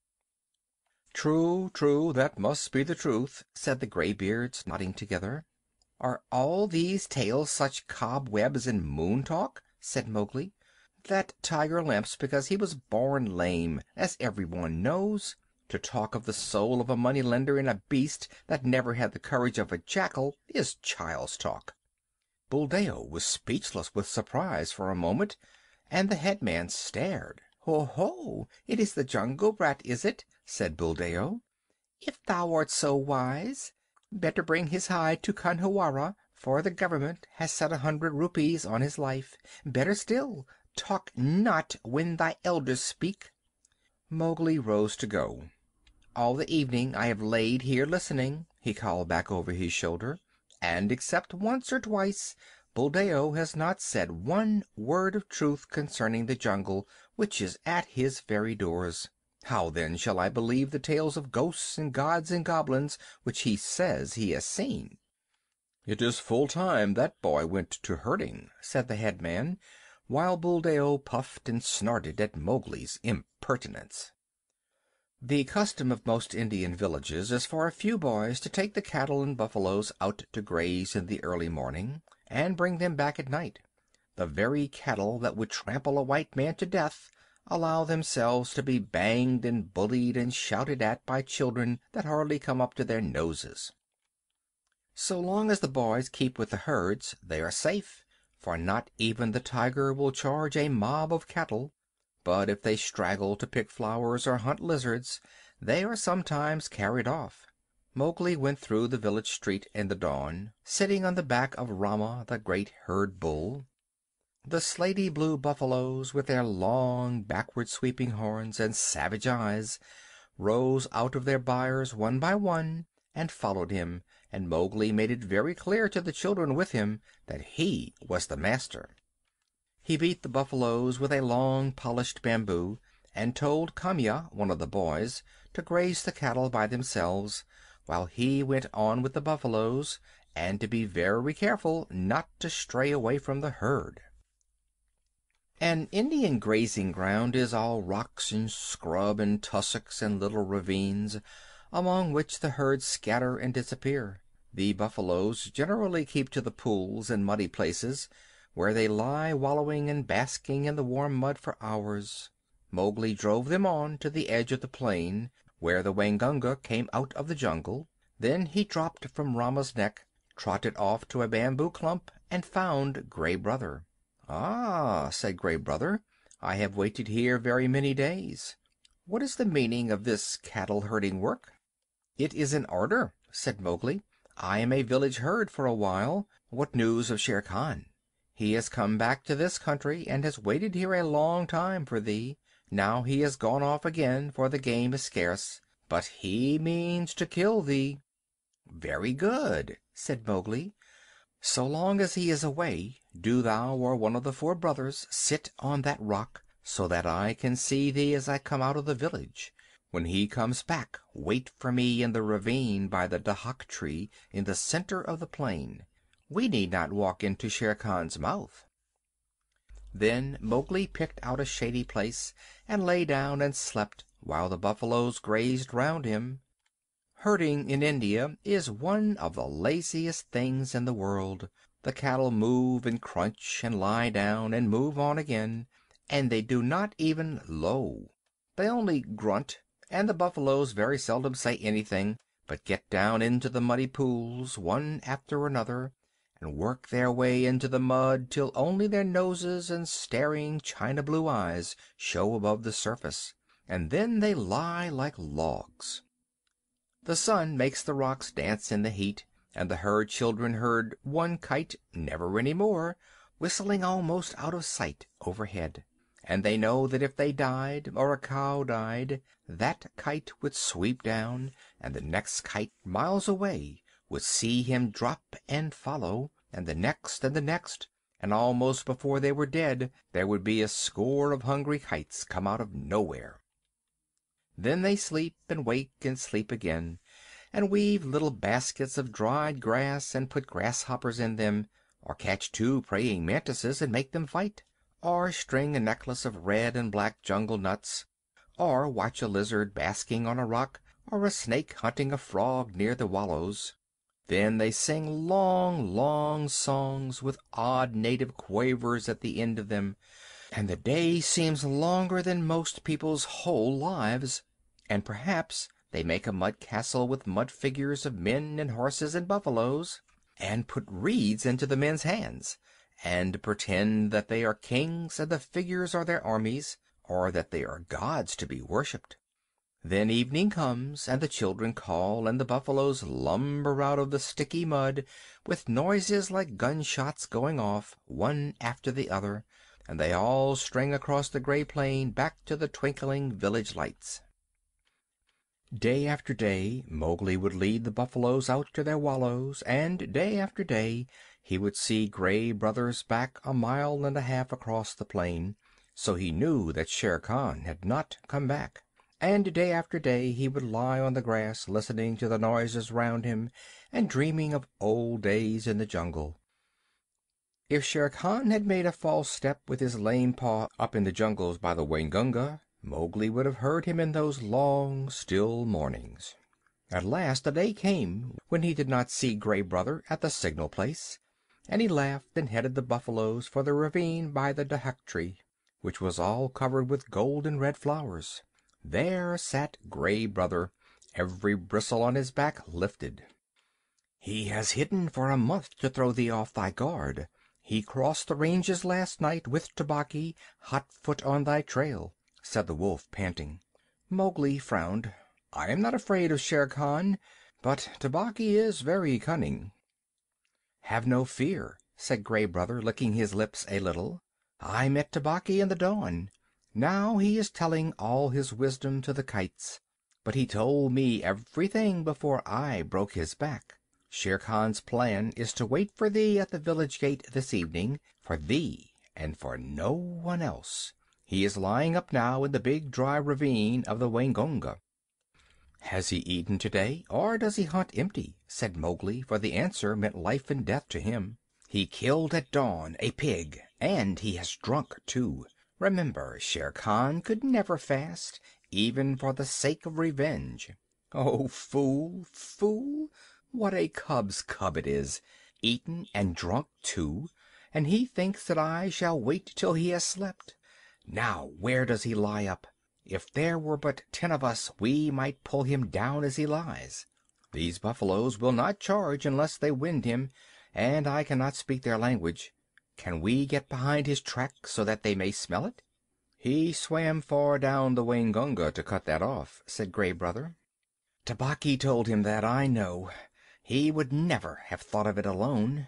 "True, true, that must be the truth," said the graybeards, nodding together. "Are all these tales such cobwebs and moon talk?" said Mowgli. "That tiger limps because he was born lame, as everyone knows. To talk of the soul of a money-lender in a beast that never had the courage of a jackal is child's talk." Buldeo was speechless with surprise for a moment, and the head man stared. "Ho, ho! It is the jungle brat, is it?" said Buldeo. "If thou art so wise, better bring his hide to Khanhiwara, for the government has set a hundred rupees on his life. Better still, talk not when thy elders speak." Mowgli rose to go. "All the evening I have laid here listening," he called back over his shoulder, "and except once or twice, Buldeo has not said one word of truth concerning the jungle which is at his very doors. How, then, shall I believe the tales of ghosts and gods and goblins which he says he has seen?" "It is full time that boy went to herding," said the head man, while Buldeo puffed and snorted at Mowgli's impertinence. The custom of most Indian villages is for a few boys to take the cattle and buffaloes out to graze in the early morning, and bring them back at night. The very cattle that would trample a white man to death allow themselves to be banged and bullied and shouted at by children that hardly come up to their noses. So long as the boys keep with the herds they are safe, for not even the tiger will charge a mob of cattle. But if they straggle to pick flowers or hunt lizards, they are sometimes carried off. Mowgli went through the village street in the dawn, sitting on the back of Rama, the great herd bull. The slaty blue buffaloes, with their long, backward sweeping horns and savage eyes, rose out of their byres one by one and followed him, and Mowgli made it very clear to the children with him that he was the master. He beat the buffaloes with a long, polished bamboo, and told Kamya, one of the boys, to graze the cattle by themselves, while he went on with the buffaloes, and to be very careful not to stray away from the herd. An Indian grazing ground is all rocks and scrub and tussocks and little ravines, among which the herds scatter and disappear. The buffaloes generally keep to the pools and muddy places, where they lie wallowing and basking in the warm mud for hours. Mowgli drove them on to the edge of the plain, where the Waingunga came out of the jungle. Then he dropped from Rama's neck, trotted off to a bamboo clump, and found Gray Brother. "Ah," said Gray Brother, "I have waited here very many days. What is the meaning of this cattle herding work?" "It is an order," said Mowgli. "I am a village herd for a while. What news of Shere Khan?" He has come back to this country, and has waited here a long time for thee. Now he has gone off again, for the game is scarce, but he means to kill thee." "Very good," said Mowgli. "So long as he is away, do thou or one of the four brothers sit on that rock, so that I can see thee as I come out of the village. When he comes back, wait for me in the ravine by the dhak tree in the center of the plain. We need not walk into Shere Khan's mouth." Then Mowgli picked out a shady place and lay down and slept, while the buffaloes grazed round him. Herding in India is one of the laziest things in the world. The cattle move and crunch and lie down and move on again, and they do not even low. They only grunt, and the buffaloes very seldom say anything, but get down into the muddy pools, one after another, and work their way into the mud till only their noses and staring china blue eyes show above the surface, and then they lie like logs. The sun makes the rocks dance in the heat, and the herd children heard one kite, never any more, whistling almost out of sight overhead, and they know that if they died, or a cow died, that kite would sweep down, and the next kite miles away would see him drop and follow, and the next and the next, and almost before they were dead there would be a score of hungry kites come out of nowhere. Then they sleep and wake and sleep again, and weave little baskets of dried grass and put grasshoppers in them, or catch two praying mantises and make them fight, or string a necklace of red and black jungle nuts, or watch a lizard basking on a rock, or a snake hunting a frog near the wallows. Then they sing long, long songs with odd native quavers at the end of them, and the day seems longer than most people's whole lives. And perhaps they make a mud castle with mud figures of men and horses and buffaloes, and put reeds into the men's hands, and pretend that they are kings and the figures are their armies, or that they are gods to be worshipped. Then evening comes, and the children call, and the buffaloes lumber out of the sticky mud with noises like gunshots going off, one after the other, and they all string across the gray plain back to the twinkling village lights. Day after day Mowgli would lead the buffaloes out to their wallows, and day after day he would see Gray Brothers back a mile and a half across the plain, so he knew that Shere Khan had not come back. And day after day he would lie on the grass listening to the noises round him and dreaming of old days in the jungle. If Shere Khan had made a false step with his lame paw up in the jungles by the Waingunga, Mowgli would have heard him in those long, still mornings. At last a day came when he did not see Gray Brother at the signal place, and he laughed and headed the buffaloes for the ravine by the dhak tree, which was all covered with golden red flowers. There sat Gray Brother, every bristle on his back lifted. "He has hidden for a month to throw thee off thy guard. He crossed the ranges last night with Tabaqui, hot-foot on thy trail," said the wolf, panting. Mowgli frowned. "I am not afraid of Shere Khan, but Tabaqui is very cunning." "Have no fear," said Gray Brother, licking his lips a little. "I met Tabaqui in the dawn. Now he is telling all his wisdom to the kites, but he told me everything before I broke his back. Shere Khan's plan is to wait for thee at the village gate this evening, for thee and for no one else. He is lying up now in the big dry ravine of the Waingunga." "Has he eaten today, or does he hunt empty?" said Mowgli, for the answer meant life and death to him. "He killed at dawn a pig, and he has drunk too. Remember, Shere Khan could never fast, even for the sake of revenge." "Oh, fool, fool! What a cub's cub it is! Eaten and drunk too, and he thinks that I shall wait till he has slept. Now where does he lie up? If there were but ten of us we might pull him down as he lies. These buffaloes will not charge unless they wind him, and I cannot speak their language. Can we get behind his track so that they may smell it?" "He swam far down the Waingunga to cut that off," said Gray Brother. "Tabaqui told him that, I know. He would never have thought of it alone.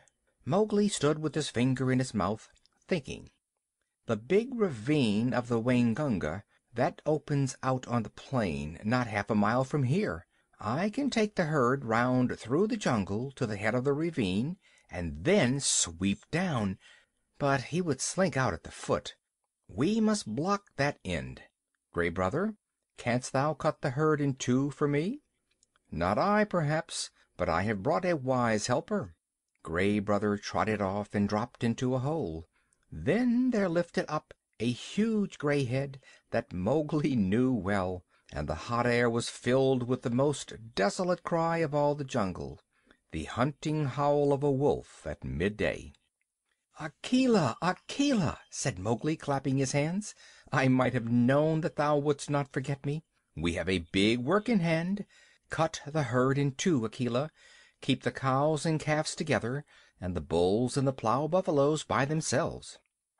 Mowgli stood with his finger in his mouth, thinking. The big ravine of the Waingunga, that opens out on the plain not half a mile from here. I can take the herd round through the jungle to the head of the ravine, and then sweep down. But he would slink out at the foot. We must block that end. Gray Brother, canst thou cut the herd in two for me? Not I, perhaps, but I have brought a wise helper. Gray Brother trotted off and dropped into a hole. Then there lifted up a huge gray head that Mowgli knew well, and the hot air was filled with the most desolate cry of all the jungle, the hunting howl of a wolf at midday. "Akela! Akela!" said Mowgli, clapping his hands. "I might have known that thou wouldst not forget me. We have a big work in hand. Cut the herd in two, Akela. Keep the cows and calves together, and the bulls and the plow buffaloes by themselves."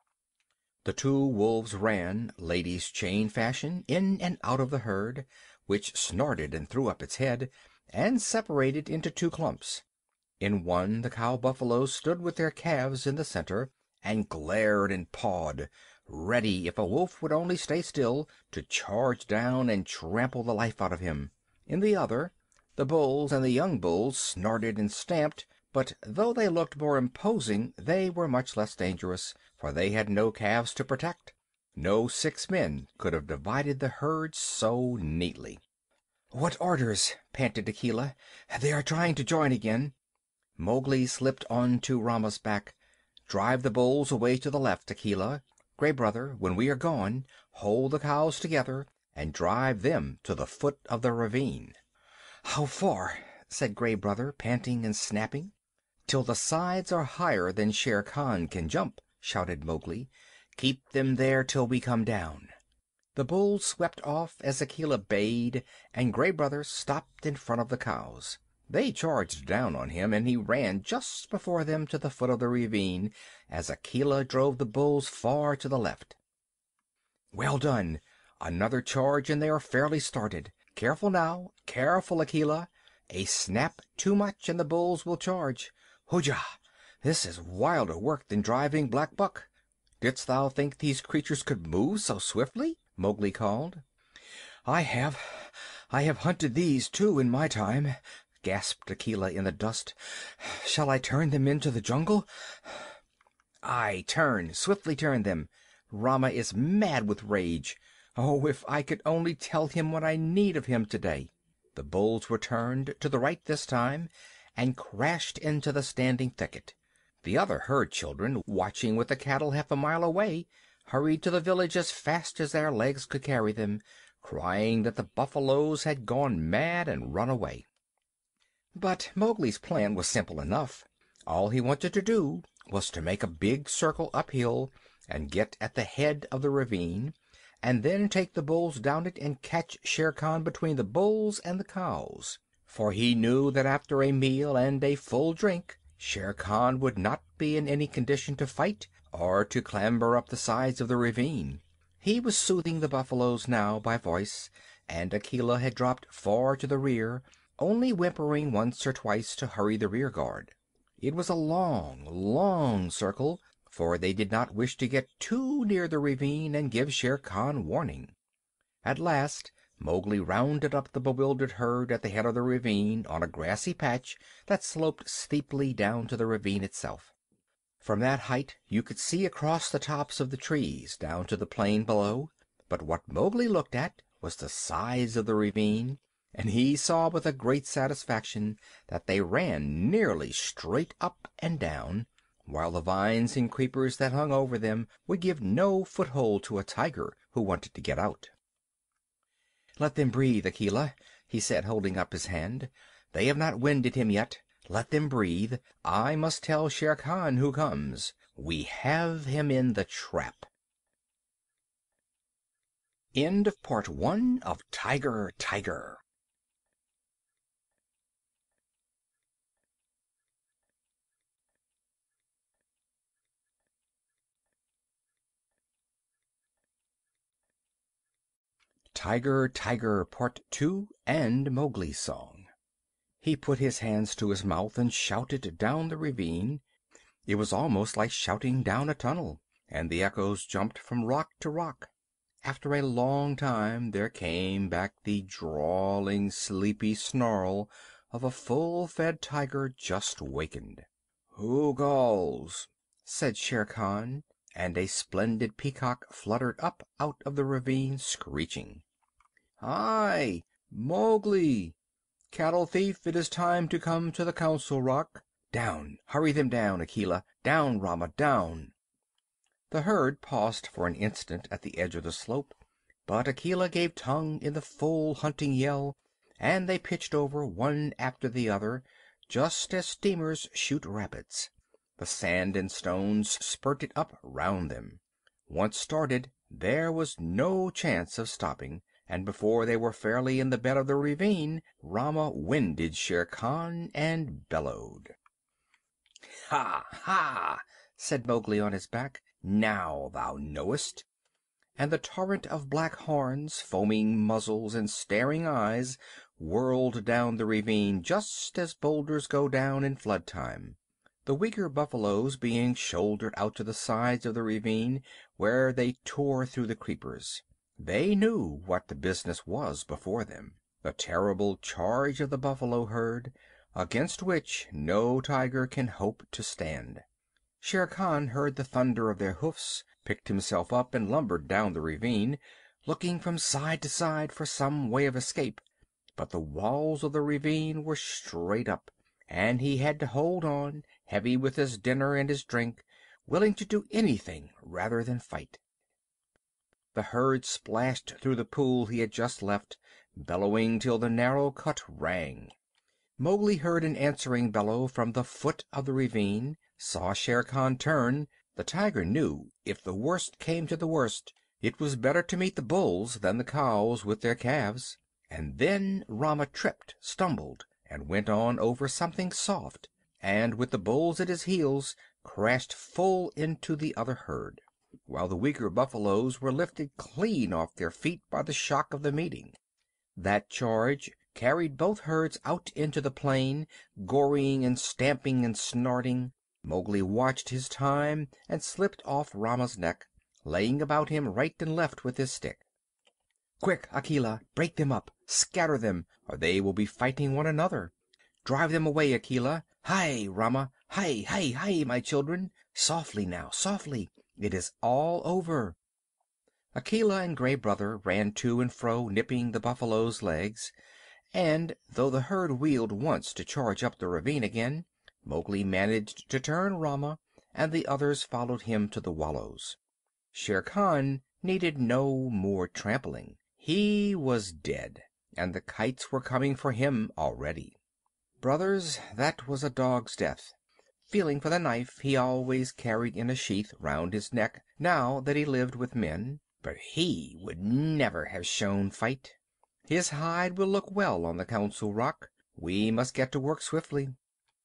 The two wolves ran, ladies' chain fashion, in and out of the herd, which snorted and threw up its head, and separated into two clumps. In one the cow buffaloes stood with their calves in the center, and glared and pawed, ready, if a wolf would only stay still, to charge down and trample the life out of him. In the other, the bulls and the young bulls snorted and stamped, but though they looked more imposing they were much less dangerous, for they had no calves to protect. No six men could have divided the herd so neatly. "What orders?" panted Akela. "They are trying to join again." Mowgli slipped onto Rama's back. "Drive the bulls away to the left, Akela. Gray Brother, when we are gone, hold the cows together and drive them to the foot of the ravine." "How far?" said Gray Brother, panting and snapping. "Till the sides are higher than Shere Khan can jump," shouted Mowgli. "Keep them there till we come down." The bulls swept off as Akela bayed, and Gray Brother stopped in front of the cows. They charged down on him, and he ran just before them to the foot of the ravine as Akela drove the bulls far to the left. "Well done! Another charge and they are fairly started. Careful now, careful, Akela! A snap too much and the bulls will charge. Hujah! This is wilder work than driving Black Buck. Didst thou think these creatures could move so swiftly?" Mowgli called. "I have. I have hunted these, too, in my time," gasped Akela in the dust. "Shall I turn them into the jungle?" "Aye, turn, swiftly turn them. Rama is mad with rage. Oh, if I could only tell him what I need of him today!" The bulls were turned to the right this time, and crashed into the standing thicket. The other herd children, watching with the cattle half a mile away, hurried to the village as fast as their legs could carry them, crying that the buffaloes had gone mad and run away. But Mowgli's plan was simple enough. All he wanted to do was to make a big circle uphill and get at the head of the ravine, and then take the bulls down it and catch Shere Khan between the bulls and the cows. For he knew that after a meal and a full drink Shere Khan would not be in any condition to fight or to clamber up the sides of the ravine. He was soothing the buffaloes now by voice, and Akela had dropped far to the rear, only whimpering once or twice to hurry the rear guard. It was a long, long circle, for they did not wish to get too near the ravine and give Shere Khan warning. At last Mowgli rounded up the bewildered herd at the head of the ravine on a grassy patch that sloped steeply down to the ravine itself. From that height you could see across the tops of the trees down to the plain below, but what Mowgli looked at was the sides of the ravine, and he saw with a great satisfaction that they ran nearly straight up and down, while the vines and creepers that hung over them would give no foothold to a tiger who wanted to get out. "Let them breathe, Akela," he said, holding up his hand. "They have not winded him yet. Let them breathe. I must tell Shere Khan who comes. We have him in the trap." End of part one of Tiger Tiger. Tiger Tiger Part two and Mowgli's Song. He put his hands to his mouth and shouted down the ravine. It was almost like shouting down a tunnel, and the echoes jumped from rock to rock. After a long time there came back the drawling, sleepy snarl of a full-fed tiger just wakened. "Who calls?" said Shere Khan, and a splendid peacock fluttered up out of the ravine, screeching. "I, Mowgli. Cattle thief, it is time to come to the Council Rock. Down! Hurry them down, Akela! Down, Rama, down!" The herd paused for an instant at the edge of the slope, but Akela gave tongue in the full hunting yell, and they pitched over one after the other, just as steamers shoot rapids. The sand and stones spurted up round them. Once started, there was no chance of stopping, and before they were fairly in the bed of the ravine, Rama winded Shere Khan and bellowed. "Ha! Ha!" said Mowgli on his back. "Now thou knowest." And the torrent of black horns, foaming muzzles, and staring eyes whirled down the ravine just as boulders go down in flood time, the weaker buffaloes being shouldered out to the sides of the ravine, where they tore through the creepers. They knew what the business was before them, the terrible charge of the buffalo herd, against which no tiger can hope to stand. Shere Khan heard the thunder of their hoofs, picked himself up, and lumbered down the ravine, looking from side to side for some way of escape. But the walls of the ravine were straight up, and he had to hold on, heavy with his dinner and his drink, willing to do anything rather than fight. The herd splashed through the pool he had just left, bellowing till the narrow cut rang. Mowgli heard an answering bellow from the foot of the ravine, saw Shere Khan turn. The tiger knew if the worst came to the worst, it was better to meet the bulls than the cows with their calves. And then Rama tripped, stumbled, and went on over something soft, and with the bulls at his heels crashed full into the other herd, while the weaker buffaloes were lifted clean off their feet by the shock of the meeting. That charge carried both herds out into the plain, goring and stamping and snorting. Mowgli watched his time and slipped off Rama's neck, laying about him right and left with his stick. "Quick, Akela! Break them up! Scatter them, or they will be fighting one another! Drive them away, Akela! Hai, Rama! Hai, hai, hai, my children! Softly now, softly! It is all over!" Akela and Gray Brother ran to and fro, nipping the buffaloes' legs, and though the herd wheeled once to charge up the ravine again, Mowgli managed to turn Rama, and the others followed him to the wallows. Shere Khan needed no more trampling. He was dead, and the kites were coming for him already. Brothers, that was a dog's death. Feeling for the knife he always carried in a sheath round his neck now that he lived with men, but he would never have shown fight. His hide will look well on the Council Rock. We must get to work swiftly.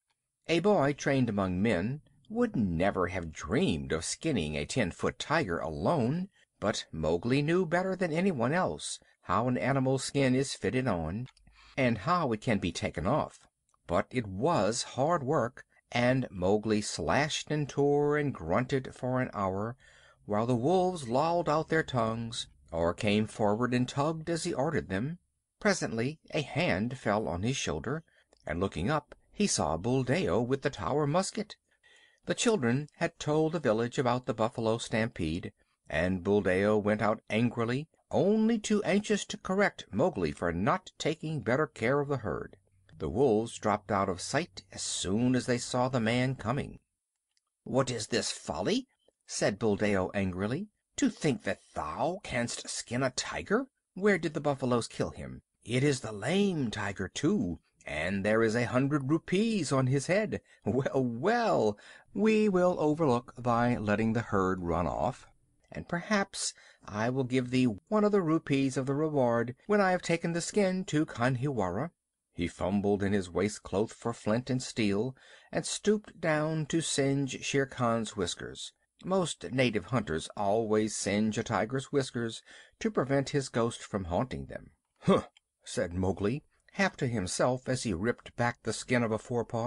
A boy trained among men would never have dreamed of skinning a ten-foot tiger alone, but Mowgli knew better than anyone else how an animal's skin is fitted on, and how it can be taken off. But it was hard work, and Mowgli slashed and tore and grunted for an hour, while the wolves lolled out their tongues, or came forward and tugged as he ordered them. Presently a hand fell on his shoulder, and looking up he saw Buldeo with the Tower musket. The children had told the village about the buffalo stampede, and Buldeo went out angrily, only too anxious to correct Mowgli for not taking better care of the herd. The wolves dropped out of sight as soon as they saw the man coming. "What is this folly?" said Buldeo angrily. "To think that thou canst skin a tiger! Where did the buffaloes kill him? It is the lame tiger, too, and there is a hundred rupees on his head. Well, well, we will overlook thy letting the herd run off, and perhaps I will give thee one of the rupees of the reward when I have taken the skin to Khanhiwara." He fumbled in his waistcloth for flint and steel, and stooped down to singe Shere Khan's whiskers. Most native hunters always singe a tiger's whiskers to prevent his ghost from haunting them. "Huh!" said Mowgli, half to himself as he ripped back the skin of a forepaw.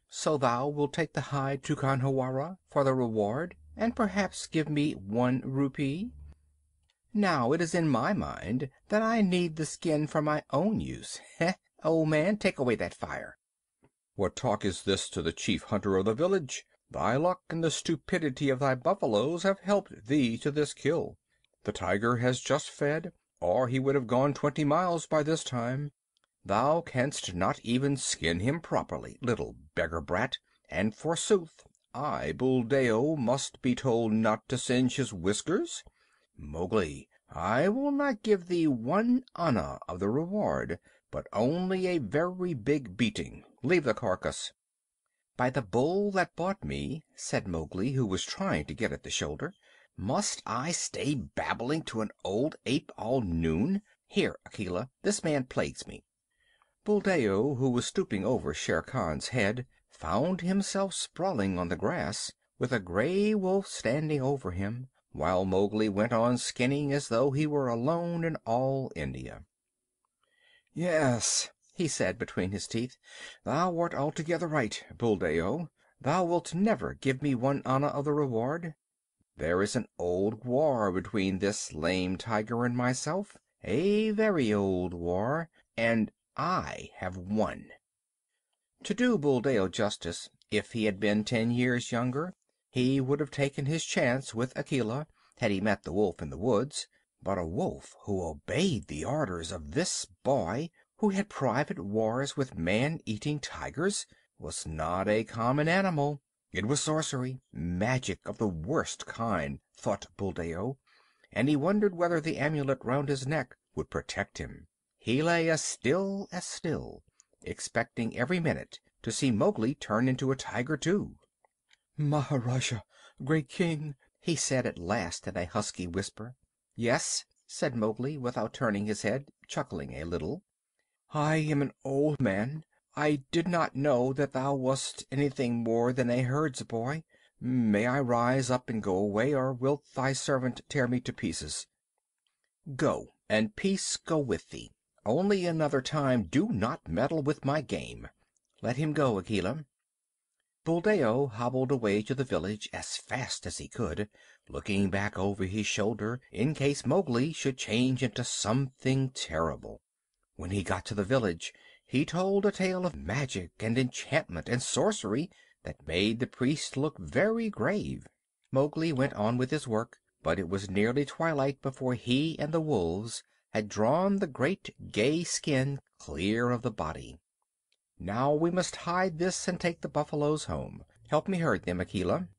So thou wilt take the hide to Khanhiwara for the reward, and perhaps give me one rupee? Now it is in my mind that I need the skin for my own use. Heh! Old man, take away that fire." "What talk is this to the chief hunter of the village? Thy luck and the stupidity of thy buffaloes have helped thee to this kill. The tiger has just fed, or he would have gone twenty miles by this time. Thou canst not even skin him properly, little beggar brat, and forsooth I, Buldeo, must be told not to singe his whiskers? Mowgli, I will not give thee one anna of the reward, but only a very big beating. Leave the carcass." "By the Bull that bought me," said Mowgli, who was trying to get at the shoulder, "must I stay babbling to an old ape all noon? Here, Akela, this man plagues me." Buldeo, who was stooping over Shere Khan's head, found himself sprawling on the grass, with a gray wolf standing over him, while Mowgli went on skinning as though he were alone in all India. "Yes," he said between his teeth, "thou art altogether right, Buldeo. Thou wilt never give me one anna of the reward. There is an old war between this lame tiger and myself, a very old war, and I have won." To do Buldeo justice, if he had been ten years younger, he would have taken his chance with Akela, had he met the wolf in the woods. But a wolf who obeyed the orders of this boy, who had private wars with man-eating tigers, was not a common animal. It was sorcery, magic of the worst kind, thought Buldeo, and he wondered whether the amulet round his neck would protect him. He lay as still as still, expecting every minute to see Mowgli turn into a tiger too. "Maharajah, great king," he said at last in a husky whisper. "Yes," said Mowgli, without turning his head, chuckling a little. "I am an old man. I did not know that thou wast anything more than a herdsboy. May I rise up and go away, or wilt thy servant tear me to pieces?" "Go, and peace go with thee. Only another time do not meddle with my game. Let him go, Akela." Buldeo hobbled away to the village as fast as he could, looking back over his shoulder in case Mowgli should change into something terrible. When he got to the village he told a tale of magic and enchantment and sorcery that made the priest look very grave. Mowgli went on with his work, but it was nearly twilight before he and the wolves had drawn the great gay skin clear of the body. "Now we must hide this and take the buffaloes home. Help me herd them, Akela."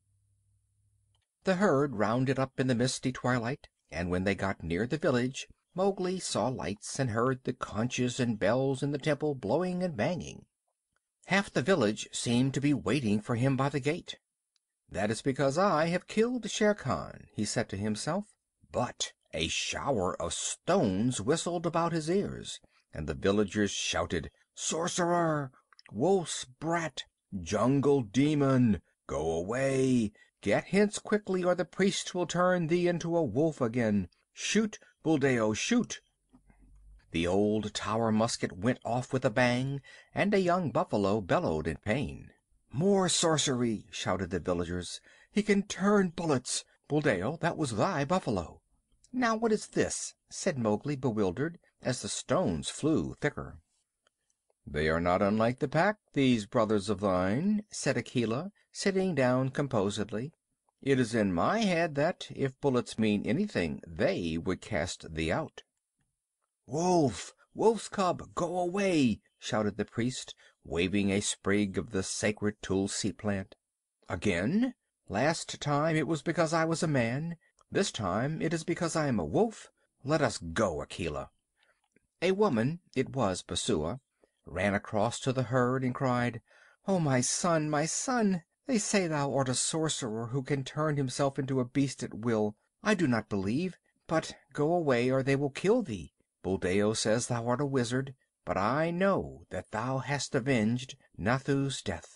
The herd rounded up in the misty twilight, and when they got near the village Mowgli saw lights and heard the conches and bells in the temple blowing and banging. Half the village seemed to be waiting for him by the gate. "That is because I have killed Shere Khan," he said to himself. But a shower of stones whistled about his ears, and the villagers shouted, "Sorcerer! Wolf's brat! Jungle demon! Go away! Get hence quickly, or the priest will turn thee into a wolf again! Shoot, Buldeo, shoot!" The old tower musket went off with a bang, and a young buffalo bellowed in pain. "More sorcery!" shouted the villagers. "He can turn bullets! Buldeo, that was thy buffalo." "Now what is this?" said Mowgli, bewildered, as the stones flew thicker. "They are not unlike the Pack, these brothers of thine," said Akela, sitting down composedly. "It is in my head that, if bullets mean anything, they would cast thee out." "Wolf! Wolf's cub! Go away!" shouted the priest, waving a sprig of the sacred tulsi plant. "Again? Last time it was because I was a man. This time it is because I am a wolf. Let us go, Akela." A woman, it was Messua, ran across to the herd and cried, "Oh, my son, my son! They say thou art a sorcerer who can turn himself into a beast at will. I do not believe, but go away or they will kill thee. Buldeo says thou art a wizard, but I know that thou hast avenged Nathu's death."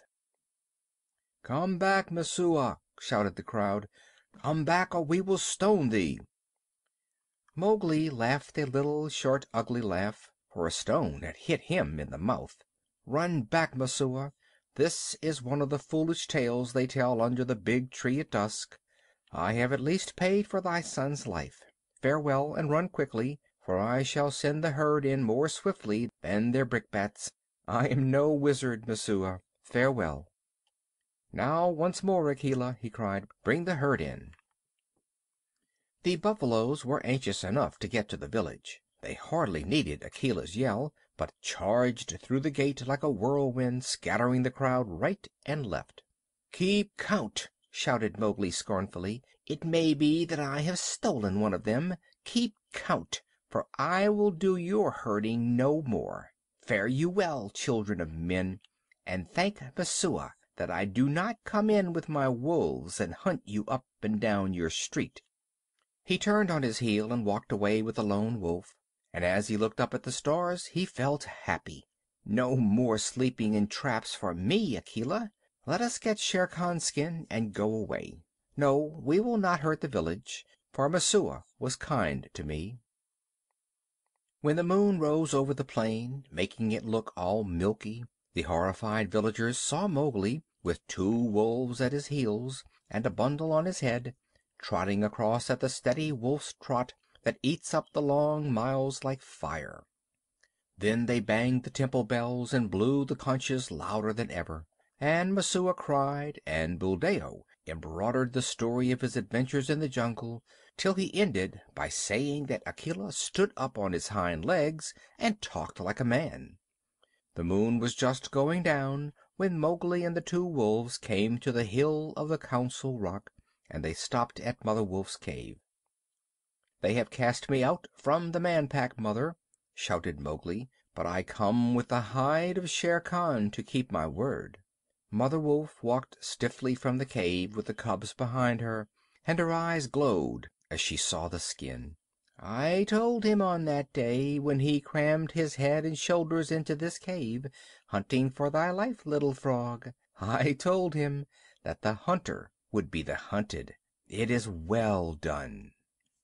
"Come back, Messua!" shouted the crowd. "Come back, or we will stone thee." Mowgli laughed a little, short, ugly laugh, for a stone had hit him in the mouth. "Run back, Messua! This is one of the foolish tales they tell under the big tree at dusk. I have at least paid for thy son's life. Farewell, and run quickly, for I shall send the herd in more swiftly than their brickbats. I am no wizard, Messua. Farewell." "Now once more, Akela," he cried. "Bring the herd in." The buffaloes were anxious enough to get to the village. They hardly needed Akela's yell, but charged through the gate like a whirlwind, scattering the crowd right and left. "Keep count!" shouted Mowgli scornfully. "It may be that I have stolen one of them. Keep count, for I will do your herding no more. Fare you well, children of men, and thank Messua that I do not come in with my wolves and hunt you up and down your street." He turned on his heel and walked away with the lone wolf, and as he looked up at the stars he felt happy. "No more sleeping in traps for me, Akela. Let us get Shere Khan's skin and go away. No, we will not hurt the village, for Messua was kind to me." When the moon rose over the plain, making it look all milky, the horrified villagers saw Mowgli, with two wolves at his heels and a bundle on his head, trotting across at the steady wolf's trot that eats up the long miles like fire. Then they banged the temple bells and blew the conches louder than ever, and Messua cried, and Buldeo embroidered the story of his adventures in the jungle, till he ended by saying that Akela stood up on his hind legs and talked like a man. The moon was just going down when Mowgli and the two wolves came to the hill of the Council Rock, and they stopped at Mother Wolf's cave. "They have cast me out from the Man Pack, Mother," shouted Mowgli, "but I come with the hide of Shere Khan to keep my word." Mother Wolf walked stiffly from the cave with the cubs behind her, and her eyes glowed as she saw the skin. "I told him on that day when he crammed his head and shoulders into this cave, hunting for thy life, little frog. I told him that the hunter would be the hunted. It is well done."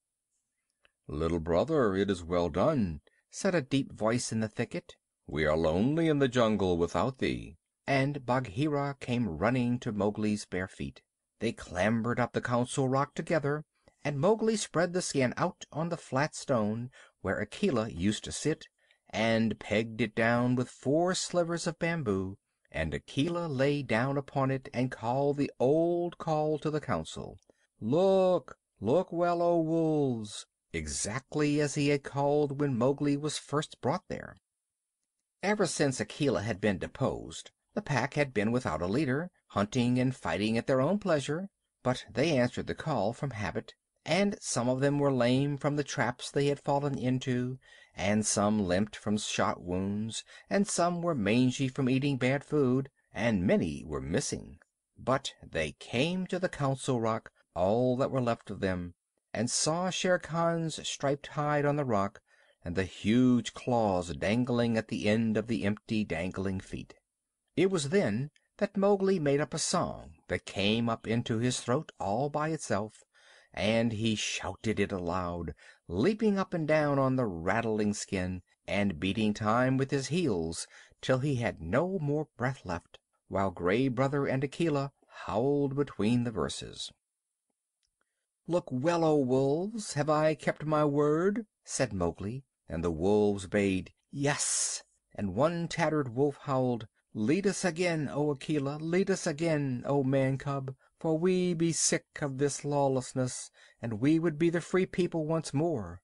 "Little brother, it is well done," said a deep voice in the thicket. "We are lonely in the jungle without thee." And Bagheera came running to Mowgli's bare feet. They clambered up the Council Rock together, and Mowgli spread the skin out on the flat stone where Akela used to sit, and pegged it down with four slivers of bamboo, and Akela lay down upon it and called the old call to the council: "Look! Look well, O wolves!" exactly as he had called when Mowgli was first brought there. Ever since Akela had been deposed, the Pack had been without a leader, hunting and fighting at their own pleasure, but they answered the call from habit, and some of them were lame from the traps they had fallen into, and some limped from shot wounds, and some were mangy from eating bad food, and many were missing. But they came to the Council Rock, all that were left of them, and saw Shere Khan's striped hide on the rock, and the huge claws dangling at the end of the empty, dangling feet. It was then that Mowgli made up a song that came up into his throat all by itself, and he shouted it aloud, leaping up and down on the rattling skin, and beating time with his heels till he had no more breath left, while Gray Brother and Akela howled between the verses. "Look well, O wolves! Have I kept my word?" said Mowgli, and the wolves bayed "Yes," and one tattered wolf howled: "Lead us again, O Akela! Lead us again, O Man cub! For we be sick of this lawlessness, and we would be the Free People once more."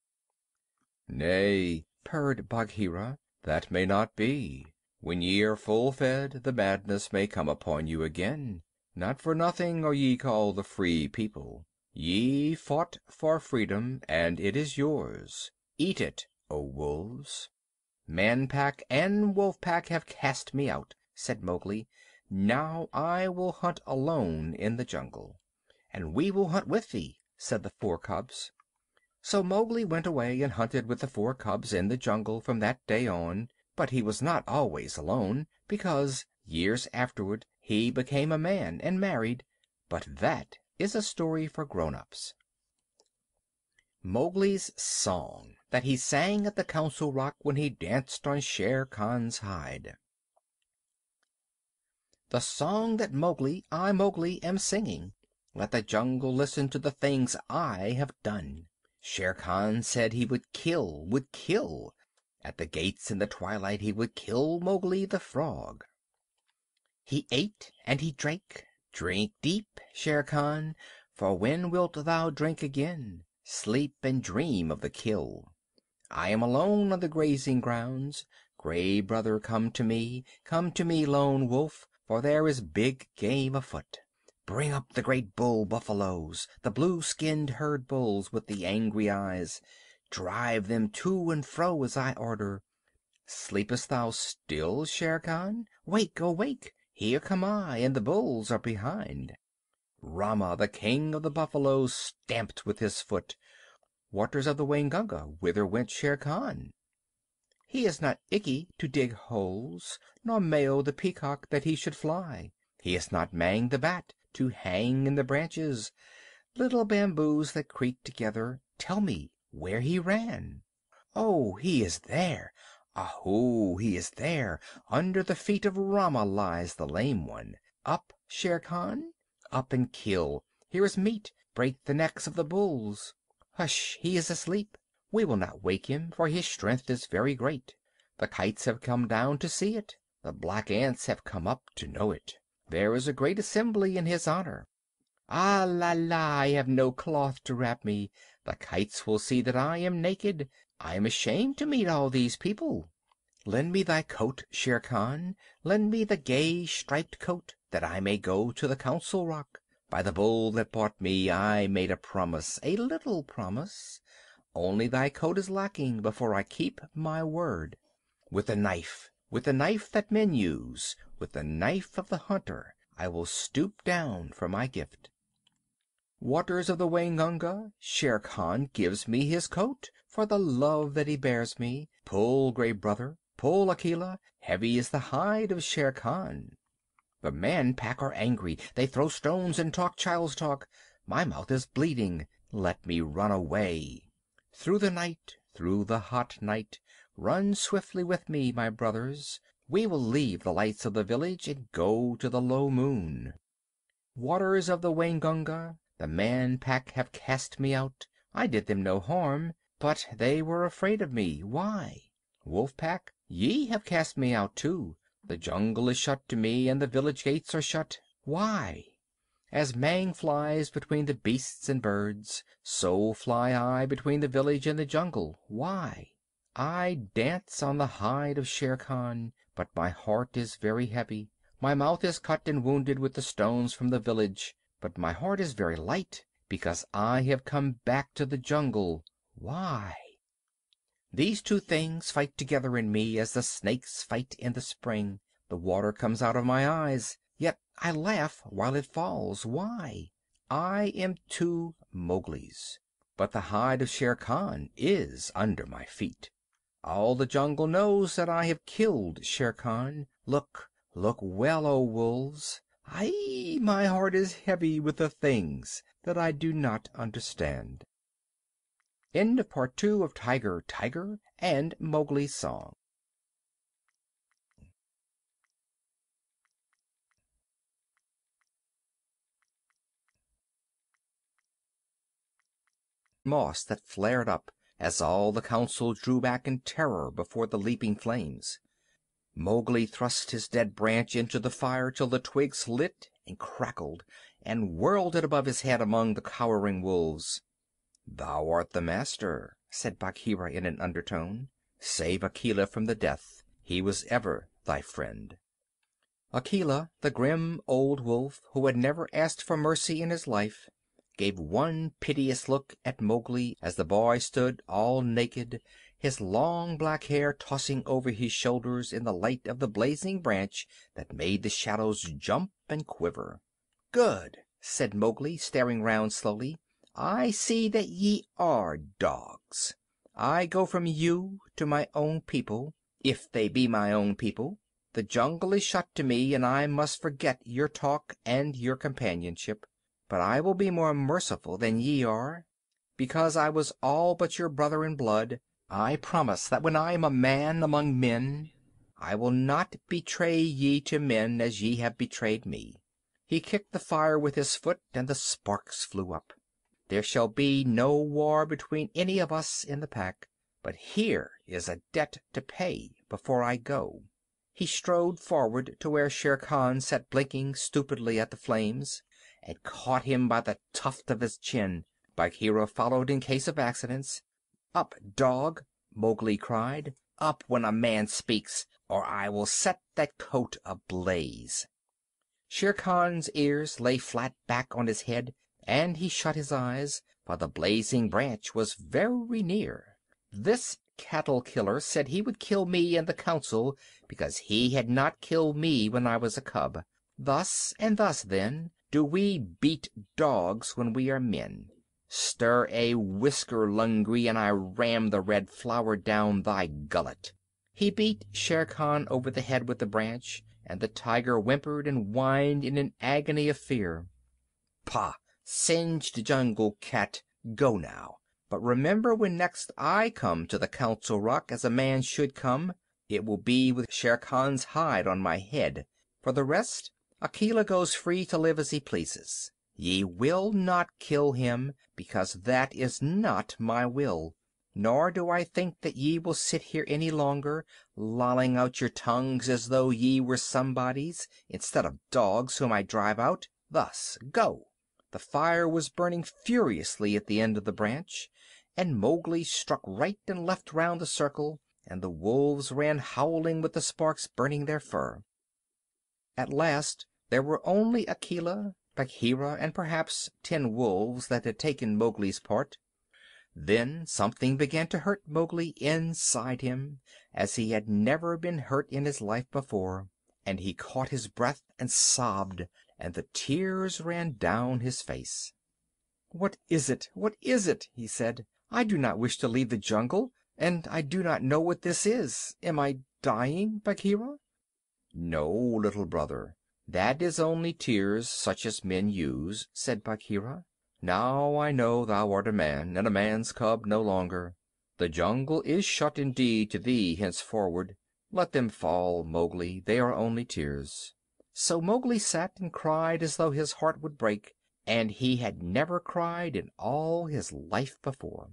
"Nay," purred Bagheera, "that may not be. When ye are full fed, the madness may come upon you again. Not for nothing are ye called the Free People. Ye fought for freedom, and it is yours. Eat it, O wolves." "Man Pack and Wolf Pack have cast me out," said Mowgli. "Now I will hunt alone in the jungle." "And we will hunt with thee," said the four cubs. So Mowgli went away and hunted with the four cubs in the jungle from that day on, but he was not always alone, because, years afterward, he became a man and married, but that is a story for grown-ups. Mowgli's song that he sang at the Council Rock when he danced on Shere Khan's hide. the song that Mowgli, I Mowgli, am singing. Let the jungle listen to the things I have done. Shere Khan said he would kill, would kill. At the gates in the twilight he would kill Mowgli the Frog. He ate and he drank. Drink deep, Shere Khan, for when wilt thou drink again? Sleep and dream of the kill. I am alone on the grazing grounds. Gray Brother, come to me, come to me, Lone Wolf, for there is big game afoot. Bring up the great bull buffaloes, the blue-skinned herd bulls with the angry eyes. Drive them to and fro as I order. Sleepest thou still, Shere Khan? Wake, awake! Here come I, and the bulls are behind. Rama, the king of the buffaloes, stamped with his foot. Waters of the Waingunga, whither went Shere Khan? He is not Ikki to dig holes, nor Mao the peacock that he should fly. He is not Mang the bat to hang in the branches. Little bamboos that creak together, tell me where he ran. Oh, he is there! Ahoo, he is there! Under the feet of Rama lies the lame one. Up, Shere Khan! Up and kill! Here is meat! Break the necks of the bulls! Hush! He is asleep. We will not wake him, for his strength is very great. The kites have come down to see it. The black ants have come up to know it. There is a great assembly in his honor. Ah la la! I have no cloth to wrap me. The kites will see that I am naked. I am ashamed to meet all these people. Lend me thy coat, Shere Khan. Lend me the gay striped coat, that I may go to the Council Rock. By the bull that bought me, I made a promise, a little promise. Only thy coat is lacking before I keep my word. With a knife, with the knife that men use, with the knife of the hunter, I will stoop down for my gift. Waters of the Waingunga, Shere Khan gives me his coat for the love that he bears me. Pull, Gray Brother, pull, Akela, heavy is the hide of Shere Khan. The Man Pack are angry. They throw stones and talk child's talk. My mouth is bleeding. Let me run away. Through the night, through the hot night, run swiftly with me, my brothers. We will leave the lights of the village and go to the low moon. Waters of the Waingunga, the Man Pack have cast me out. I did them no harm, but they were afraid of me. Why? Wolf Pack, ye have cast me out too. The jungle is shut to me, and the village gates are shut. Why? As Mang flies between the beasts and birds, so fly I between the village and the jungle. Why? I dance on the hide of Shere Khan, but my heart is very heavy. My mouth is cut and wounded with the stones from the village, but my heart is very light, because I have come back to the jungle. Why? These two things fight together in me as the snakes fight in the spring. The water comes out of my eyes, yet I laugh while it falls. Why? I am two Mowglis, but the hide of Shere Khan is under my feet. All the jungle knows that I have killed Shere Khan. Look, look well, O wolves. Aye, my heart is heavy with the things that I do not understand. End of Part Two of Tiger, Tiger, and Mowgli's Song. Moss that flared up as all the council drew back in terror before the leaping flames. Mowgli thrust his dead branch into the fire till the twigs lit and crackled, and whirled it above his head among the cowering wolves. "Thou art the master," said Bagheera in an undertone. "Save Akela from the death. He was ever thy friend." Akela, the grim old wolf, who had never asked for mercy in his life, gave one piteous look at Mowgli as the boy stood all naked, his long black hair tossing over his shoulders in the light of the blazing branch that made the shadows jump and quiver. "Good," said Mowgli, staring round slowly. "I see that ye are dogs. I go from you to my own people, if they be my own people. The jungle is shut to me, and I must forget your talk and your companionship. But I will be more merciful than ye are. Because I was all but your brother in blood, I promise that when I am a man among men I will not betray ye to men as ye have betrayed me." He kicked the fire with his foot, and the sparks flew up. "There shall be no war between any of us in the Pack, but here is a debt to pay before I go." He strode forward to where Shere Khan sat blinking stupidly at the flames, and caught him by the tuft of his chin. Bagheera followed in case of accidents. "Up, dog!" Mowgli cried. "Up when a man speaks, or I will set that coat ablaze." Shere Khan's ears lay flat back on his head, and he shut his eyes, for the blazing branch was very near. This cattle killer said he would kill me and the Council because he had not killed me when I was a cub. Thus and thus, then, do we beat dogs when we are men. Stir a whisker, Lungri, and I ram the red flower down thy gullet." He beat Shere Khan over the head with the branch, and the tiger whimpered and whined in an agony of fear. "Pah! Singed jungle cat! Go now. But remember, when next I come to the Council Rock as a man should come, it will be with Shere Khan's hide on my head. For the rest, Akela goes free to live as he pleases. Ye will not kill him, because that is not my will. Nor do I think that ye will sit here any longer, lolling out your tongues as though ye were somebodies, instead of dogs whom I drive out. Thus, go!" The fire was burning furiously at the end of the branch, and Mowgli struck right and left round the circle, and the wolves ran howling with the sparks burning their fur. At last there were only Akela, Bagheera, and perhaps ten wolves that had taken Mowgli's part. Then something began to hurt Mowgli inside him, as he had never been hurt in his life before, and he caught his breath and sobbed, and the tears ran down his face. "What is it? What is it?" he said. "I do not wish to leave the jungle, and I do not know what this is. Am I dying, Bagheera?" "No, little brother. That is only tears such as men use," said Bagheera. "Now I know thou art a man, and a man's cub no longer. The jungle is shut indeed to thee henceforward. Let them fall, Mowgli. They are only tears." So Mowgli sat and cried as though his heart would break, and he had never cried in all his life before.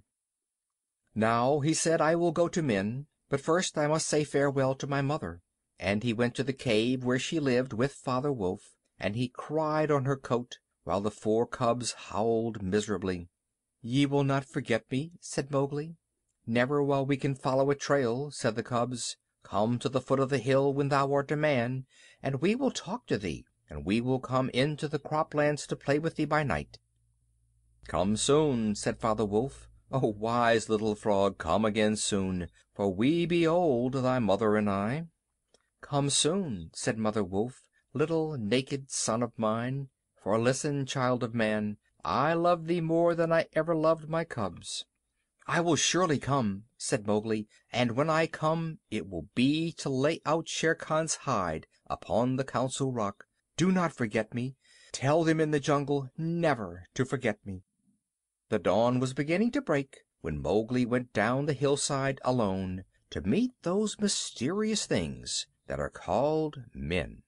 "Now," he said, "I will go to men, but first I must say farewell to my mother." And he went to the cave where she lived with Father Wolf, and he cried on her coat, while the four cubs howled miserably. "Ye will not forget me," said Mowgli. "Never while we can follow a trail," said the cubs. "Come to the foot of the hill when thou art a man, and we will talk to thee, and we will come into the croplands to play with thee by night." "Come soon," said Father Wolf. "O wise little frog, come again soon, for we be old, thy mother and I." "Come soon," said Mother Wolf, "little naked son of mine. For listen, child of man, I love thee more than I ever loved my cubs." "I will surely come," said Mowgli, "and when I come it will be to lay out Shere Khan's hide upon the Council Rock. Do not forget me. Tell them in the jungle never to forget me." The dawn was beginning to break when Mowgli went down the hillside alone to meet those mysterious things that are called men.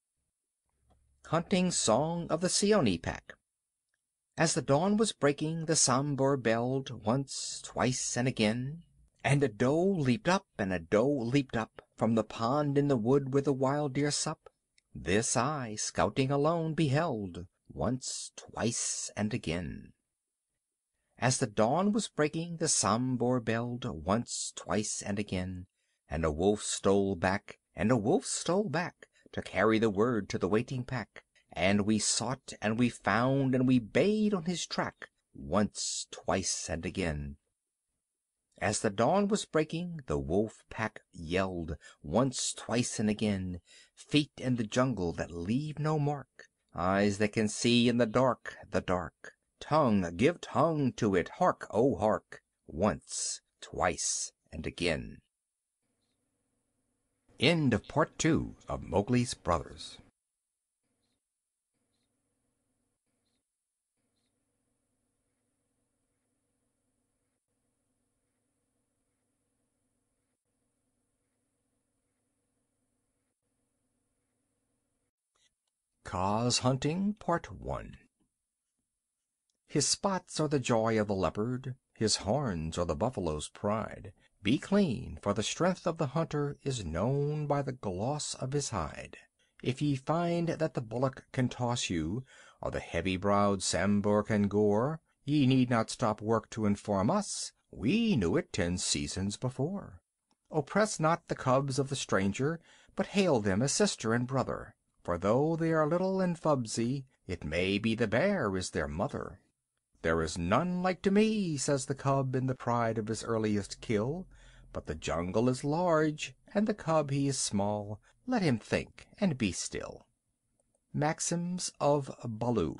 Hunting Song of the Seeonee Pack. As the dawn was breaking, the Sambhur belled once, twice, and again, and a doe leaped up, and a doe leaped up from the pond in the wood where the wild deer sup. This I, scouting alone, beheld once, twice, and again. As the dawn was breaking, the Sambhur belled once, twice, and again, and a wolf stole back, and a wolf stole back, to carry the word to the waiting pack. And we sought, and we found, and we bayed on his track once, twice, and again. As the dawn was breaking, the wolf pack yelled once, twice, and again. Feet in the jungle that leave no mark, eyes that can see in the dark, the dark. Tongue, give tongue to it, hark, oh hark, once, twice, and again. End of Part Two of Mowgli's Brothers. Kaa's Hunting Part One. His spots are the joy of the leopard, his horns are the buffalo's pride. Be clean, for the strength of the hunter is known by the gloss of his hide. If ye find that the bullock can toss you, or the heavy-browed Sambur can gore, ye need not stop work to inform us, we knew it ten seasons before. Oppress not the cubs of the stranger, but hail them as sister and brother. For though they are little and fubsy, it may be the bear is their mother. There is none like to me, says the cub in the pride of his earliest kill. But the jungle is large, and the cub he is small. Let him think, and be still. Maxims of Baloo.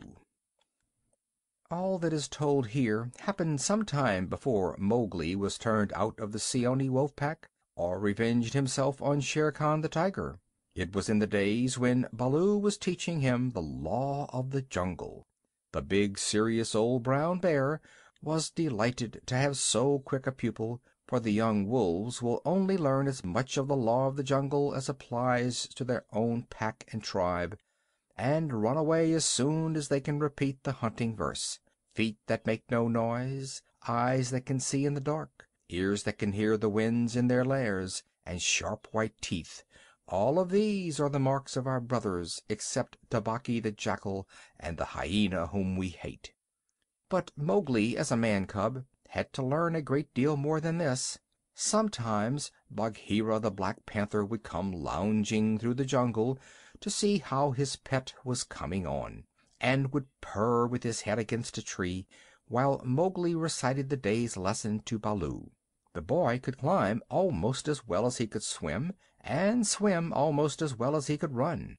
All that is told here happened some time before Mowgli was turned out of the Seeonee wolf pack, or revenged himself on Shere Khan the tiger. It was in the days when Baloo was teaching him the law of the jungle. The big, serious old brown bear was delighted to have so quick a pupil, for the young wolves will only learn as much of the law of the jungle as applies to their own pack and tribe, and run away as soon as they can repeat the hunting verse: feet that make no noise, eyes that can see in the dark, ears that can hear the winds in their lairs, and sharp white teeth. All of these are the marks of our brothers, except Tabaqui the jackal and the hyena whom we hate. But Mowgli, as a man cub, had to learn a great deal more than this. Sometimes Bagheera the black panther would come lounging through the jungle to see how his pet was coming on, and would purr with his head against a tree, while Mowgli recited the day's lesson to Baloo. The boy could climb almost as well as he could swim, and swim almost as well as he could run.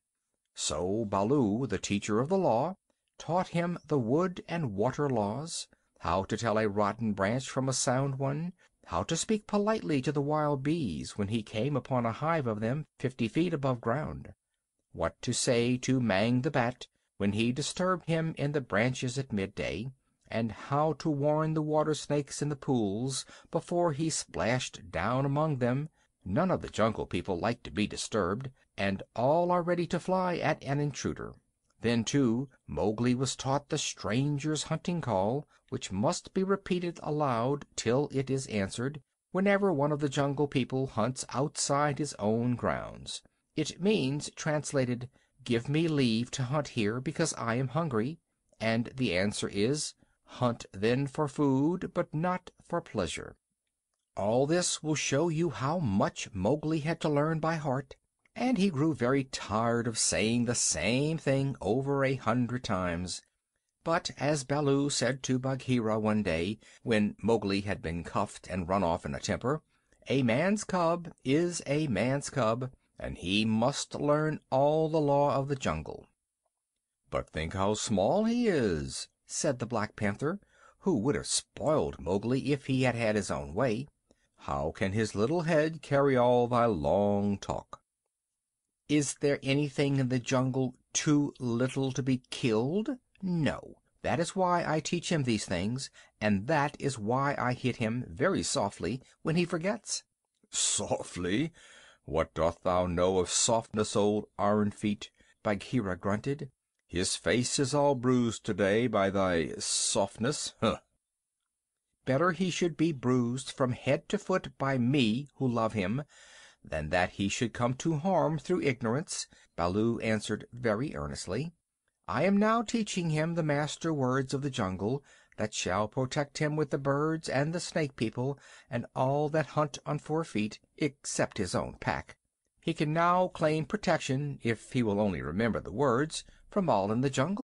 So Baloo, the teacher of the law, taught him the wood and water laws, how to tell a rotten branch from a sound one, how to speak politely to the wild bees when he came upon a hive of them fifty feet above ground, what to say to Mang the bat when he disturbed him in the branches at midday, and how to warn the water snakes in the pools before he splashed down among them. None of the jungle people like to be disturbed, and all are ready to fly at an intruder. Then, too, Mowgli was taught the stranger's hunting call, which must be repeated aloud till it is answered, whenever one of the jungle people hunts outside his own grounds. It means, translated, "Give me leave to hunt here, because I am hungry," and the answer is, "Hunt then for food, but not for pleasure." All this will show you how much Mowgli had to learn by heart, and he grew very tired of saying the same thing over a hundred times. But, as Baloo said to Bagheera one day, when Mowgli had been cuffed and run off in a temper, a man's cub is a man's cub, and he must learn all the law of the jungle. "But think how small he is," said the Black Panther, who would have spoiled Mowgli if he had had his own way. "How can his little head carry all thy long talk?" Is there anything in the jungle too little to be killed? No. That is why I teach him these things, and that is why I hit him very softly when he forgets. "Softly? What doth thou know of softness, old Iron Feet?" Bagheera grunted. "His face is all bruised today by thy softness. Huh!" Better he should be bruised from head to foot by me who love him, than that he should come to harm through ignorance," Baloo answered very earnestly. "I am now teaching him the master words of the jungle, that shall protect him with the birds and the snake people and all that hunt on four feet, except his own pack. He can now claim protection, if he will only remember the words, from all in the jungle."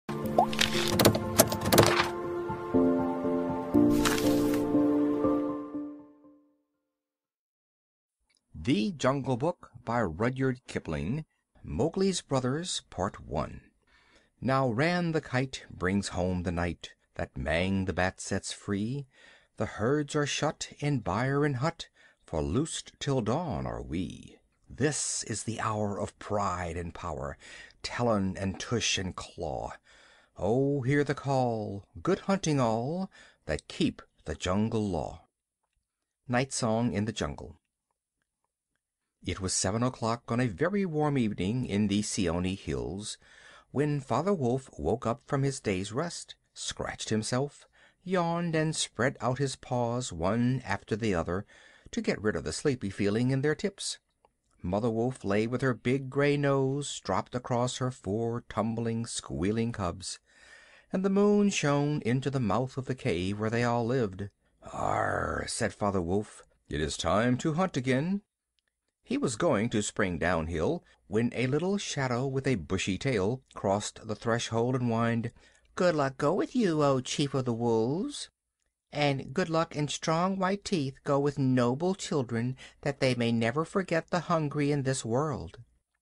The Jungle Book by Rudyard Kipling. Mowgli's Brothers, Part One. Now ran the kite, brings home the night, that Mang the bat sets free. The herds are shut in byre and hut, for loosed till dawn are we. This is the hour of pride and power, talon and tush and claw. Oh, hear the call, good hunting all, that keep the jungle law. Night Song in the Jungle. It was seven o'clock on a very warm evening in the Seeonee hills, when Father Wolf woke up from his day's rest, scratched himself, yawned, and spread out his paws one after the other to get rid of the sleepy feeling in their tips. Mother Wolf lay with her big gray nose dropped across her four tumbling, squealing cubs, and the moon shone into the mouth of the cave where they all lived. "Arr!" said Father Wolf, "it is time to hunt again." He was going to spring downhill when a little shadow with a bushy tail crossed the threshold and whined, "Good luck go with you, O Chief of the Wolves. And good luck and strong white teeth go with noble children, that they may never forget the hungry in this world."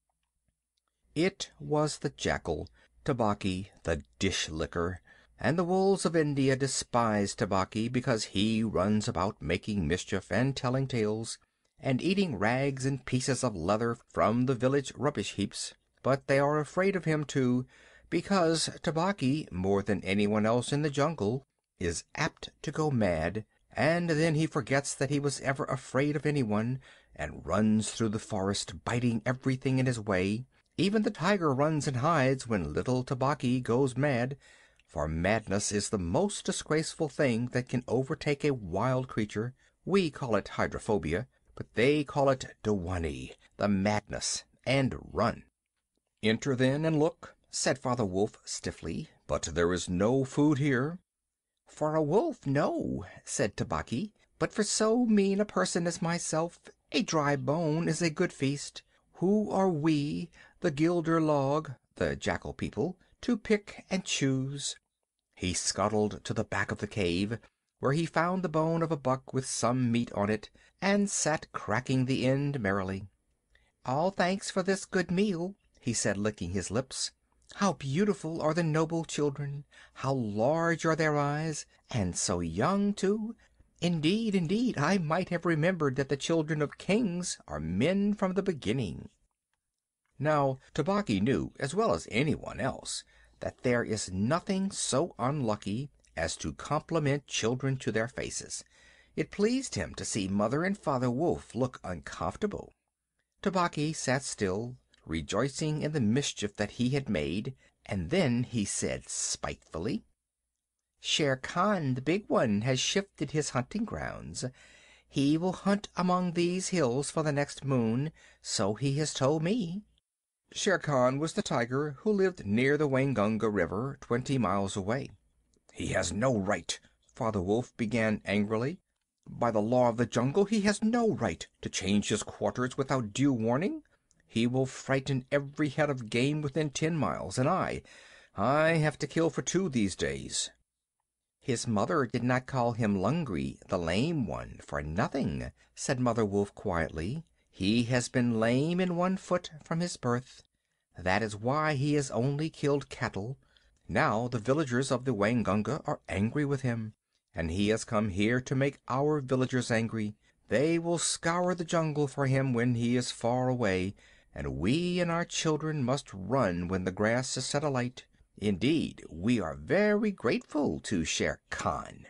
It was the jackal, Tabaqui the dish licker, and the wolves of India despise Tabaqui because he runs about making mischief and telling tales, and eating rags and pieces of leather from the village rubbish heaps. But they are afraid of him, too, because Tabaqui, more than anyone else in the jungle, is apt to go mad, and then he forgets that he was ever afraid of anyone, and runs through the forest biting everything in his way. Even the tiger runs and hides when little Tabaqui goes mad, for madness is the most disgraceful thing that can overtake a wild creature. We call it hydrophobia, but they call it dewanee, the madness, and run. "Enter, then, and look," said Father Wolf stiffly, "but there is no food here." "For a wolf, no," said Tabaqui, "but for so mean a person as myself, a dry bone is a good feast. Who are we, the Gilder Log, the jackal people, to pick and choose?" He scuttled to the back of the cave, where he found the bone of a buck with some meat on it, and sat cracking the end merrily. "All thanks for this good meal," he said, licking his lips. "How beautiful are the noble children! How large are their eyes, and so young, too! Indeed, indeed, I might have remembered that the children of kings are men from the beginning." Now Tabaqui knew, as well as anyone else, that there is nothing so unlucky as to compliment children to their faces. It pleased him to see Mother and Father Wolf look uncomfortable. Tabaqui sat still, rejoicing in the mischief that he had made, and then he said spitefully, "Shere Khan, the Big One, has shifted his hunting grounds. He will hunt among these hills for the next moon, so he has told me." Shere Khan was the tiger who lived near the Waingunga River, twenty miles away. "He has no right," Father Wolf began angrily. "By the law of the jungle he has no right to change his quarters without due warning. He will frighten every head of game within ten miles, and I I have to kill for two these days." "His mother did not call him Lungri, the Lame One, for nothing," said Mother Wolf quietly. "He has been lame in one foot from his birth. That is why he has only killed cattle. Now the villagers of the Waingunga are angry with him, and he has come here to make our villagers angry. They will scour the jungle for him when he is far away, and we and our children must run when the grass is set alight. Indeed, we are very grateful to Shere Khan."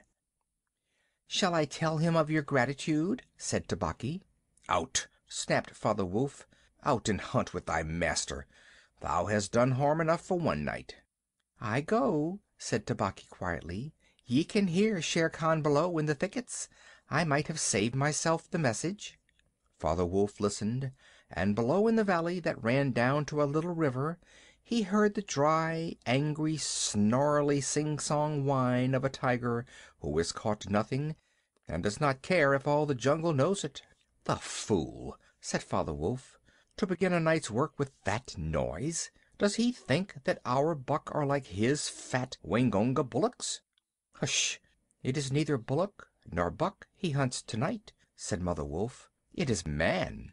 "Shall I tell him of your gratitude?" said Tabaqui. "Out!" snapped Father Wolf. "Out and hunt with thy master. Thou hast done harm enough for one night." "I go," said Tabaqui quietly. "Ye can hear Shere Khan below in the thickets. I might have saved myself the message." Father Wolf listened, and below in the valley that ran down to a little river he heard the dry, angry, snarly, sing-song whine of a tiger who has caught nothing and does not care if all the jungle knows it. "The fool!" said Father Wolf, "to begin a night's work with that noise. Does he think that our buck are like his fat Waingunga bullocks?" "Hush! It is neither bullock nor buck he hunts tonight," said Mother Wolf. "It is man."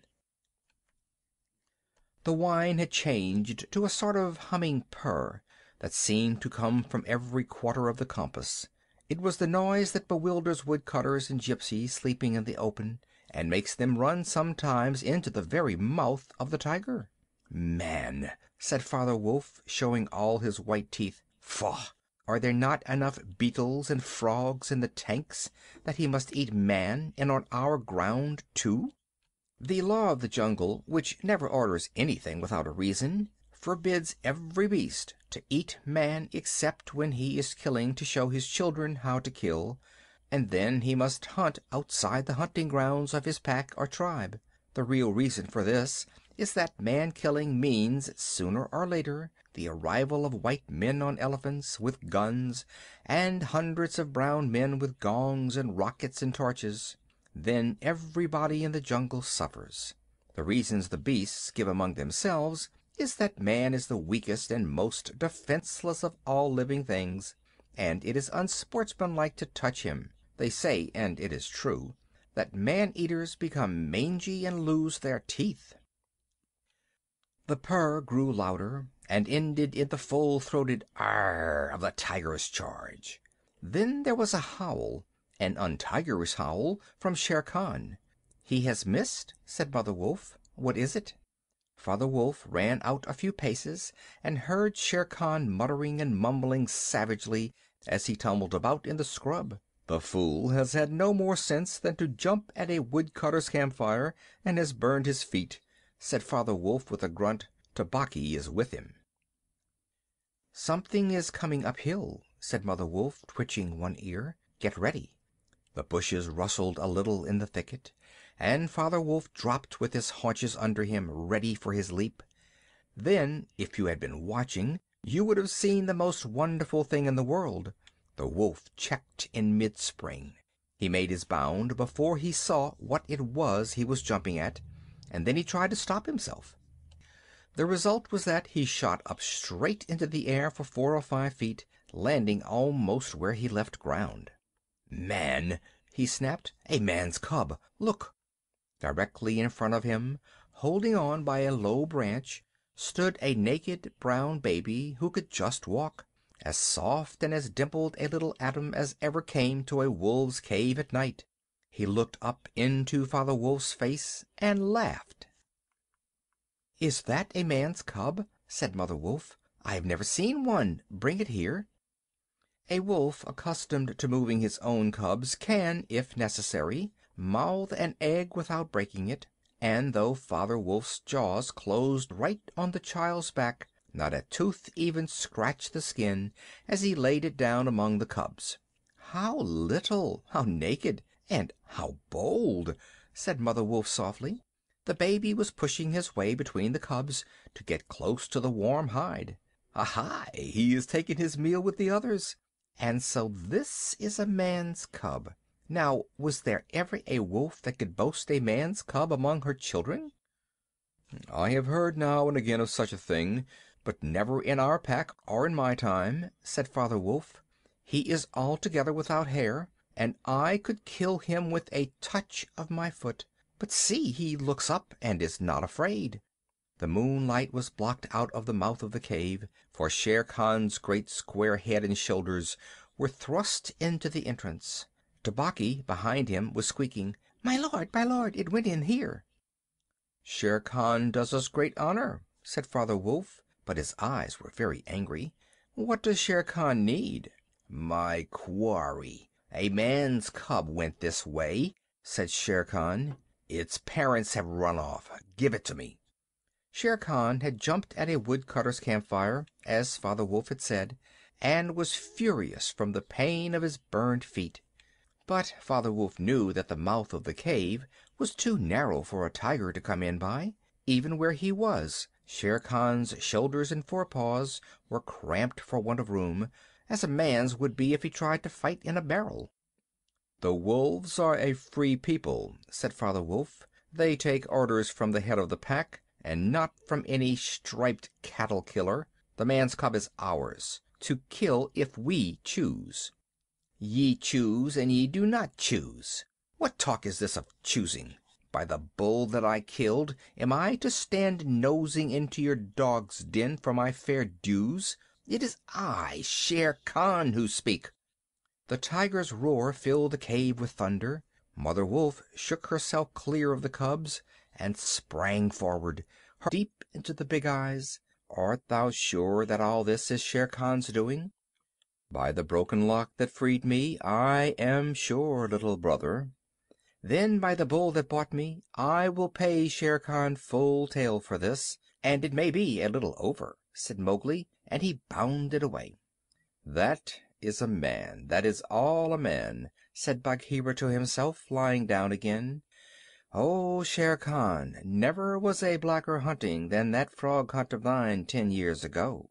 The whine had changed to a sort of humming purr that seemed to come from every quarter of the compass. It was the noise that bewilders woodcutters and gypsies sleeping in the open, and makes them run sometimes into the very mouth of the tiger. "Man!" said Father Wolf, showing all his white teeth. "Faugh! Are there not enough beetles and frogs in the tanks that he must eat man, and on our ground, too?" The law of the jungle, which never orders anything without a reason, forbids every beast to eat man except when he is killing to show his children how to kill, and then he must hunt outside the hunting grounds of his pack or tribe. The real reason for this is that man-killing means, sooner or later, the arrival of white men on elephants, with guns, and hundreds of brown men with gongs and rockets and torches. Then everybody in the jungle suffers. The reasons the beasts give among themselves is that man is the weakest and most defenseless of all living things, and it is unsportsmanlike to touch him. They say, and it is true, that man-eaters become mangy and lose their teeth. The purr grew louder, and ended in the full-throated "Arr" of the tiger's charge. Then there was a howl, an untigerish howl, from Shere Khan. "He has missed," said Mother Wolf. "What is it?" Father Wolf ran out a few paces, and heard Shere Khan muttering and mumbling savagely as he tumbled about in the scrub. "The fool has had no more sense than to jump at a woodcutter's campfire, and has burned his feet," said Father Wolf with a grunt. "Tabaqui is with him." "Something is coming uphill," said Mother Wolf, twitching one ear. "Get ready." The bushes rustled a little in the thicket, and Father Wolf dropped with his haunches under him, ready for his leap. Then, if you had been watching, you would have seen the most wonderful thing in the world. The wolf checked in mid-spring. He made his bound before he saw what it was he was jumping at, and then he tried to stop himself. The result was that he shot up straight into the air for four or five feet, landing almost where he left ground. "Man!" he snapped. "A man's cub! Look!" Directly in front of him, holding on by a low branch, stood a naked brown baby who could just walk, as soft and as dimpled a little atom as ever came to a wolf's cave at night. He looked up into Father Wolf's face and laughed. "Is that a man's cub?" said Mother Wolf. "I have never seen one. Bring it here." A wolf accustomed to moving his own cubs can, if necessary, mouth an egg without breaking it, and though Father Wolf's jaws closed right on the child's back, not a tooth even scratched the skin as he laid it down among the cubs. "How little, how naked, and how bold!" said Mother Wolf softly. The baby was pushing his way between the cubs to get close to the warm hide. "Aha! He is taking his meal with the others. And so this is a man's cub. Now, was there ever a wolf that could boast a man's cub among her children?" "I have heard now and again of such a thing, but never in our pack or in my time," said Father Wolf. "He is altogether without hair, and I could kill him with a touch of my foot. But see, he looks up and is not afraid." The moonlight was blocked out of the mouth of the cave, for Shere Khan's great square head and shoulders were thrust into the entrance. Tabaqui, behind him, was squeaking, "My lord, my lord, it went in here." "Shere Khan does us great honor," said Father Wolf, but his eyes were very angry. "What does Shere Khan need?" "My quarry. A man's cub went this way," said Shere Khan. "Its parents have run off. Give it to me." Shere Khan had jumped at a woodcutter's campfire, as Father Wolf had said, and was furious from the pain of his burned feet. But Father Wolf knew that the mouth of the cave was too narrow for a tiger to come in by. Even where he was, Shere Khan's shoulders and forepaws were cramped for want of room, as a man's would be if he tried to fight in a barrel. "The wolves are a free people," said Father Wolf. "They take orders from the head of the pack, and not from any striped cattle killer. The man's cub is ours, to kill if we choose." "Ye choose and ye do not choose. What talk is this of choosing? By the bull that I killed, am I to stand nosing into your dog's den for my fair dues? It is I, Shere Khan, who speak." The tiger's roar filled the cave with thunder. Mother Wolf shook herself clear of the cubs and sprang forward, her deep into the big eyes. "Art thou sure that all this is Shere Khan's doing?" "By the broken lock that freed me, I am sure, little brother." "Then by the bull that bought me, I will pay Shere Khan full tale for this. "And it may be a little over," said Mowgli, and he bounded away. "That is a man. That is all a man," said Bagheera to himself, lying down again. "Oh, Shere Khan, never was a blacker hunting than that frog hunt of thine ten years ago."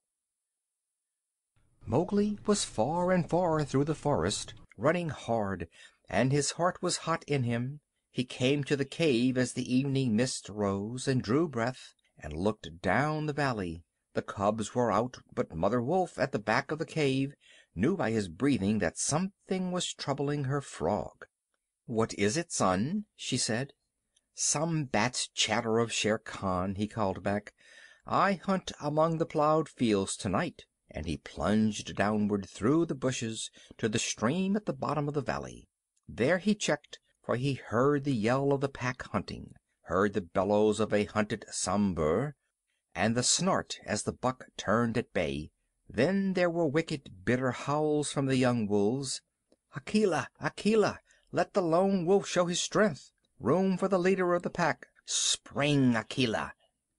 Mowgli was far and far through the forest, running hard, and his heart was hot in him. He came to the cave as the evening mist rose, and drew breath, and looked down the valley. The cubs were out, but Mother Wolf, at the back of the cave, knew by his breathing that something was troubling her frog. "What is it, son?" she said. "Some bat's chatter of Shere Khan," he called back. "I hunt among the plowed fields tonight." And he plunged downward through the bushes to the stream at the bottom of the valley. There he checked, for he heard the yell of the pack hunting, heard the bellows of a hunted Sambhur, and the snort as the buck turned at bay. Then there were wicked, bitter howls from the young wolves. "Akela! Akela! Let the Lone Wolf show his strength! Room for the leader of the pack! Spring, Akela!"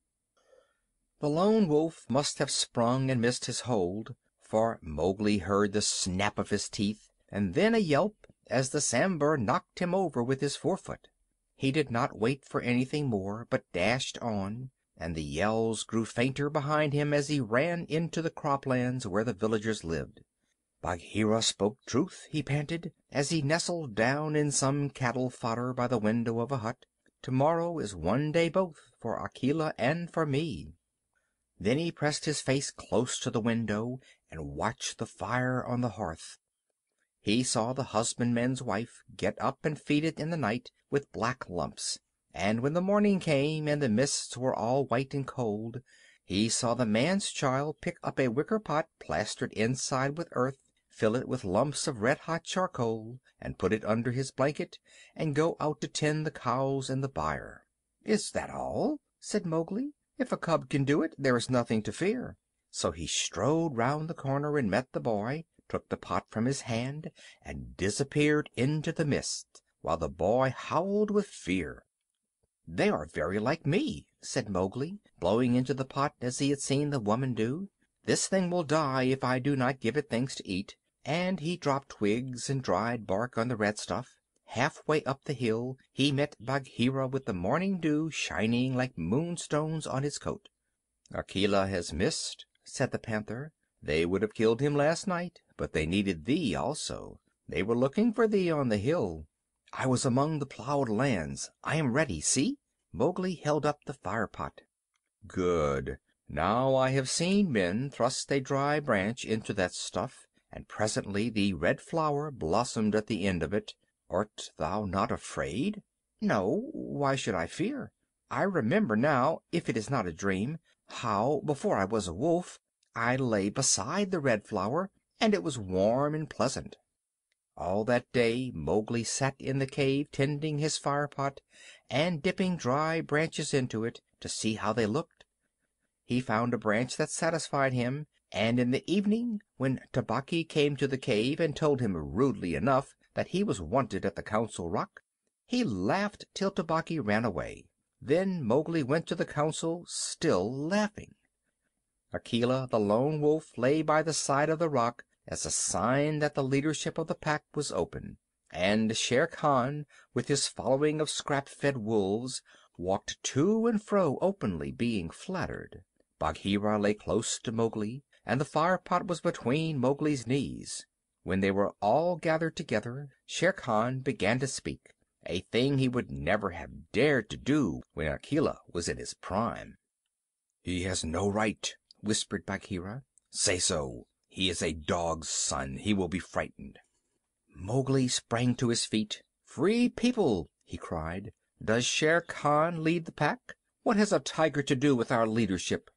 The Lone Wolf must have sprung and missed his hold, for Mowgli heard the snap of his teeth, and then a yelp as the Sambhur knocked him over with his forefoot. He did not wait for anything more, but dashed on, and the yells grew fainter behind him as he ran into the croplands where the villagers lived. "Bagheera spoke truth," he panted, as he nestled down in some cattle fodder by the window of a hut. "Tomorrow is one day both for Akela and for me." Then he pressed his face close to the window and watched the fire on the hearth. He saw the husbandman's wife get up and feed it in the night with black lumps, and when the morning came and the mists were all white and cold, he saw the man's child pick up a wicker pot plastered inside with earth, fill it with lumps of red-hot charcoal, and put it under his blanket, and go out to tend the cows in the byre. "Is that all?" said Mowgli. "If a cub can do it, there is nothing to fear." So he strode round the corner and met the boy, took the pot from his hand, and disappeared into the mist, while the boy howled with fear. "They are very like me," said Mowgli, blowing into the pot as he had seen the woman do. "This thing will die if I do not give it things to eat." And he dropped twigs and dried bark on the red stuff. Halfway up the hill he met Bagheera with the morning dew shining like moonstones on his coat. "Akela has missed," said the panther. "They would have killed him last night, but they needed thee also. They were looking for thee on the hill." "I was among the plowed lands. I am ready. See!" Mowgli held up the fire pot. "Good. Now I have seen men thrust a dry branch into that stuff, and presently the red flower blossomed at the end of it. Art thou not afraid?" "No. Why should I fear? I remember now, if it is not a dream, how, before I was a wolf, I lay beside the red flower, and it was warm and pleasant." All that day Mowgli sat in the cave tending his fire pot, and dipping dry branches into it to see how they looked. He found a branch that satisfied him, and in the evening, when Tabaqui came to the cave and told him rudely enough that he was wanted at the Council Rock, he laughed till Tabaqui ran away. Then Mowgli went to the council, still laughing. Akela the Lone Wolf lay by the side of the rock as a sign that the leadership of the pack was open, and Shere Khan, with his following of scrap-fed wolves, walked to and fro openly, being flattered. Bagheera lay close to Mowgli, and the fire-pot was between Mowgli's knees. When they were all gathered together, Shere Khan began to speak, a thing he would never have dared to do when Akela was in his prime. "He has no right," whispered Bagheera. "Say so. He is a dog's son. He will be frightened." Mowgli sprang to his feet. "Free People!" he cried. "Does Shere Khan lead the pack? What has a tiger to do with our leadership?"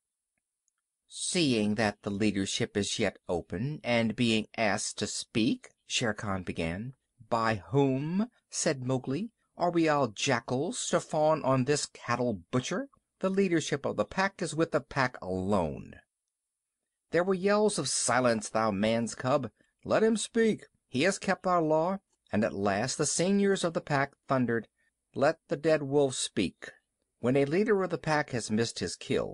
"Seeing that the leadership is yet open, and being asked to speak," Shere Khan began. "By whom?" said Mowgli. "Are we all jackals to fawn on this cattle butcher? The leadership of the pack is with the pack alone." There were yells of "Silence, thou man's cub! Let him speak. He has kept our law." And at last the seniors of the pack thundered, "Let the dead wolf speak. When a leader of the pack has missed his kill,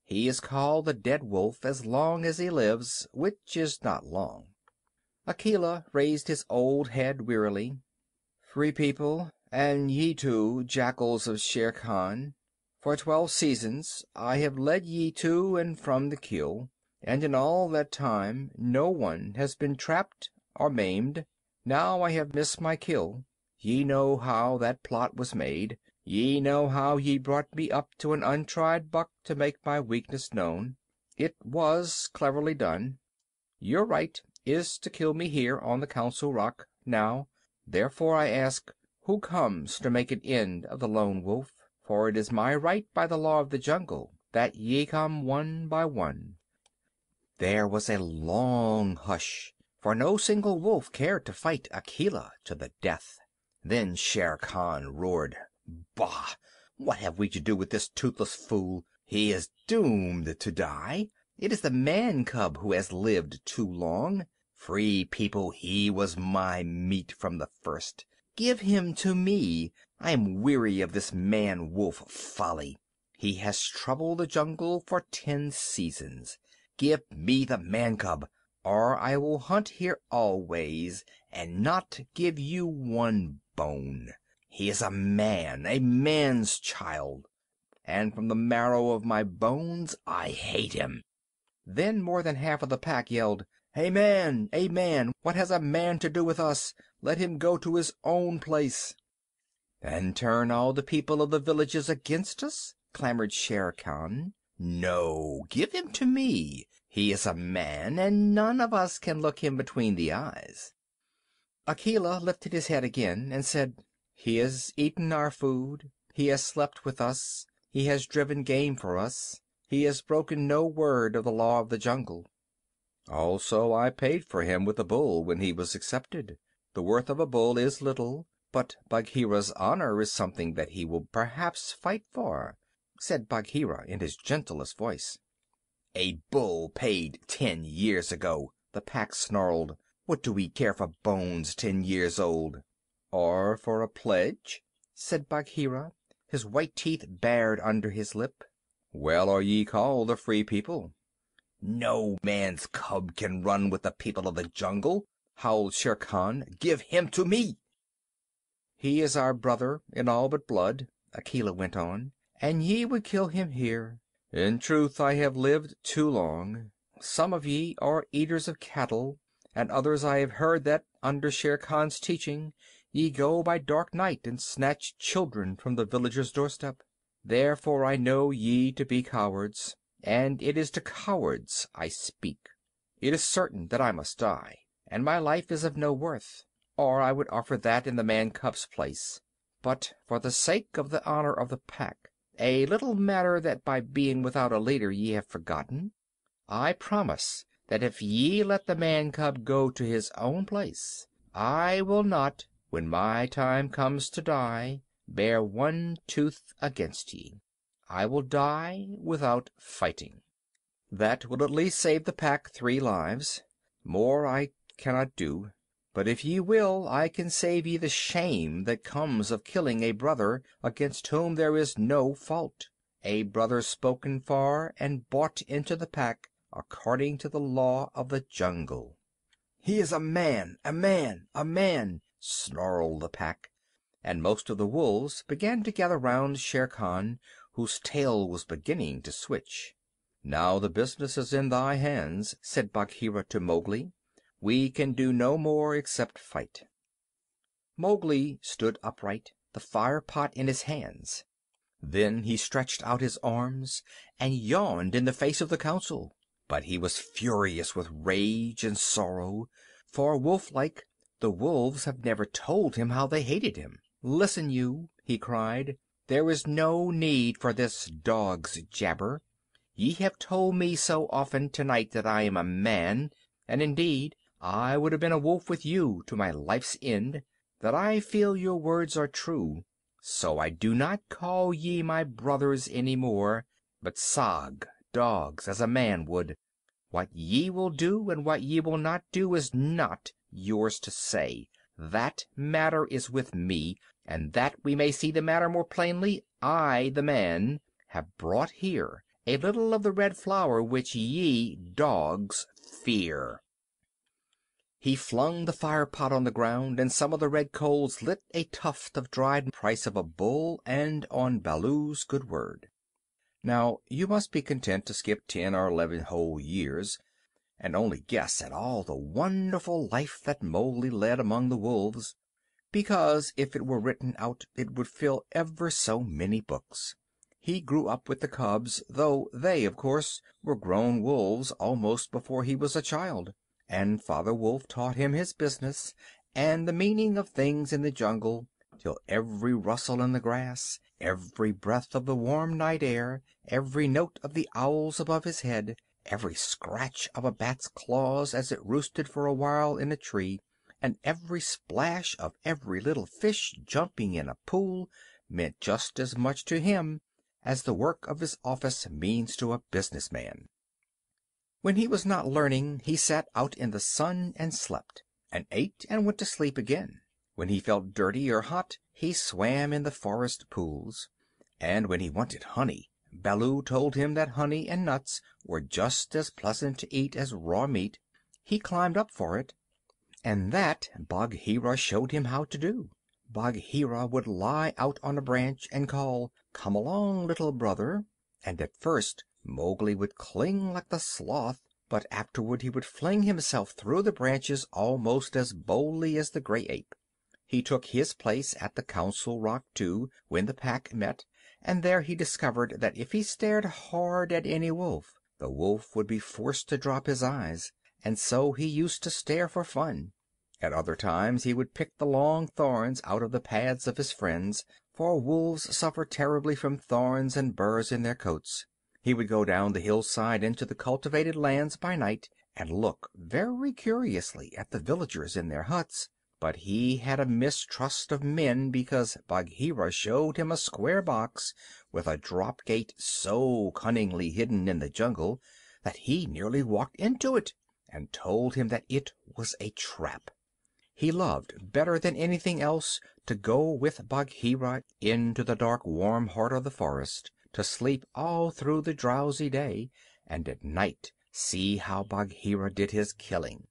He is called the Dead Wolf as long as he lives, which is not long." Akela raised his old head wearily. "Free People, and ye too, jackals of Shere Khan, for twelve seasons I have led ye to and from the kill, and in all that time no one has been trapped or maimed. Now I have missed my kill. Ye know how that plot was made. Ye know how ye brought me up to an untried buck to make my weakness known. It was cleverly done. Your right is to kill me here on the Council Rock, now. Therefore I ask, who comes to make an end of the Lone Wolf? For it is my right by the law of the jungle that ye come one by one." There was a long hush, for no single wolf cared to fight Akela to the death. Then Shere Khan roared, "Bah! What have we to do with this toothless fool? He is doomed to die. It is the man cub who has lived too long. Free People, he was my meat from the first. Give him to me. I am weary of this man wolf folly. He has troubled the jungle for ten seasons. Give me the man cub, or I will hunt here always, and not give you one bone. He is a man, a man's child, and from the marrow of my bones I hate him." Then more than half of the pack yelled, "A man! A man! What has a man to do with us? Let him go to his own place." "And turn all the people of the villages against us?" clamored Shere Khan. "No, give him to me. He is a man, and none of us can look him between the eyes." Akela lifted his head again and said, "He has eaten our food. He has slept with us. He has driven game for us. He has broken no word of the law of the jungle. Also, I paid for him with a bull when he was accepted. The worth of a bull is little, but Bagheera's honor is something that he will perhaps fight for," said Bagheera in his gentlest voice. "A bull paid ten years ago," the pack snarled. "What do we care for bones ten years old?" "Or for a pledge?" said Bagheera, his white teeth bared under his lip. "Well are ye called the Free People." "No man's cub can run with the people of the jungle," howled Shere Khan. "Give him to me." "He is our brother in all but blood," Akela went on, "and ye would kill him here. In truth, I have lived too long. Some of ye are eaters of cattle, and others I have heard that, under Shere Khan's teaching, ye go by dark night and snatch children from the villager's doorstep. Therefore I know ye to be cowards, and it is to cowards I speak. It is certain that I must die, and my life is of no worth, or I would offer that in the man cub's place. But for the sake of the honor of the pack, a little matter that by being without a leader ye have forgotten, I promise that if ye let the man cub go to his own place, I will not, when my time comes to die, bear one tooth against ye. I will die without fighting. That will at least save the pack three lives. More I cannot do. But if ye will, I can save ye the shame that comes of killing a brother against whom there is no fault, a brother spoken for and bought into the pack according to the law of the jungle." "He is a man, a man, a man!" snarled the pack, and most of the wolves began to gather round Shere Khan, whose tail was beginning to switch. "Now the business is in thy hands," said Bagheera to Mowgli. "We can do no more except fight." Mowgli stood upright, the fire pot in his hands. Then he stretched out his arms and yawned in the face of the council. But he was furious with rage and sorrow, for, wolf-like, the wolves have never told him how they hated him. "Listen, you," he cried. "There is no need for this dog's jabber. Ye have told me so often tonight that I am a man, and indeed I would have been a wolf with you to my life's end, that I feel your words are true. So I do not call ye my brothers any more, but sag, dogs, as a man would. What ye will do and what ye will not do is not yours to say. That matter is with me, and that we may see the matter more plainly, I, the man, have brought here a little of the red flower which ye dogs fear." He flung the fire pot on the ground, and some of the red coals lit a tuft of dried price of a bull and on Baloo's good word. Now you must be content to skip ten or eleven whole years, and only guess at all the wonderful life that Mowgli led among the wolves, because if it were written out it would fill ever so many books. He grew up with the cubs, though they, of course, were grown wolves almost before he was a child, and Father Wolf taught him his business and the meaning of things in the jungle, till every rustle in the grass, every breath of the warm night air, every note of the owls above his head, every scratch of a bat's claws as it roosted for a while in a tree, and every splash of every little fish jumping in a pool meant just as much to him as the work of his office means to a business man. When he was not learning, he sat out in the sun and slept, and ate and went to sleep again. When he felt dirty or hot, he swam in the forest pools, and when he wanted honey, Baloo told him that honey and nuts were just as pleasant to eat as raw meat. He climbed up for it, and that Bagheera showed him how to do. Bagheera would lie out on a branch and call, "Come along, little brother," and at first Mowgli would cling like the sloth, but afterward he would fling himself through the branches almost as boldly as the gray ape. He took his place at the Council Rock, too, when the Pack met, and there he discovered that if he stared hard at any wolf, the wolf would be forced to drop his eyes, and so he used to stare for fun. At other times he would pick the long thorns out of the pads of his friends, for wolves suffer terribly from thorns and burrs in their coats. He would go down the hillside into the cultivated lands by night and look very curiously at the villagers in their huts, but he had a mistrust of men because Bagheera showed him a square box with a drop gate so cunningly hidden in the jungle that he nearly walked into it, and told him that it was a trap. He loved better than anything else to go with Bagheera into the dark warm heart of the forest, to sleep all through the drowsy day, and at night see how Bagheera did his killing.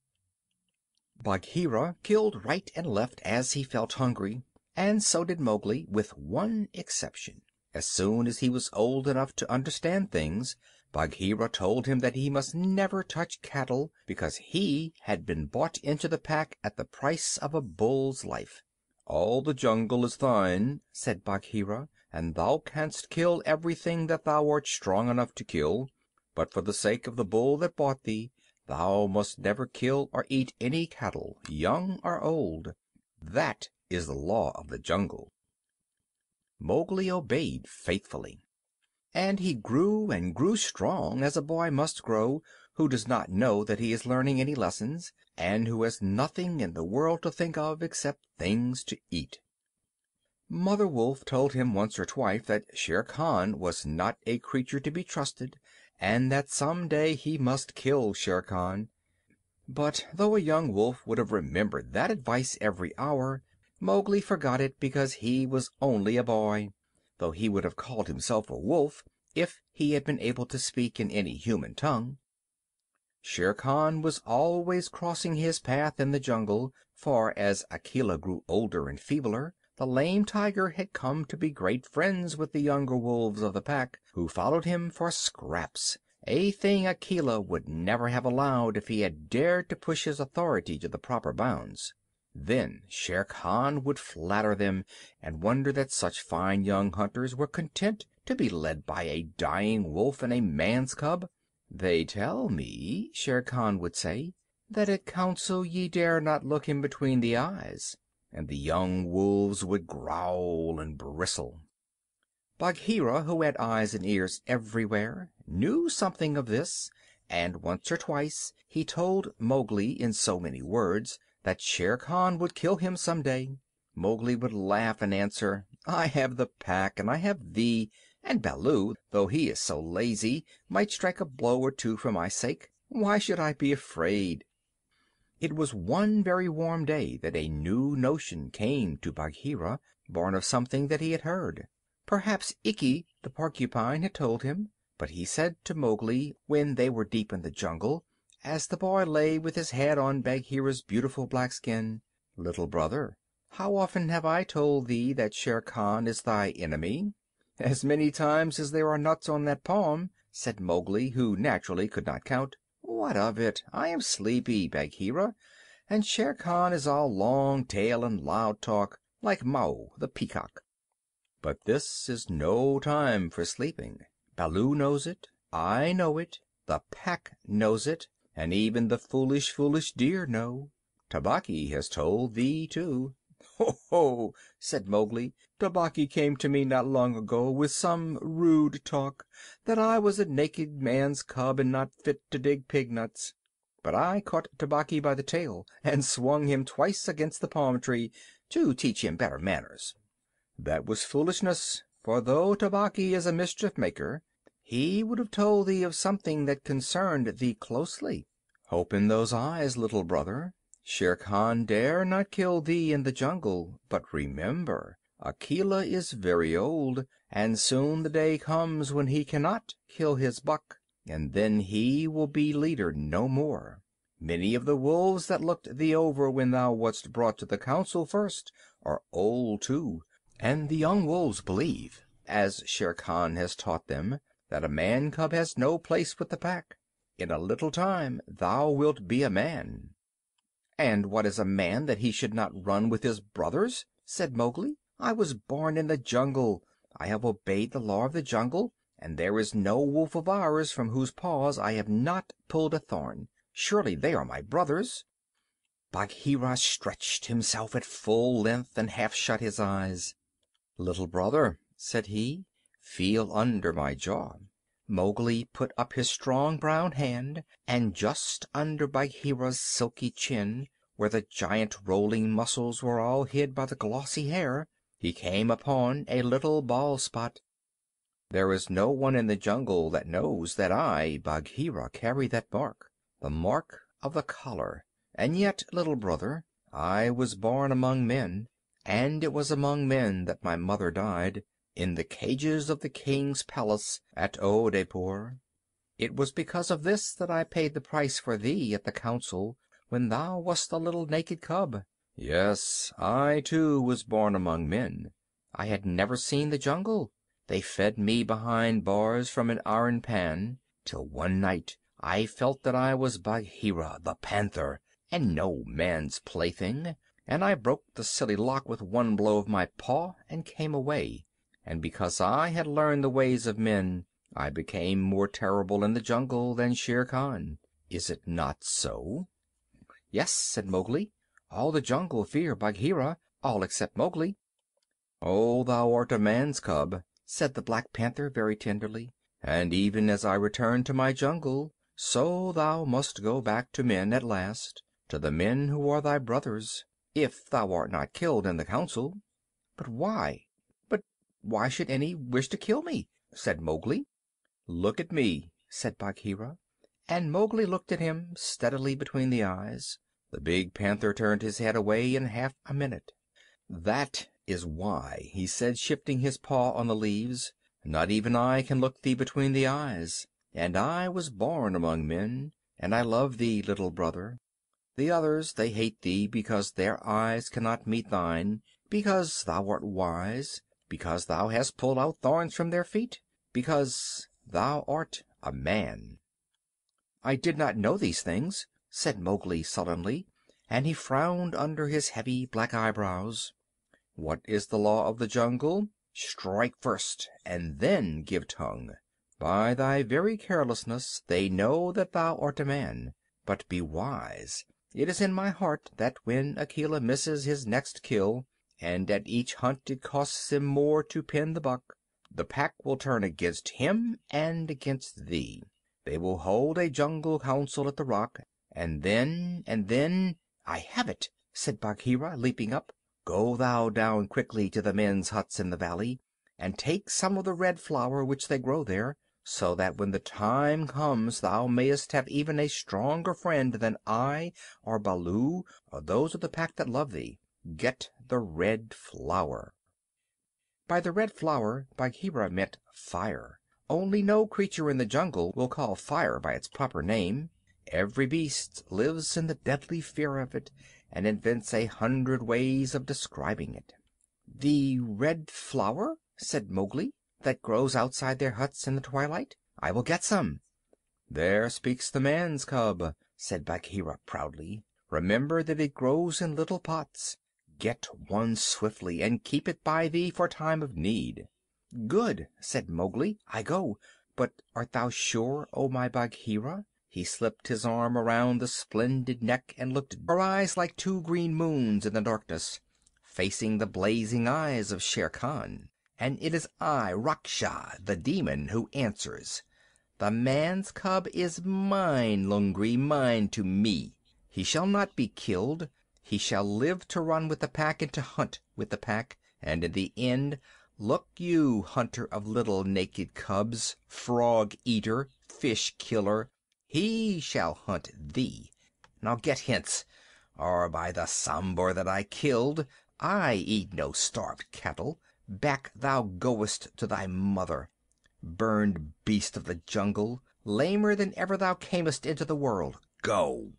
Bagheera killed right and left as he felt hungry, and so did Mowgli, with one exception. As soon as he was old enough to understand things, Bagheera told him that he must never touch cattle, because he had been bought into the Pack at the price of a bull's life. "All the jungle is thine," said Bagheera, "and thou canst kill everything that thou art strong enough to kill, but for the sake of the bull that bought thee, thou must never kill or eat any cattle, young or old. That is the law of the jungle." Mowgli obeyed faithfully, and he grew and grew strong, as a boy must grow who does not know that he is learning any lessons, and who has nothing in the world to think of except things to eat. Mother Wolf told him once or twice that Shere Khan was not a creature to be trusted, and that some day he must kill Shere Khan. But though a young wolf would have remembered that advice every hour, Mowgli forgot it because he was only a boy, though he would have called himself a wolf if he had been able to speak in any human tongue. Shere Khan was always crossing his path in the jungle, for as Akela grew older and feebler, the lame tiger had come to be great friends with the younger wolves of the Pack, who followed him for scraps, a thing Akela would never have allowed if he had dared to push his authority to the proper bounds. Then Shere Khan would flatter them, and wonder that such fine young hunters were content to be led by a dying wolf and a man's cub. "They tell me," Shere Khan would say, "that at council ye dare not look him between the eyes," and the young wolves would growl and bristle. Bagheera, who had eyes and ears everywhere, knew something of this, and once or twice he told Mowgli in so many words that Shere Khan would kill him some day. Mowgli would laugh and answer, "I have the Pack, and I have thee, and Baloo, though he is so lazy, might strike a blow or two for my sake. Why should I be afraid?" It was one very warm day that a new notion came to Bagheera, born of something that he had heard. Perhaps Ikki the Porcupine had told him. But he said to Mowgli, when they were deep in the jungle, as the boy lay with his head on Bagheera's beautiful black skin, "Little brother, how often have I told thee that Shere Khan is thy enemy?" "As many times as there are nuts on that palm," said Mowgli, who naturally could not count. "What of it? I am sleepy, Bagheera, and Shere Khan is all long tail and loud talk, like Mao, the peacock. But this is no time for sleeping. Baloo knows it, I know it, the Pack knows it, and even the foolish, foolish deer know. Tabaqui has told thee too." "Ho, ho!" said Mowgli. "Tabaqui came to me not long ago with some rude talk, that I was a naked man's cub and not fit to dig pig nuts. But I caught Tabaqui by the tail and swung him twice against the palm tree to teach him better manners. That was foolishness, for though Tabaqui is a mischief maker, he would have told thee of something that concerned thee closely. Hope in those eyes, little brother. Shere Khan dare not kill thee in the jungle, but remember, Akela is very old, and soon the day comes when he cannot kill his buck, and then he will be leader no more. Many of the wolves that looked thee over when thou wast brought to the council first are old too, and the young wolves believe, as Shere Khan has taught them, that a man cub has no place with the Pack. In a little time thou wilt be a man." "And what is a man that he should not run with his brothers?" said Mowgli. "I was born in the jungle. I have obeyed the law of the jungle, and there is no wolf of ours from whose paws I have not pulled a thorn. Surely they are my brothers." Bagheera stretched himself at full length and half shut his eyes. "Little brother," said he, "feel under my jaw." Mowgli put up his strong brown hand, and just under Bagheera's silky chin, where the giant rolling muscles were all hid by the glossy hair, he came upon a little bald spot. "There is no one in the jungle that knows that I, Bagheera, carry that mark, the mark of the collar. And yet, little brother, I was born among men, and it was among men that my mother died, in the cages of the king's palace at Oodeypore. It was because of this that I paid the price for thee at the council when thou wast a little naked cub. Yes, I too was born among men. I had never seen the jungle. They fed me behind bars from an iron pan, till one night I felt that I was Bagheera the panther, and no man's plaything, and I broke the silly lock with one blow of my paw and came away. And because I had learned the ways of men, I became more terrible in the jungle than Shere Khan. Is it not so?" "Yes," said Mowgli. "All the jungle fear Bagheera, all except Mowgli." "Oh, thou art a man's cub," said the Black Panther very tenderly, "and even as I return to my jungle, so thou must go back to men at last, to the men who are thy brothers, if thou art not killed in the council." "But why? But why should any wish to kill me?" said Mowgli. "Look at me," said Bagheera, and Mowgli looked at him steadily between the eyes. The big panther turned his head away in half a minute. "That is why," he said, shifting his paw on the leaves. "Not even I can look thee between the eyes, and I was born among men, and I love thee, little brother. The others, they hate thee because their eyes cannot meet thine, because thou art wise, because thou hast pulled out thorns from their feet, because thou art a man." "I did not know these things," said Mowgli sullenly, and he frowned under his heavy black eyebrows. "What is the law of the jungle? Strike first, and then give tongue. By thy very carelessness they know that thou art a man. But be wise. It is in my heart that when Akela misses his next kill, and at each hunt it costs him more to pin the buck, the Pack will turn against him and against thee. They will hold a jungle council at the rock, and then and then I have it!" said Bagheera, leaping up. "Go thou down quickly to the men's huts in the valley, and take some of the red flower which they grow there, so that when the time comes thou mayest have even a stronger friend than I or Baloo or those of the Pack that love thee. Get the red flower." By the red flower Bagheera meant fire, Only no creature in the jungle will call fire by its proper name. Every beast lives in the deadly fear of it, and invents a hundred ways of describing it. "The red flower," said Mowgli, "that grows outside their huts in the twilight. I will get some." "There speaks the man's cub," said Bagheera proudly. "Remember that it grows in little pots. Get one swiftly, and keep it by thee for time of need." "Good," said Mowgli. "I go. But art thou sure, O my Bagheera?" He slipped his arm around the splendid neck and looked, her eyes like two green moons in the darkness, facing the blazing eyes of Shere Khan. "And it is I, Raksha, the demon, who answers. The man's cub is mine, Lungri, mine to me. He shall not be killed. He shall live to run with the Pack and to hunt with the Pack. And in the end, look you, hunter of little naked cubs, frog eater, fish killer, he shall hunt thee. Now get hence, or by the Sambur that I killed, I eat no starved cattle. Back thou goest to thy mother, burned beast of the jungle, lamer than ever thou camest into the world. Go!"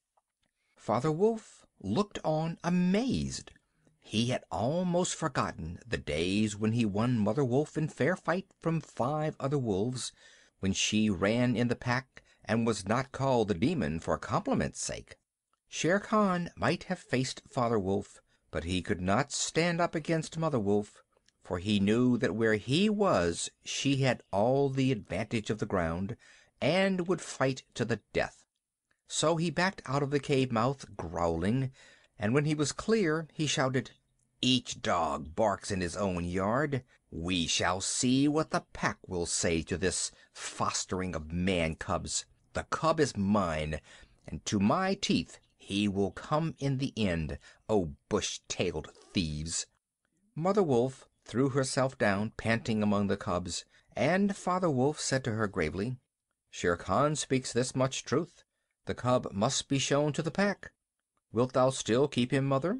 Father Wolf looked on amazed. He had almost forgotten the days when he won Mother Wolf in fair fight from five other wolves, when she ran in the Pack and was not called the demon for compliment's sake. Shere Khan might have faced Father Wolf, but he could not stand up against Mother Wolf, for he knew that where he was she had all the advantage of the ground, and would fight to the death. So he backed out of the cave mouth, growling, and when he was clear he shouted, "Each dog barks in his own yard. We shall see what the Pack will say to this fostering of man cubs. The cub is mine, and to my teeth he will come in the end, O bush-tailed thieves!" Mother Wolf threw herself down panting among the cubs, and Father Wolf said to her gravely, "Shere Khan speaks this much truth. The cub must be shown to the Pack. Wilt thou still keep him, Mother?"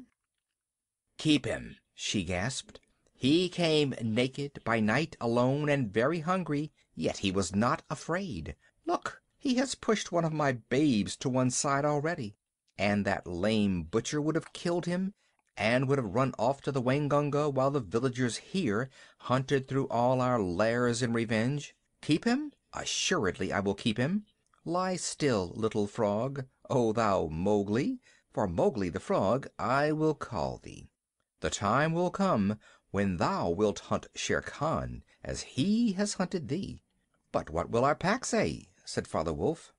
"Keep him!" she gasped. "He came naked, by night, alone, and very hungry, yet he was not afraid. Look, he has pushed one of my babes to one side already. And that lame butcher would have killed him, and would have run off to the Waingunga while the villagers here hunted through all our lairs in revenge. Keep him? Assuredly I will keep him. Lie still, little frog, O thou Mowgli, for Mowgli the Frog I will call thee. The time will come when thou wilt hunt Shere Khan as he has hunted thee." "But what will our Pack say?" said Father Wolf.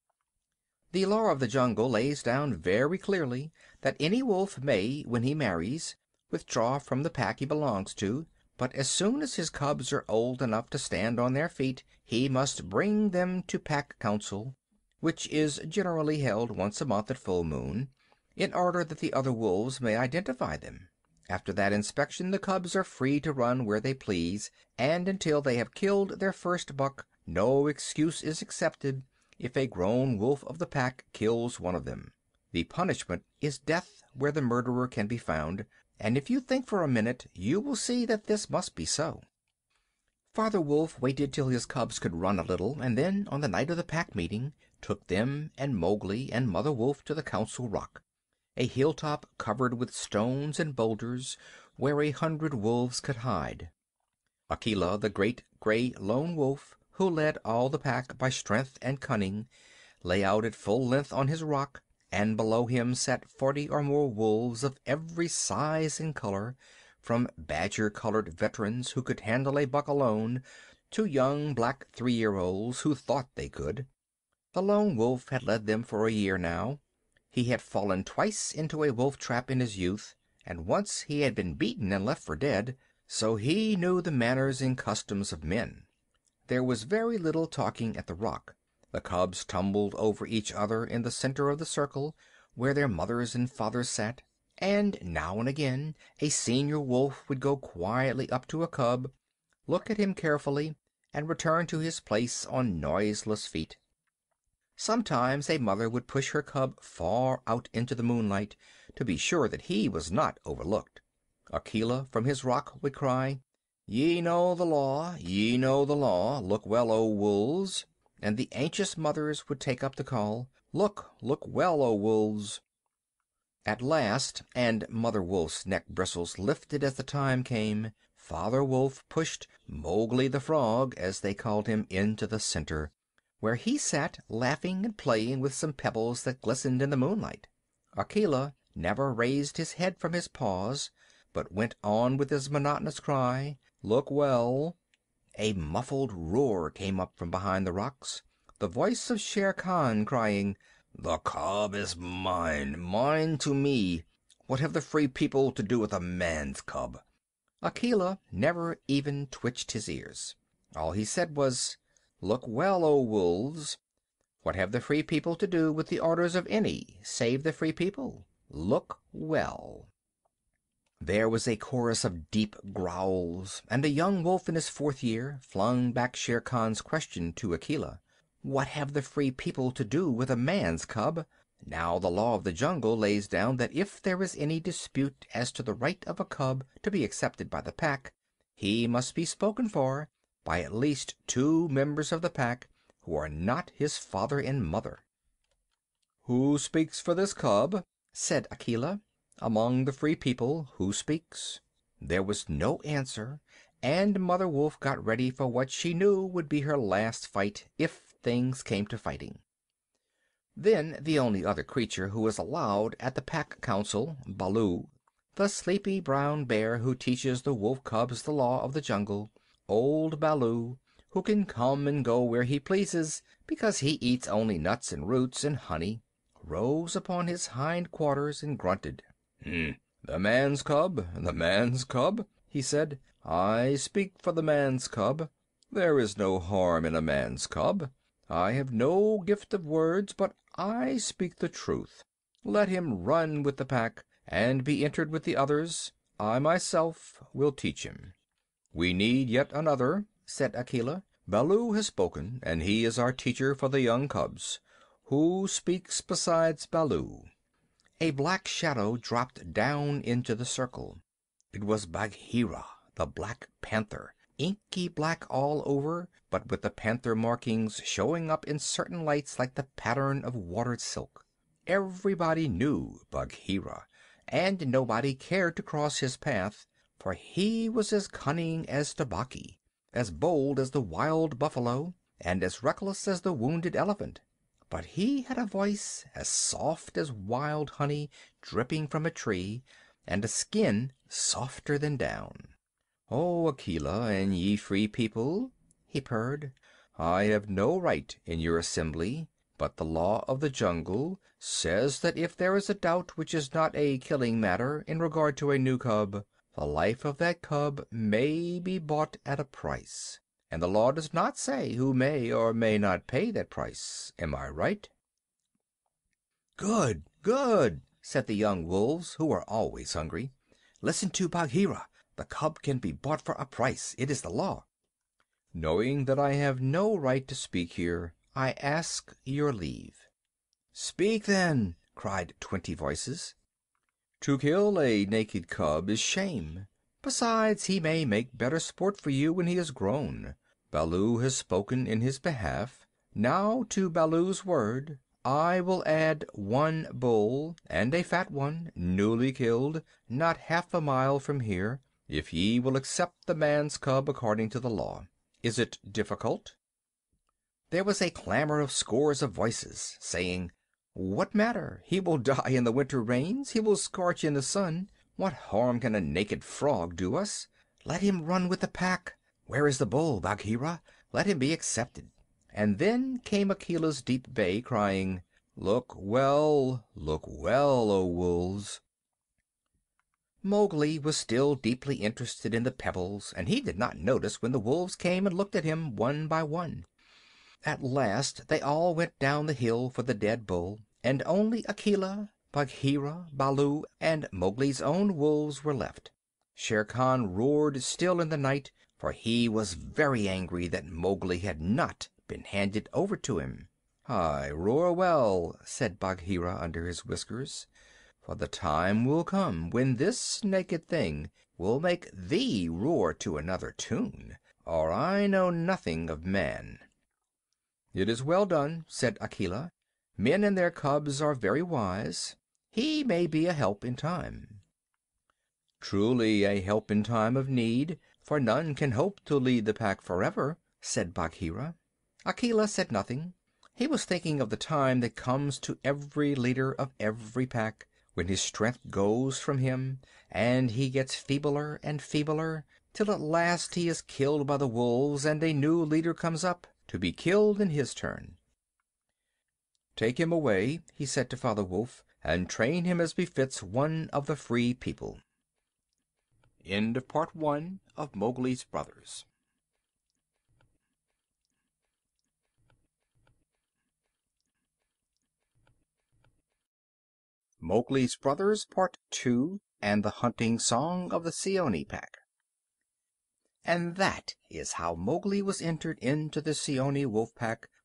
"The law of the jungle lays down very clearly that any wolf may, when he marries, withdraw from the Pack he belongs to, but as soon as his cubs are old enough to stand on their feet he must bring them to Pack Council, which is generally held once a month at full moon, in order that the other wolves may identify them. After that inspection the cubs are free to run where they please, and until they have killed their first buck no excuse is accepted if a grown wolf of the Pack kills one of them. The punishment is death where the murderer can be found, and if you think for a minute you will see that this must be so." Father Wolf waited till his cubs could run a little, and then, on the night of the Pack meeting, took them and Mowgli and Mother Wolf to the Council Rock, a hilltop covered with stones and boulders where a hundred wolves could hide. Akela, the great gray lone wolf, who led all the Pack by strength and cunning, lay out at full length on his rock, and below him sat forty or more wolves of every size and color, from badger-colored veterans who could handle a buck alone to young black three-year-olds who thought they could. The lone wolf had led them for a year now. He had fallen twice into a wolf trap in his youth, and once he had been beaten and left for dead, so he knew the manners and customs of men. There was very little talking at the rock. The cubs tumbled over each other in the center of the circle, where their mothers and fathers sat, and now and again a senior wolf would go quietly up to a cub, look at him carefully, and return to his place on noiseless feet. Sometimes a mother would push her cub far out into the moonlight to be sure that he was not overlooked. Akela from his rock would cry, Ye know the law, ye know the law, look well, O wolves. And the anxious mothers would take up the call, look, look well, O wolves. At last, and Mother Wolf's neck bristles lifted as the time came, Father Wolf pushed Mowgli the Frog, as they called him, into the center, where he sat laughing and playing with some pebbles that glistened in the moonlight. Akela never raised his head from his paws, but went on with his monotonous cry, "Look well." A muffled roar came up from behind the rocks, the voice of Shere Khan crying, "The cub is mine, mine to me. What have the Free People to do with a man's cub?" Akela never even twitched his ears. All he said was, "Look well, O wolves. What have the Free People to do with the orders of any save the Free People? Look well." There was a chorus of deep growls, and a young wolf in his fourth year flung back Shere Khan's question to Akela. What have the Free People to do with a man's cub? Now the law of the jungle lays down that if there is any dispute as to the right of a cub to be accepted by the Pack, he must be spoken for by at least two members of the Pack who are not his father and mother. "Who speaks for this cub?" said Akela. "Among the Free People, who speaks?" There was no answer, and Mother Wolf got ready for what she knew would be her last fight, if things came to fighting. Then the only other creature who is allowed at the Pack Council, Baloo, the sleepy brown bear who teaches the wolf cubs the law of the jungle, old Baloo, who can come and go where he pleases because he eats only nuts and roots and honey, rose upon his hind quarters and grunted. "Hmm. The man's cub, the man's cub," he said. "I speak for the man's cub. There is no harm in a man's cub. I have no gift of words, but I speak the truth. Let him run with the Pack and be entered with the others. I myself will teach him." "We need yet another," said Akela. "Baloo has spoken, and he is our teacher for the young cubs. Who speaks besides Baloo?" A black shadow dropped down into the circle. It was Bagheera, the Black Panther, inky black all over, but with the panther markings showing up in certain lights like the pattern of watered silk. Everybody knew Bagheera, and nobody cared to cross his path, for he was as cunning as Tabaqui, as bold as the wild buffalo, and as reckless as the wounded elephant. But he had a voice as soft as wild honey dripping from a tree, and a skin softer than down. "Oh, Akela and ye Free People," he purred, "I have no right in your assembly, but the law of the jungle says that if there is a doubt which is not a killing matter in regard to a new cub, the life of that cub may be bought at a price. And the law does not say who may or may not pay that price. Am I right?" "Good, good," said the young wolves, who are always hungry. "Listen to Bagheera. The cub can be bought for a price. It is the law." "Knowing that I have no right to speak here, I ask your leave." "Speak, then," cried twenty voices. "To kill a naked cub is shame. Besides, he may make better sport for you when he is grown. Baloo has spoken in his behalf. Now to Baloo's word I will add one bull, and a fat one, newly killed, not half a mile from here, if ye will accept the man's cub according to the law. Is it difficult?" There was a clamor of scores of voices, saying, "What matter? He will die in the winter rains. He will scorch in the sun. What harm can a naked frog do us? Let him run with the Pack. Where is the bull, Bagheera? Let him be accepted." And then came Akela's deep bay, crying, "Look well, look well, O wolves." Mowgli was still deeply interested in the pebbles, and he did not notice when the wolves came and looked at him one by one. At last they all went down the hill for the dead bull, and only Akela, Bagheera, Baloo, and Mowgli's own wolves were left. Shere Khan roared still in the night, for he was very angry that Mowgli had not been handed over to him. "Ay, roar well," said Bagheera under his whiskers. For the time will come when this naked thing will make thee roar to another tune, or I know nothing of man." "It is well done," said Akela. "Men and their cubs are very wise. He may be a help in time." "Truly a help in time of need, for none can hope to lead the Pack forever," said Bagheera. Akela said nothing. He was thinking of the time that comes to every leader of every Pack, when his strength goes from him, and he gets feebler and feebler, till at last he is killed by the wolves and a new leader comes up, to be killed in his turn. "Take him away," he said to Father Wolf, "and train him as befits one of the Free People." End of Part One of Mowgli's Brothers. Mowgli's Brothers Part Two, and the Hunting Song of the Seeonee Pack. And that is how Mowgli was entered into the Seeonee Wolf Pack